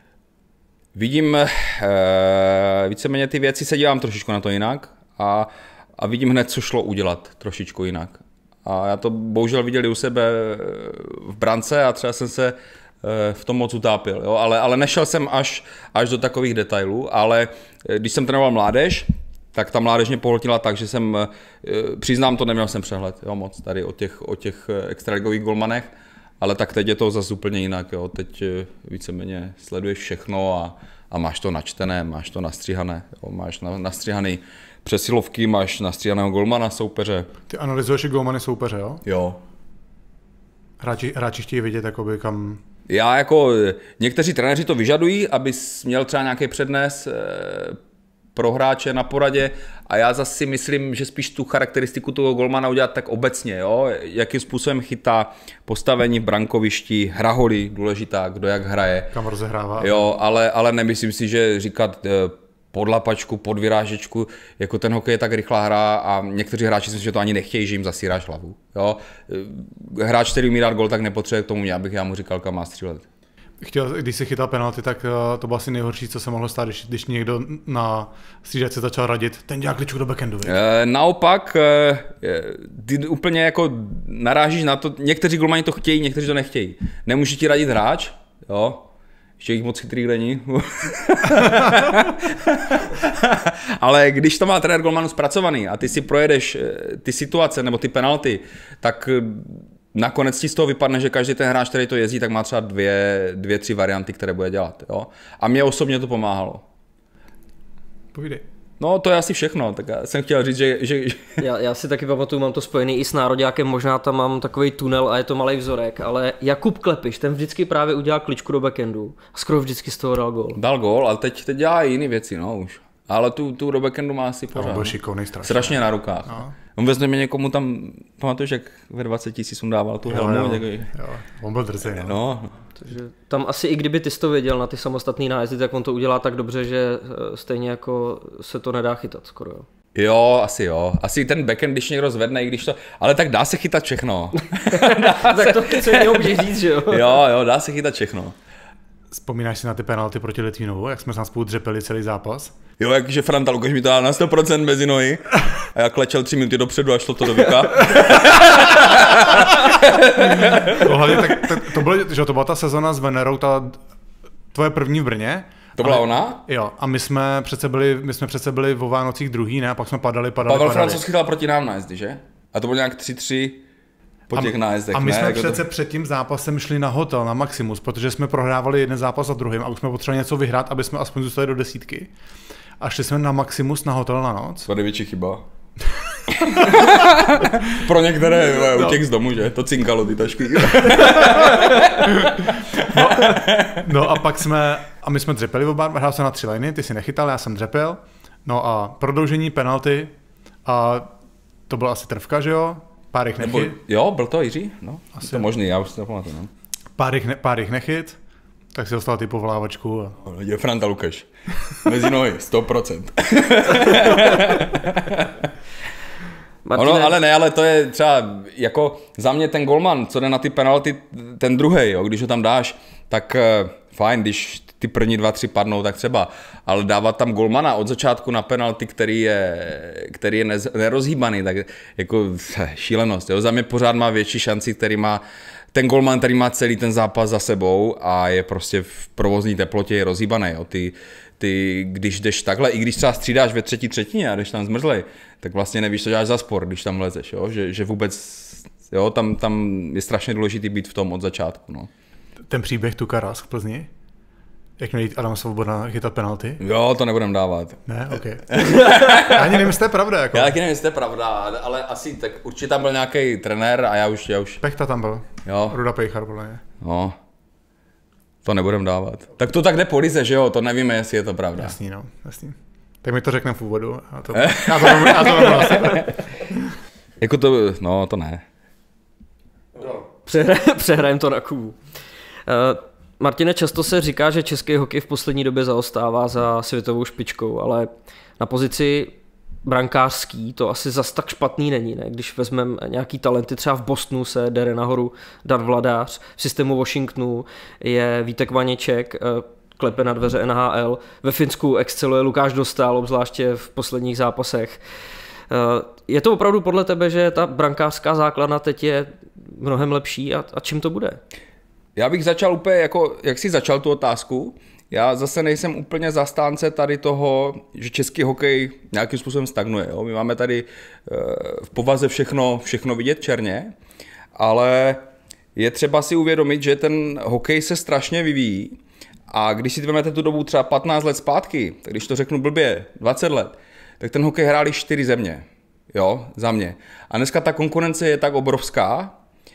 vidím, eh, víceméně ty věci se dívám trošičku na to jinak a, a vidím hned, co šlo udělat trošičku jinak. A já to bohužel viděl i u sebe v brance a třeba jsem se v tom moc utápil, jo? Ale, ale nešel jsem až, až do takových detailů, ale když jsem trénoval mládež, tak ta mládež mě pohltila tak, že jsem, přiznám to, neměl jsem přehled, jo, moc tady o těch, o těch extraligových golmanech, ale tak teď je to zase úplně jinak, jo? Teď víceméně sleduješ všechno a, a máš to načtené, máš to nastříhané, jo? Máš na, nastříhaný přesilovky, máš nastříhaného golmana soupeře. Ty analyzuješ i golmany soupeře, jo? Jo. Hráči, hráči chtějí vidět, jakoby kam... Já jako, někteří trenéři to vyžadují, abys měl třeba nějaký přednes pro hráče na poradě a já zase si myslím, že spíš tu charakteristiku toho golmana udělat tak obecně, jo? Jakým způsobem chytá, postavení v brankovišti, hraholy důležitá, kdo jak hraje. Kam rozehrává. Jo, ale, ale nemyslím si, že říkat pod lapačku, pod vyrážečku, jako ten hokej je tak rychlá hra a někteří hráči si myslím, že to ani nechtějí, že jim zasíráš hlavu. Jo? Hráč, který umí dát gol, tak nepotřebuje k tomu, abych já mu říkal, kam má střílet. Chtěl, když si chytal penalty, tak to bylo asi nejhorší, co se mohlo stát, když, když někdo na střídačce začal radit, ten dělá kličku do backendu. E, naopak, e, ty úplně jako narážíš na to, někteří golmani to chtějí, někteří to nechtějí. Nemůže ti radit hráč, jo? Ještě jich moc chytrých není. Ale když to má trenér golmanu zpracovaný a ty si projedeš ty situace nebo ty penalty, tak nakonec ti z toho vypadne, že každý ten hráč, který to jezdí, tak má třeba dvě, dvě tři varianty, které bude dělat. Jo? A mě osobně to pomáhalo. Povídej. No to je asi všechno, tak já jsem chtěl říct, že... že... Já, já si taky pamatuju, mám to spojený i s nároďákem, možná tam mám takový tunel a je to malý vzorek, ale Jakub Klepiš, ten vždycky právě udělal kličku do backendu a skoro vždycky z toho dal gól. Dal gól, ale teď, teď dělá i jiné věci, no už. Ale tu, tu do backendu má asi pořád. Byl šikovnej strašně. Strašně na rukách. No. On vezme mě někomu tam, pamatuješ, jak ve dvaceti si jsem dával tu helmu? Jo, jo. jo, on byl drzej, no. no. Takže tam asi i kdyby ty jsi to věděl na ty samostatný nájezdy, tak on to udělá tak dobře, že stejně jako se to nedá chytat skoro. Jo, jo asi jo. Asi ten backhand, když někdo zvedne, i když to... Ale tak dá se chytat všechno. Tak to co jiného můžeš říct, že jo? Jo, jo, dá se chytat všechno. Vzpomínáš si na ty penalty proti Litvínovu, jak jsme se spolu dřepeli celý zápas? Jo, jakže Franta Lukáš mi to dal na sto procent mezi nohy a já klečel tři minuty dopředu a šlo to do víka. Hlavně, tak to, to, bylo, že to byla ta sezona s Venerou, ta tvoje první v Brně. To byla ale, ona? Jo, a my jsme přece byli, my jsme přece byli vo Vánocích druhý, ne? A pak jsme padali, padali, Pavel padali. Francouz chytal proti nám nájezdy, že? A to bylo nějak tři tři po těch nájezdech. A my ne? jsme jako přece to... před tím zápasem šli na hotel, na Maximus, protože jsme prohrávali jeden zápas za druhým a už jsme potřebovali něco vyhrát, aby jsme aspoň zůstali do desítky. A šli jsme na Maximus na hotel na noc. To je největší chyba. Pro některé no. Utěk z domu, že? To cinkalo ty tašky. no, no a pak jsme, a my jsme dřepeli oba, hrál jsem na tři liny, ty si nechytal, já jsem dřepel. No a prodloužení penalty a to byla asi trvka, že jo? Pár jich nechyt. Nebo, jo, byl to Jiří? No, asi je to možný, já už si to pamatuju. No. Pár jich, ne, pár jich nechyt, tak si dostal ty povolávačku. A... Je Franta Lukáš. Mezi nohy, sto procent. Ono, ale ne, ale to je třeba jako za mě ten golman, co jde na ty penalty, ten druhej, jo, když ho tam dáš, tak fajn, když ty první dva, tři padnou, tak třeba, ale dávat tam golmana od začátku na penalty, který je, který je nez, nerozhýbaný, tak jako šílenost. Jo? Za mě pořád má větší šanci, který má ten golman, který má celý ten zápas za sebou a je prostě v provozní teplotě je rozhýbaný. Jo? Ty, ty, když jdeš takhle, i když třeba střídáš ve třetí třetině a jdeš tam zmrzlej, tak vlastně nevíš, co děláš za sport, když tam lezeš, jo? Že, že vůbec, jo, tam, tam je strašně důležitý být v tom od začátku. No. Ten příběh Tukaras v Plzni? Jak měl jít Adam Svoboda chytat penalty? Jo, to nebudem dávat. Ne, ok. Ani nevím, jestli to je pravda. Jako. Já taky nevím, jestli to je pravda, ale asi tak určitě tam byl nějaký trenér a já už... Já už... Pechta tam byl. Jo. Ruda Pejchar, podle mě. No. To nebudem dávat. Tak to tak jde po lize, že jo? To nevíme, jestli je to pravda. Jasný, no. Jasný. Tak mi to řekne v úvodu. A to, já to mám, já to mám vlastně. Jako to... No, to ne. Přehra, přehrajem to na Kubu. Uh, Martine, často se říká, že český hokej v poslední době zaostává za světovou špičkou, ale na pozici brankářský to asi zas tak špatný není, ne? Když vezmeme nějaký talenty, třeba v Bostonu se dere nahoru Dan Vladář, v systému Washingtonu je Vítek Vaněček, klepe na dveře N H L, ve Finsku exceluje Lukáš Dostál, obzvláště v posledních zápasech. Je to opravdu podle tebe, že ta brankářská základna teď je mnohem lepší a, a čím to bude? Já bych začal úplně, jako, jak jsi začal tu otázku, já zase nejsem úplně zastánce tady toho, že český hokej nějakým způsobem stagnuje. Jo? My máme tady v povaze všechno, všechno vidět černě, ale je třeba si uvědomit, že ten hokej se strašně vyvíjí a když si vezmete tu dobu třeba patnáct let zpátky, tak když to řeknu blbě, dvacet let, tak ten hokej hráli čtyři země, jo, za mě. A dneska ta konkurence je tak obrovská,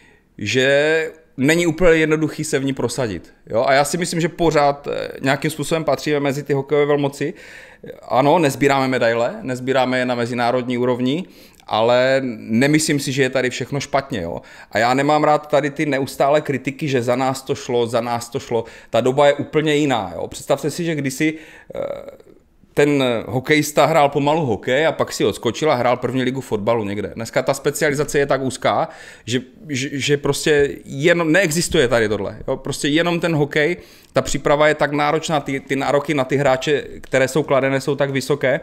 že není úplně jednoduchý se v ní prosadit. Jo? A já si myslím, že pořád nějakým způsobem patříme mezi ty hokejové velmoci. Ano, nezbíráme medaile, nezbíráme je na mezinárodní úrovni, ale nemyslím si, že je tady všechno špatně. Jo? A já nemám rád tady ty neustále kritiky, že za nás to šlo, za nás to šlo. Ta doba je úplně jiná. Jo? Představte si, že kdysi ten hokejista hrál pomalu hokej a pak si odskočil a hrál první ligu fotbalu někde. Dneska ta specializace je tak úzká, že, že, že prostě jenom neexistuje tady tohle. Jo? Prostě jenom ten hokej, ta příprava je tak náročná, ty, ty nároky na ty hráče, které jsou kladené, jsou tak vysoké,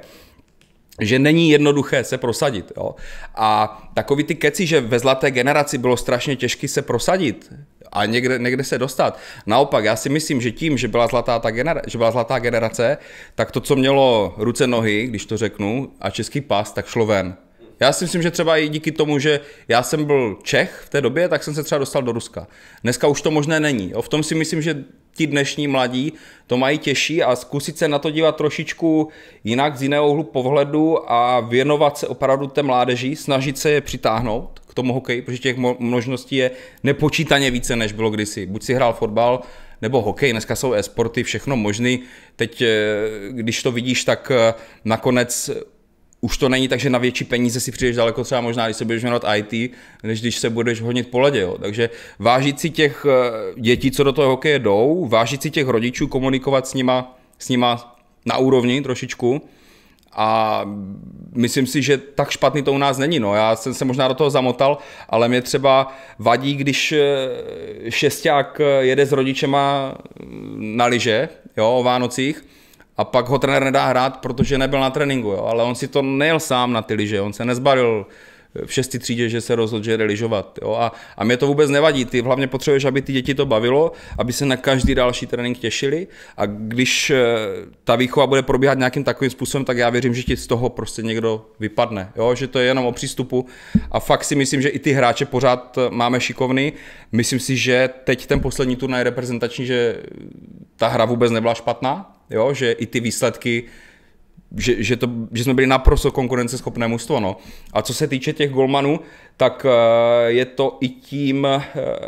že není jednoduché se prosadit. Jo? A takový ty keci, že ve zlaté generaci bylo strašně těžké se prosadit a někde, někde se dostat. Naopak, já si myslím, že tím, že byla zlatá, ta genera- že byla zlatá generace, tak to, co mělo ruce, nohy, když to řeknu, a český pas, tak šlo ven. Já si myslím, že třeba i díky tomu, že já jsem byl Čech v té době, tak jsem se třeba dostal do Ruska. Dneska už to možné není. Jo? V tom si myslím, že ti dnešní mladí to mají těžší a zkusit se na to dívat trošičku jinak, z jiného úhlu pohledu a věnovat se opravdu té mládeži, snažit se je přitáhnout k tomu hokeji, protože těch možností je nepočítaně více, než bylo kdysi. Buď si hrál fotbal, nebo hokej, dneska jsou e-sporty, všechno možný. Teď, když to vidíš, tak nakonec už to není tak, že na větší peníze si přijdeš daleko, třeba možná, když se budeš věnovat í té, než když se budeš honit po ledě. Jo. Takže vážit si těch dětí, co do toho hokeje jdou, vážit si těch rodičů, komunikovat s nima, s nima na úrovni trošičku. A myslím si, že tak špatný to u nás není. No. Já jsem se možná do toho zamotal, ale mě třeba vadí, když šesták jede s rodičema na lyže, jo, o Vánocích, a pak ho trenér nedá hrát, protože nebyl na tréninku, jo. Ale on si to nejel sám na ty lyže, on se nezbalil v šestý třídě, že se rozhodl, že jde lyžovat. Jo. A, a mě to vůbec nevadí, ty hlavně potřebuješ, aby ty děti to bavilo, aby se na každý další trénink těšili a když ta výchova bude probíhat nějakým takovým způsobem, tak já věřím, že ti z toho prostě někdo vypadne, jo. Že to je jenom o přístupu a fakt si myslím, že i ty hráče pořád máme šikovný. Myslím si, že teď ten poslední turnaj reprezentační, že ta hra vůbec nebyla špatná, jo, že i ty výsledky, že, že, to, že jsme byli naprosto konkurenceschopné mužstvo. No. A co se týče těch golmanů, tak uh, je to i tím, uh,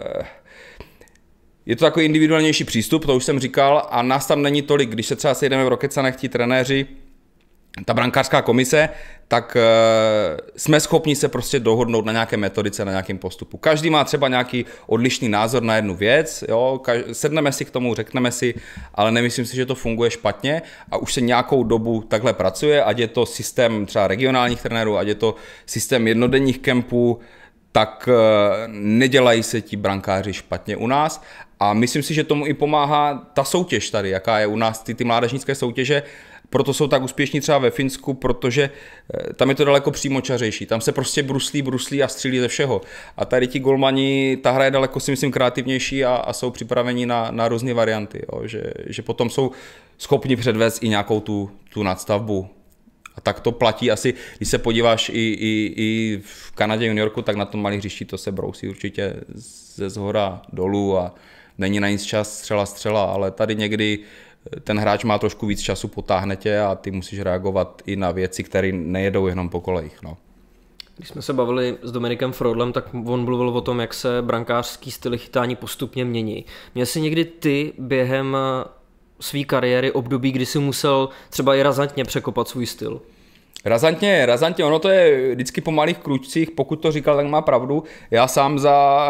je to takový individuálnější přístup, to už jsem říkal, a nás tam není tolik, když se třeba sejdeme v Rokecanech ti trenéři, ta brankářská komise, tak uh, jsme schopni se prostě dohodnout na nějaké metodice, na nějakém postupu. Každý má třeba nějaký odlišný názor na jednu věc, jo? Kaž- sedneme si k tomu, řekneme si, ale nemyslím si, že to funguje špatně a už se nějakou dobu takhle pracuje, ať je to systém třeba regionálních trenérů, ať je to systém jednodenních kempů, tak nedělají se ti brankáři špatně u nás a myslím si, že tomu i pomáhá ta soutěž tady, jaká je u nás, ty, ty mládežnické soutěže, proto jsou tak úspěšní třeba ve Finsku, protože tam je to daleko přímočařejší, tam se prostě bruslí, bruslí a střílí ze všeho a tady ti golmani, ta hra je daleko si myslím kreativnější a, a jsou připraveni na, na různé varianty, jo, že, že potom jsou schopni předvést i nějakou tu, tu nadstavbu. A tak to platí asi, když se podíváš i, i, i v Kanadě juniorku, tak na tom malý hřišti to se brousí určitě ze zhora dolů a není na nic čas střela střela, ale tady někdy ten hráč má trošku víc času, potáhne tě a ty musíš reagovat i na věci, které nejedou jenom po kolejích. No. Když jsme se bavili s Dominikem Frodlem, tak on mluvil o tom, jak se brankářský styly chytání postupně mění. Měl jsi někdy ty během své kariéry období, kdy si musel třeba i razantně překopat svůj styl? Razantně, razantně, ono to je vždycky po malých kručcích, pokud to říkal, tak má pravdu. Já sám za,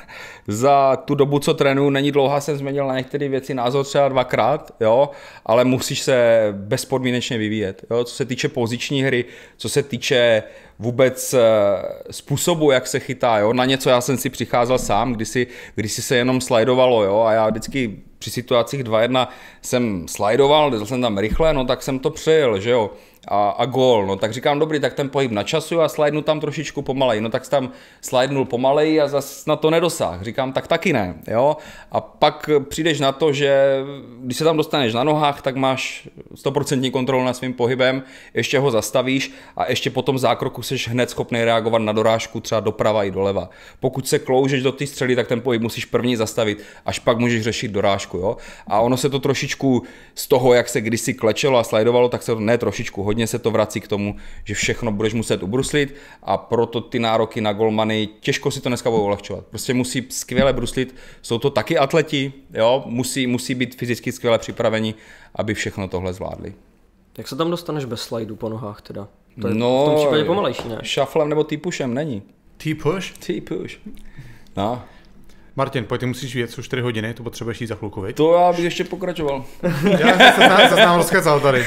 za tu dobu, co trénuju, není dlouhá, jsem změnil na některé věci názor třeba dvakrát, jo, ale musíš se bezpodmínečně vyvíjet, jo, co se týče poziční hry, co se týče vůbec způsobu, jak se chytá, jo, na něco já jsem si přicházel sám, když si, když si se jenom slajdovalo, jo, a já vždycky při situacích dva jedna jsem slajdoval, dal jsem tam rychle, no tak jsem to přejel, že jo. A, a gól, no tak říkám, dobrý, tak ten pohyb načasuju a slidnu tam trošičku pomalej, no tak tam slidnul pomalej a zas na to nedosáh, říkám, tak taky ne, jo, a pak přijdeš na to, že když se tam dostaneš na nohách, tak máš sto procent kontrolu nad svým pohybem, ještě ho zastavíš a ještě po tom zákroku seš hned schopný reagovat na dorážku třeba doprava i doleva. Pokud se kloužeš do té střely, tak ten pohyb musíš první zastavit, až pak můžeš řešit dorážku, jo, a ono se to trošičku z toho, jak se kdysi klečelo a slidovalo, tak se to ne trošičku, hodně se to vrací k tomu, že všechno budeš muset ubruslit a proto ty nároky na golmany, těžko si to dneska budou ulehčovat. Prostě musí skvěle bruslit, jsou to taky atleti, jo, musí, musí být fyzicky skvěle připraveni, aby všechno tohle zvládli. Jak se tam dostaneš bez slajdu po nohách teda? To je no, v tom případě pomalejší, ne? Shufflem nebo T-pushem není. T-push? T-push. No. Martin, pojď, ty musíš jet, jsou čtyři hodiny, to potřebuješ jít za chvilku, viď? To já bych ještě pokračoval. Já se nám, se nám rozkecal tady.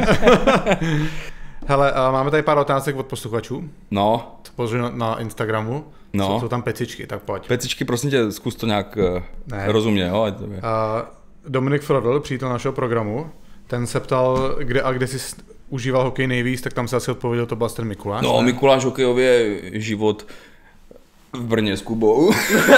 Hele, máme tady pár otázek od posluchačů. No. Co položili na, na Instagramu. No. Jsou, jsou tam pecičky, tak pojď. Pecičky, prosím tě, zkus to nějak ne. rozumně, jo? Uh, Dominik Frodl, přítel našeho programu, ten se ptal, kde a kde jsi užíval hokej nejvíc, tak tam se asi odpověděl, to byl ten Mikuláš. No, ne? Mikuláš hokejově život v Brně s Kubou.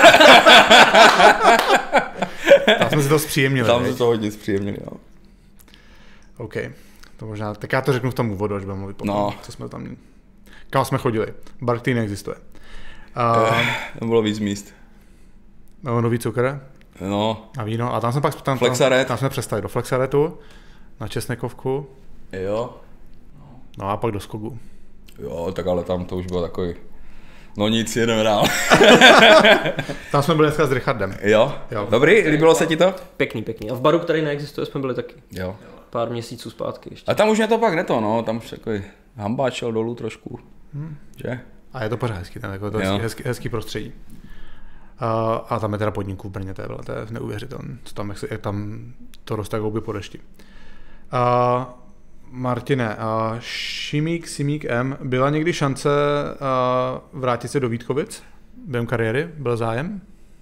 Tam jsme si to zpříjemnili. Tam jsme to hodně zpříjemnili, jo. OK, to možná, tak já to řeknu v tom úvodu, až budeme mluvit potom, no. Co jsme tam, kam jsme chodili. Barclay neexistuje. Uh, to bylo víc míst. No, nový cukr. No. A víno. A tam jsme pak tam, tam, tam jsme přestali do Flexaretu, na Česnekovku. Jo. No a pak do Skogu. Jo, tak ale tam to už bylo takový... No nic, jedeme dál. Tam jsme byli dneska s Richardem. Jo? Jo. Dobrý, líbilo se ti to? Pěkný, pěkný. A v baru, který neexistuje, jsme byli taky. Jo. Pár měsíců zpátky ještě. A tam už mě to pak neto, no, tam už takový hambáč šel dolů trošku, hmm. že? A je to pořád hezký, tam, jako to hezký, hezký, hezký prostředí. A, a tam je teda podniků v Brně, to je, to je neuvěřitelné, co tam, jak, jak tam to roste jako po dešti. A Martine, a Šimík, Simík M, byla někdy šance vrátit se do Vítkovic během kariéry? Byl zájem?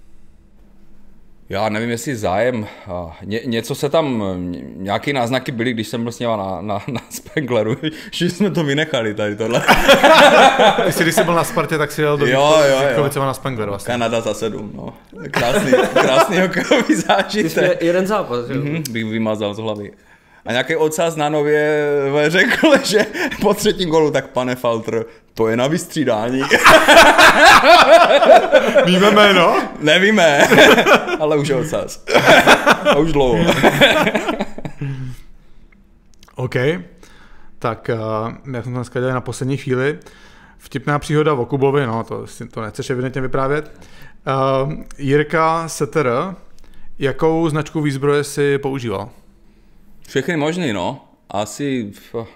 Já nevím, jestli zájem. Ně, něco se tam, nějaké náznaky byly, když jsem byl s něma na, na, na Spengleru, že jsme to vynechali tady tohle. Jestli když jsi byl na Spartě, tak si jel do Vítkovicema na Spengleru. Vlastně. Kanada za sedm, no. Krásný, krásný hokejový zážitek. Jeden zápas, jo? Mm-hmm, bych vymazal z hlavy. A nějaký ocas na Nově řekl, že po třetím golu, tak pane Faltr, to je na vystřídání. Víme jméno? Nevíme, ale už je ocas. A už dlouho. OK, tak uh, jak jsme to dneska dělali na poslední chvíli, vtipná příhoda o Kubovi, no to, to nechceš evidentně vyprávět. Uh, Jirka Setter, jakou značku výzbroje si používal? Všechny možný, no. Asi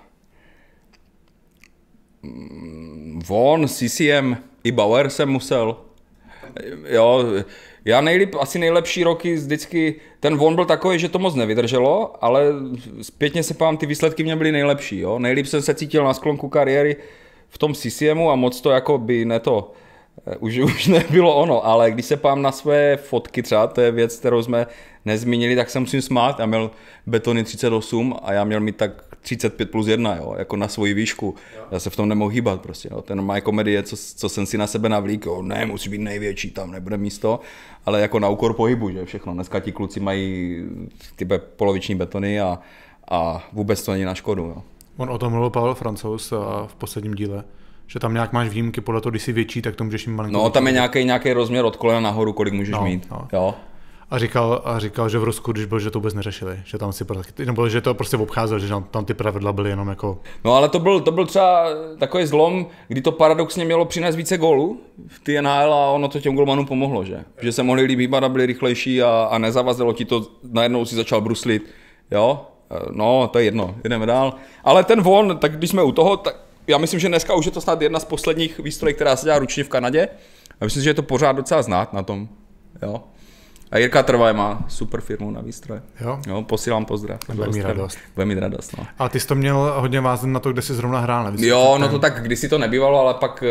Von, C C M i Bauer jsem musel. Jo, já nejlíp, asi nejlepší roky vždycky, ten Von byl takový, že to moc nevydrželo, ale zpětně se pám, ty výsledky mě byly nejlepší, jo. Nejlíp jsem se cítil na sklonku kariéry v tom C C M u a moc to jako by ne to, už, už nebylo ono, ale když se pám na své fotky třeba, to je věc, kterou jsme nezmínili, tak se musím smát. Já měl betony třicet osm a já měl mít tak třicet pět plus jedna, jo, jako na svoji výšku. Jo. Já se v tom nemohl hýbat prostě, jo. Ten má komedie, co, co jsem si na sebe navlík, jo, ne, musí být největší, tam nebude místo, ale jako na úkor pohybu, že všechno. Dneska ti kluci mají ty poloviční betony a, a vůbec to není na škodu, jo. On o tom mluvil Pavel Francouz v posledním díle, že tam nějak máš výjimky podle toho, když jsi větší, tak to můžeš mít malinkou. No, tam je nějaký, nějaký rozměr od kolena nahoru, kolik můžeš no, mít, no. Jo. A říkal, a říkal, že v Rusku, když byl, že to vůbec neřešili, že tam si nebo že to prostě obcházel, že tam, tam ty pravidla byly jenom jako... No ale to byl, to byl třeba takový zlom, kdy to paradoxně mělo přinést více gólů v té N H L a ono to těm golmanům pomohlo, že? Že se mohli líp hýbat a byli rychlejší a, a nezavazilo ti to, najednou si začal bruslit, jo? No, to je jedno, jdeme dál. Ale ten von, tak když jsme u toho, tak já myslím, že dneska už je to snad jedna z posledních výstrojů, která se dělá ručně v Kanadě. A myslím, že je to pořád docela znát na tom, jo? A Jirka Trvaj má super firmu na výstroje. Jo? Jo, posílám pozdrav. Bude mít radost. Bude mít radost, no. A ty jsi to měl hodně vázat na to, kde jsi zrovna hrál, ne? Jo, no to tak kdysi to nebývalo, ale pak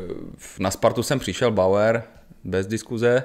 na Spartu jsem přišel, Bauer, bez diskuze.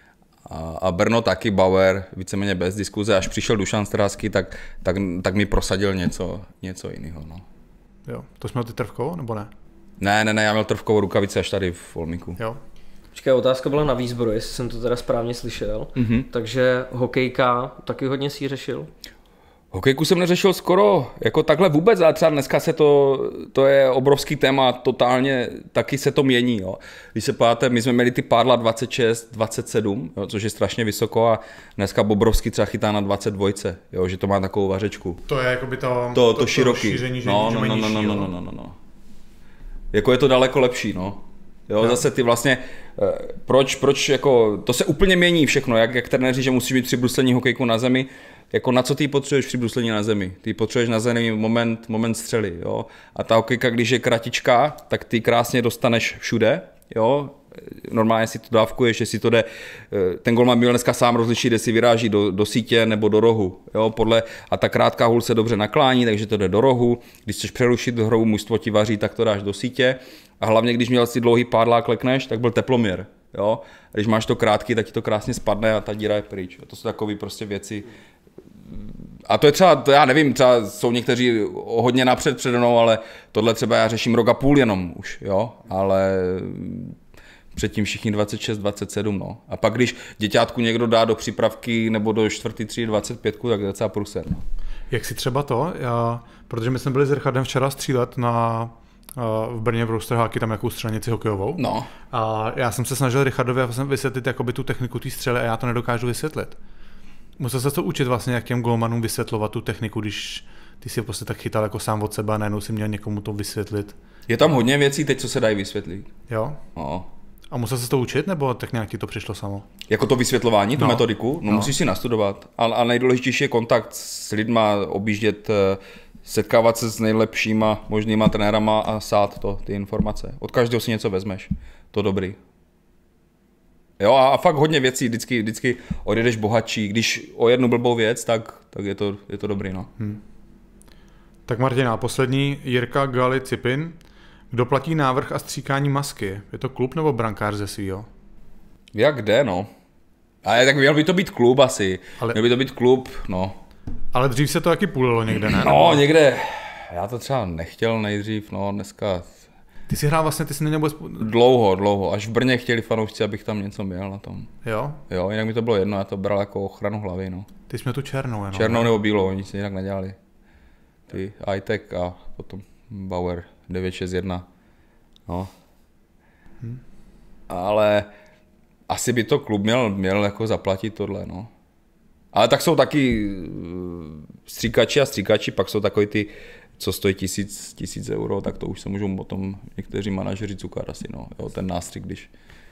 A, a Brno taky, Bauer, víceméně bez diskuze. Až přišel Dušan Strásky, tak, tak, tak mi prosadil něco, něco jiného, no. Jo, to jsi měl ty Trvkovou, nebo ne? Ne, ne, ne, já měl Trvkovou rukavice až tady v Olmíku. Jo. Počkej, otázka byla na výzbroj, jestli jsem to teda správně slyšel. Mm-hmm. Takže hokejka taky hodně si řešil? Hokejku jsem neřešil skoro jako takhle vůbec, ale třeba dneska se to, to je obrovský téma, totálně taky se to mění. Jo. Když se podíváte, my jsme měli ty pádla dvacet šest, dvacet sedm, jo, což je strašně vysoko a dneska Bobrovský třeba chytá na dvacet dva, jo, že to má takovou vařečku. To je jakoby to, to, to, to široký. Šíření, že no, no, no, no, no, no, no, no, no. Jako je to daleko lepší, no. Jo, no. Zase ty vlastně, proč, proč jako, to se úplně mění všechno, jak, jak trenéři, že musíš mít přibruslení hokejku na zemi, jako na co ty potřebuješ přibruslení na zemi? Ty potřebuješ na zemi moment, moment střely, jo. A ta hokejka, když je kratičká, tak ty krásně dostaneš všude, jo. Normálně si to dávkuješ, jestli to jde, ten golman měl dneska sám rozlišit, jestli vyráží do, do sítě nebo do rohu, jo, podle, a ta krátká hůl se dobře naklání, takže to jde do rohu, když chceš přerušit hru, mužstvo ti vaří, tak to dáš do sítě a hlavně, když měl si dlouhý pádla a klekneš, tak byl teploměr, jo, když máš to krátký, tak ti to krásně spadne a ta díra je pryč, to jsou takové prostě věci. A to je třeba, to já nevím, třeba jsou někteří hodně napřed přede mnou, ale tohle třeba já řeším rok a půl jenom už, jo, ale předtím všichni dvacet šest, dvacet sedm, no. A pak když děťátku někdo dá do přípravky nebo do čtvrtý třídy dvacet pět, tak je docela průser, no. Jak si třeba to, já, protože my jsme byli s Richardem včera střílet na, v Brně v Roster Hockey, tam jakou střelnici hokejovou. No. A já jsem se snažil Richardovi vysvětlit jakoby tu techniku té střely a já to nedokážu vysvětlit. Musel se to učit vlastně, jak těm golmanům vysvětlovat tu techniku, když ty si prostě tak chytal jako sám od sebe a najednou si měl někomu to vysvětlit. Je tam hodně věcí teď, co se dají vysvětlit. Jo? No. A musel se to učit, nebo tak nějak ti to přišlo samo? Jako to vysvětlování, tu no. metodiku? No, no musíš si nastudovat. A, a nejdůležitější je kontakt s lidma, objíždět, setkávat se s nejlepšíma možnýma trenérama a sát to, ty informace. Od každého si něco vezmeš. To dobrý. Jo, a fakt hodně věcí, vždycky, vždycky odjedeš bohatší. Když o jednu blbou věc, tak, tak je, to, je to dobrý, no. Hmm. Tak Martina, poslední, Jirka Gali Cipin. Kdo platí návrh a stříkání masky? Je to klub nebo brankář ze svýho? Jak jde, no. Ale tak měl by to být klub asi. Ale... Měl by to být klub, no. Ale dřív se to taky půlilo někde, ne? No, někde. Já to třeba nechtěl nejdřív, no, dneska... Ty jsi hrál vlastně, ty jsi neměl vůbec... Dlouho, dlouho. Až v Brně chtěli fanoušci, abych tam něco měl na tom. Jo? Jo, jinak mi to bylo jedno, já to bral jako ochranu hlavy, no. Ty jsi měl tu černou, jenom. Černou nebo bílou, oni si jinak nedělali. Ty iTech a potom Bauer devět šest jedna. No. Hmm. Ale asi by to klub měl, měl jako zaplatit tohle, no. Ale tak jsou taky stříkači a stříkači, pak jsou takový ty, co stojí tisíc, tisíc euro, tak to už se můžou potom někteří manažeři cukat asi, no. Jo, ten nástřik, když...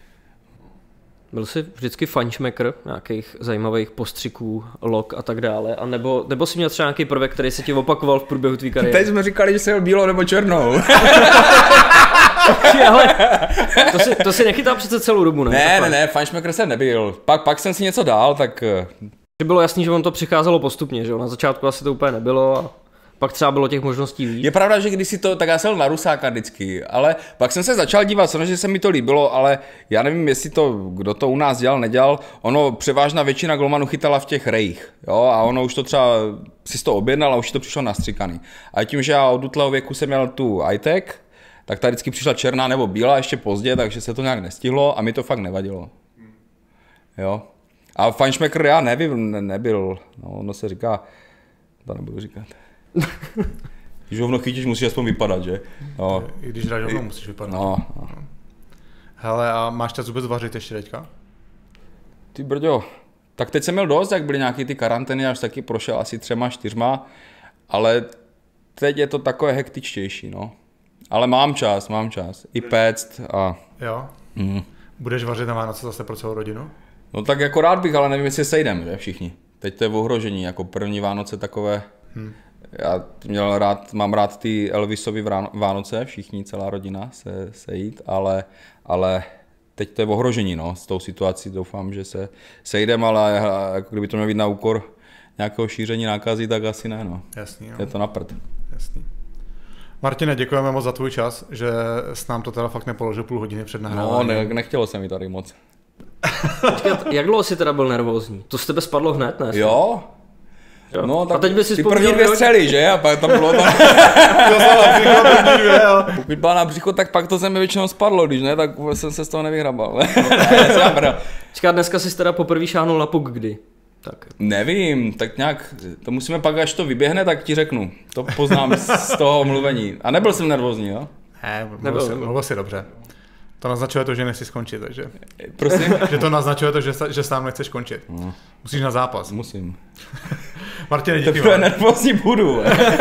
Byl jsi vždycky fančmekr nějakých zajímavých postřiků, log a tak dále, a nebo, nebo jsi měl třeba nějaký prvek, který se ti opakoval v průběhu tvý kariéry? Teď jsme říkali, že jsi měl bílou nebo černou. Ale to si, to si nechytal přece celou dobu, ne? Ne, ne, ne, fančmekr jsem nebyl. Pak, pak jsem si něco dál, tak... Bylo jasný, že on to přicházelo postupně, že jo? Na začátku asi to úplně nebylo a Pak třeba bylo těch možností víc. Je pravda, že když si to, tak já jsem na Rusáka vždycky, ale pak jsem se začal dívat, samozřejmě se mi to líbilo, ale já nevím, jestli to, kdo to u nás dělal, nedělal, ono převážná většina golmanů chytala v těch rejích, jo, a ono už to třeba, si to objednal a už to přišlo nastříkaný. A tím, že já od útlého věku jsem měl tu iTech, tak ta vždycky přišla černá nebo bílá ještě pozdě, takže se to nějak nestihlo a mi to fakt nevadilo. Jo. A fajnšmekr já nevím, ne, nebyl, no, ono se říká, to nebudu říkat. Když hovno chytíš, musíš aspoň vypadat, že? No. I když dáš hovno, musíš vypadat. No, no. Hele, a máš čas vůbec vařit ještě teďka? Ty brďo, tak teď jsem měl dost, jak byly nějaký ty karantény, až taky prošel asi třema, čtyřma, ale teď je to takové hektičtější, no. Ale mám čas, mám čas. I péct a... Jo? Mm. Budeš vařit na Vánoce zase pro celou rodinu? No tak jako rád bych, ale nevím, jestli sejdem, že všichni. Teď to je v ohrožení, jako první Vánoce takové... Hmm. Já měl rád, mám rád ty Elvisovy Vánoce, všichni, celá rodina se sejít, ale, ale teď to je v ohrožení, no, s tou situací doufám, že se sejdem, ale jako kdyby to mělo být na úkor nějakého šíření nákazy, tak asi ne, no. Jasný, jo. Je to na prd. Jasný. Martine, děkujeme moc za tvůj čas, že s nám to teda fakt nepoložil půl hodiny před nahráváním. No, ne, nechtělo se mi tady moc. Počkat, jak dlouho jsi teda byl nervózní? To z tebe spadlo hned, ne? Jo? Jo. No, tak a teď by si ty první dvě střely, že? A pak tam bylo tam... Pokud byla na břicho, tak pak to se mi většinou spadlo, když ne, tak jsem se z toho nevyhrabal. Čeká, dneska jsi teda poprvé šáhnul na puk kdy? Tak. Nevím, tak nějak, to musíme pak, až to vyběhne, tak ti řeknu. To poznám z toho mluvení. A nebyl jsem nervózní, jo? Ne, mluvil jsi, mluvil jsi dobře. To naznačuje to, že nechci skončit, takže... Prosím? Že to naznačuje to, že, že sám nechceš končit. No. Musíš na zápas. Musím. Martine, díky moc. nervózní budu.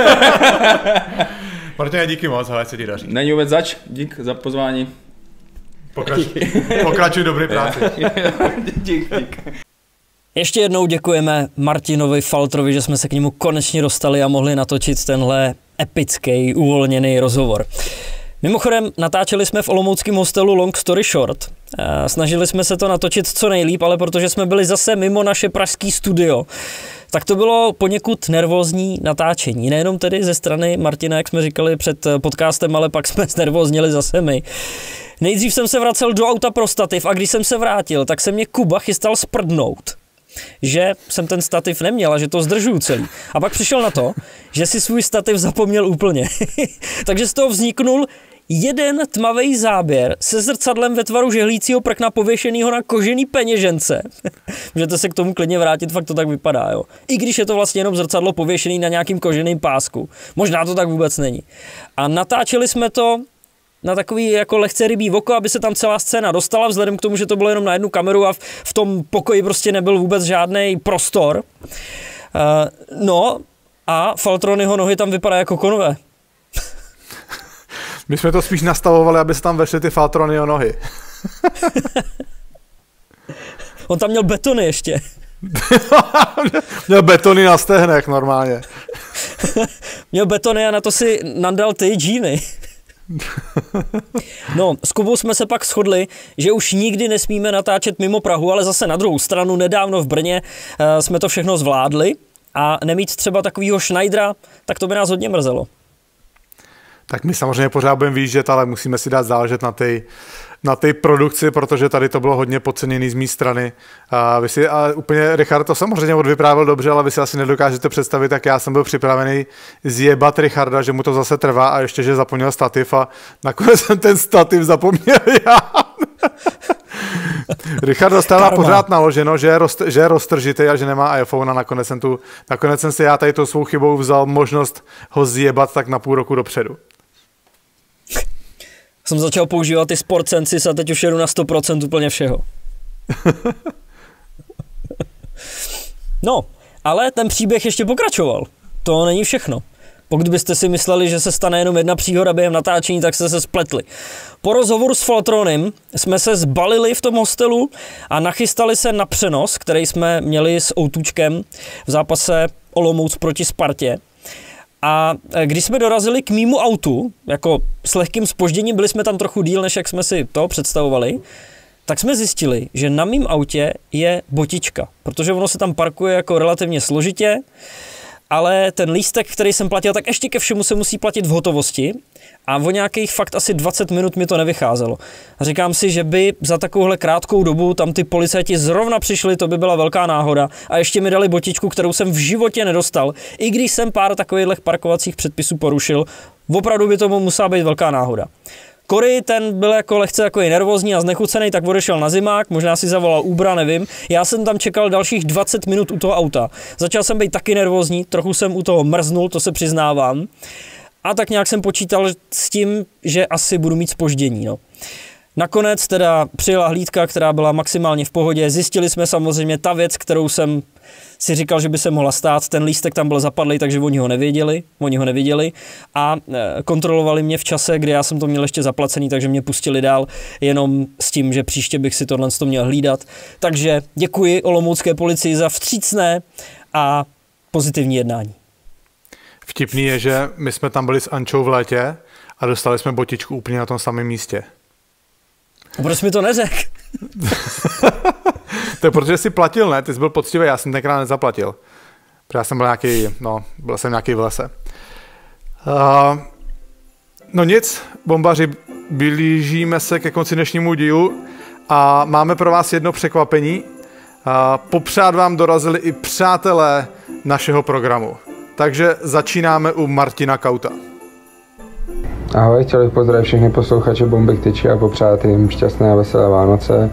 Martine, díky moc, hele, se ti daří. Není vůbec zač, dík za pozvání. Pokračuj, pokračuj dobrý práci. dík, dík. Ještě jednou děkujeme Martinovi Faltrovi, že jsme se k němu konečně dostali a mohli natočit tenhle epický, uvolněný rozhovor. Mimochodem, natáčeli jsme v olomouckém hostelu Long Story Short. Snažili jsme se to natočit co nejlíp, ale protože jsme byli zase mimo naše pražský studio, tak to bylo poněkud nervózní natáčení. Nejenom tedy ze strany Martina, jak jsme říkali před podcastem, ale pak jsme znervóznili zase my. Nejdřív jsem se vracel do auta pro stativ a když jsem se vrátil, tak se mě Kuba chystal sprdnout, že jsem ten stativ neměl a že to zdržuju celý. A pak přišel na to, že si svůj stativ zapomněl úplně. Takže z toho vzniknul jeden tmavý záběr se zrcadlem ve tvaru žehlícího prkna pověšenýho na kožený peněžence. Můžete se k tomu klidně vrátit, fakt to tak vypadá, jo. I když je to vlastně jenom zrcadlo pověšený na nějakým koženým pásku. Možná to tak vůbec není. A natáčeli jsme to na takový jako lehce rybí oko, aby se tam celá scéna dostala, vzhledem k tomu, že to bylo jenom na jednu kameru a v, v tom pokoji prostě nebyl vůbec žádný prostor. Uh, no a Faltronyho nohy tam vypadají jako konové. My jsme to spíš nastavovali, aby se tam vešly ty Faltronyho nohy. On tam měl betony ještě. Měl betony na stehnech normálně. Měl betony a na to si nandal ty džíny. No, s Kubou jsme se pak shodli, že už nikdy nesmíme natáčet mimo Prahu, ale zase na druhou stranu nedávno v Brně uh, jsme to všechno zvládli a nemít třeba takovýho Schneidera, tak to by nás hodně mrzelo. Tak my samozřejmě pořád budeme výjíždět, ale musíme si dát záležet na té na té produkci, protože tady to bylo hodně podceněný z mé strany. A vy si, a úplně Richard to samozřejmě odvyprávěl dobře, ale vy si asi nedokážete představit, jak já jsem byl připravený zjebat Richarda, že mu to zase trvá a ještě, že zapomněl stativ a nakonec jsem ten stativ zapomněl já. Richard dostává pořád naloženo, že je, rost, že je roztržitý a že nemá iPhone a nakonec jsem, tu, nakonec jsem si já tady tou svou chybou vzal možnost ho zjebat tak na půl roku dopředu. Jsem začal používat ty Sport Senses a teď už jedu na sto procent úplně všeho. No, ale ten příběh ještě pokračoval. To není všechno. Pokud byste si mysleli, že se stane jenom jedna příhoda během natáčení, tak jste se spletli. Po rozhovoru s Faltronem jsme se zbalili v tom hostelu a nachystali se na přenos, který jsme měli s Outučkem v zápase Olomouc proti Spartě. A když jsme dorazili k mému autu, jako s lehkým zpožděním, byli jsme tam trochu díl, než jak jsme si to představovali, tak jsme zjistili, že na mém autě je botička, protože ono se tam parkuje jako relativně složitě ale ten lístek, který jsem platil, tak ještě ke všemu se musí platit v hotovosti a o nějakých fakt asi dvacet minut mi to nevycházelo. A říkám si, že by za takovouhle krátkou dobu tam ty policajti zrovna přišli, to by byla velká náhoda a ještě mi dali botičku, kterou jsem v životě nedostal, i když jsem pár takových parkovacích předpisů porušil, opravdu by tomu musela být velká náhoda. Kory, ten byl jako lehce takový nervózní a znechucený, tak odešel na zimák, možná si zavolal Ubera, nevím. Já jsem tam čekal dalších dvacet minut u toho auta. Začal jsem být taky nervózní, trochu jsem u toho mrznul, to se přiznávám. A tak nějak jsem počítal s tím, že asi budu mít zpoždění. No. Nakonec teda přijela hlídka, která byla maximálně v pohodě. Zjistili jsme samozřejmě ta věc, kterou jsem si říkal, že by se mohla stát. Ten lístek tam byl zapadlý, takže oni ho nevěděli, oni ho neviděli a kontrolovali mě v čase, kdy já jsem to měl ještě zaplacený, takže mě pustili dál jenom s tím, že příště bych si tohle měl hlídat. Takže děkuji olomoucké policii za vstřícné a pozitivní jednání. Vtipný je, že my jsme tam byli s Ančou v létě a dostali jsme botičku úplně na tom samém místě. A proč mi to neřekl? To je protože jsi platil, ne? Ty jsi byl poctivý, já jsem tenkrát nezaplatil. Protože já jsem byl nějaký, no, byl jsem nějaký v lese. Uh, no nic, bombaři, blížíme se ke konci dnešnímu dílu a máme pro vás jedno překvapení. Uh, popřát vám dorazili i přátelé našeho programu. Takže začínáme u Martina Kauta. Ahoj, chtěl bych pozdravit všechny posluchače Bomby k tyči a popřát jim šťastné a veselé Vánoce.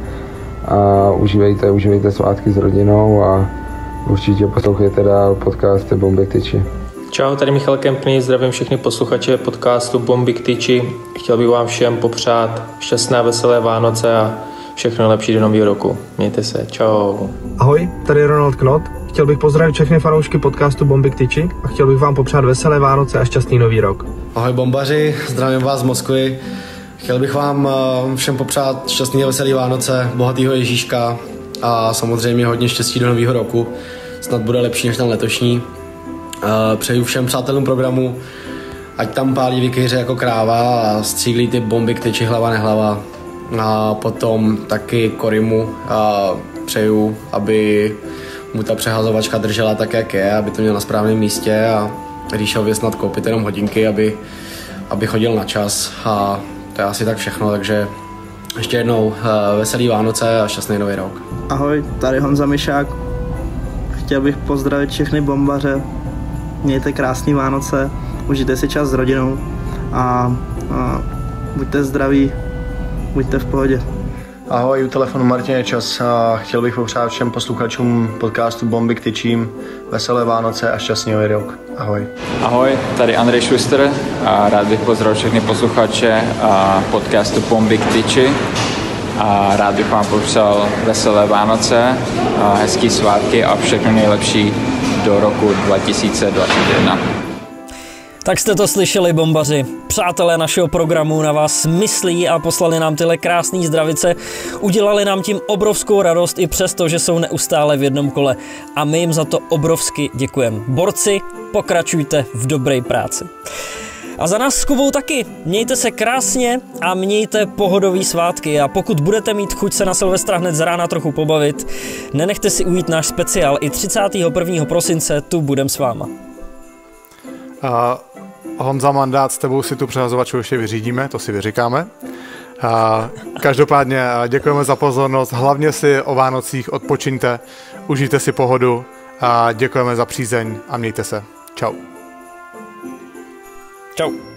A užívejte, užívejte svátky s rodinou a určitě poslouchejte dál podcasty Bomby k tyči. Čau, tady Michal Kempný, zdravím všechny posluchače podcastu Bomby k tyči. Chtěl bych vám všem popřát šťastné a veselé Vánoce a všechno lepší do nového roku. Mějte se, čau. Ahoj, tady Ronald Knot. Chtěl bych pozdravit všechny fanoušky podcastu Bomby k tyči a chtěl bych vám popřát veselé Vánoce a šťastný nový rok. Ahoj bombaři, zdravím vás z Moskvy. Chtěl bych vám všem popřát šťastný a veselý Vánoce, bohatýho Ježíška a samozřejmě hodně štěstí do nového roku. Snad bude lepší než ten letošní. Přeju všem přátelům programu, ať tam pálí vykejře jako kráva a střílí ty bomby k tyči hlava nehlava. A potom taky Korymu a přeju, aby mu ta přehazovačka držela tak, jak je, aby to měl na správném místě a když ho snad koupit jenom hodinky, aby, aby chodil na čas a to je asi tak všechno, takže ještě jednou veselý Vánoce a šťastný nový rok. Ahoj, tady Honza Mišák. Chtěl bych pozdravit všechny bombaře. Mějte krásný Vánoce, užijte si čas s rodinou a, a buďte zdraví, buďte v pohodě. Ahoj, u telefonu Martin Čas a chtěl bych popřát všem posluchačům podcastu Bomby k tyčím veselé Vánoce a šťastný nový rok. Ahoj. Ahoj, tady Andrej Schuster a rád bych pozdravil všechny posluchače a podcastu Bomby k tyči a rád bych vám popřál veselé Vánoce, a hezký svátky a všechno nejlepší do roku dva tisíce dvacet jedna. Tak jste to slyšeli, bombaři. Přátelé našeho programu na vás myslí a poslali nám tyhle krásné zdravice. Udělali nám tím obrovskou radost i přesto, že jsou neustále v jednom kole. A my jim za to obrovsky děkujeme. Borci, pokračujte v dobré práci. A za nás s Kubou taky. Mějte se krásně a mějte pohodový svátky. A pokud budete mít chuť se na Silvestra hned z rána trochu pobavit, nenechte si ujít náš speciál. I třicátého prvního prosince tu budem s váma. Uh, Honza mandát, s tebou si tu přehazovačku ještě vyřídíme, to si vyříkáme. Uh, každopádně děkujeme za pozornost, hlavně si o Vánocích odpočiňte, užijte si pohodu a děkujeme za přízeň a mějte se. Čau. Čau.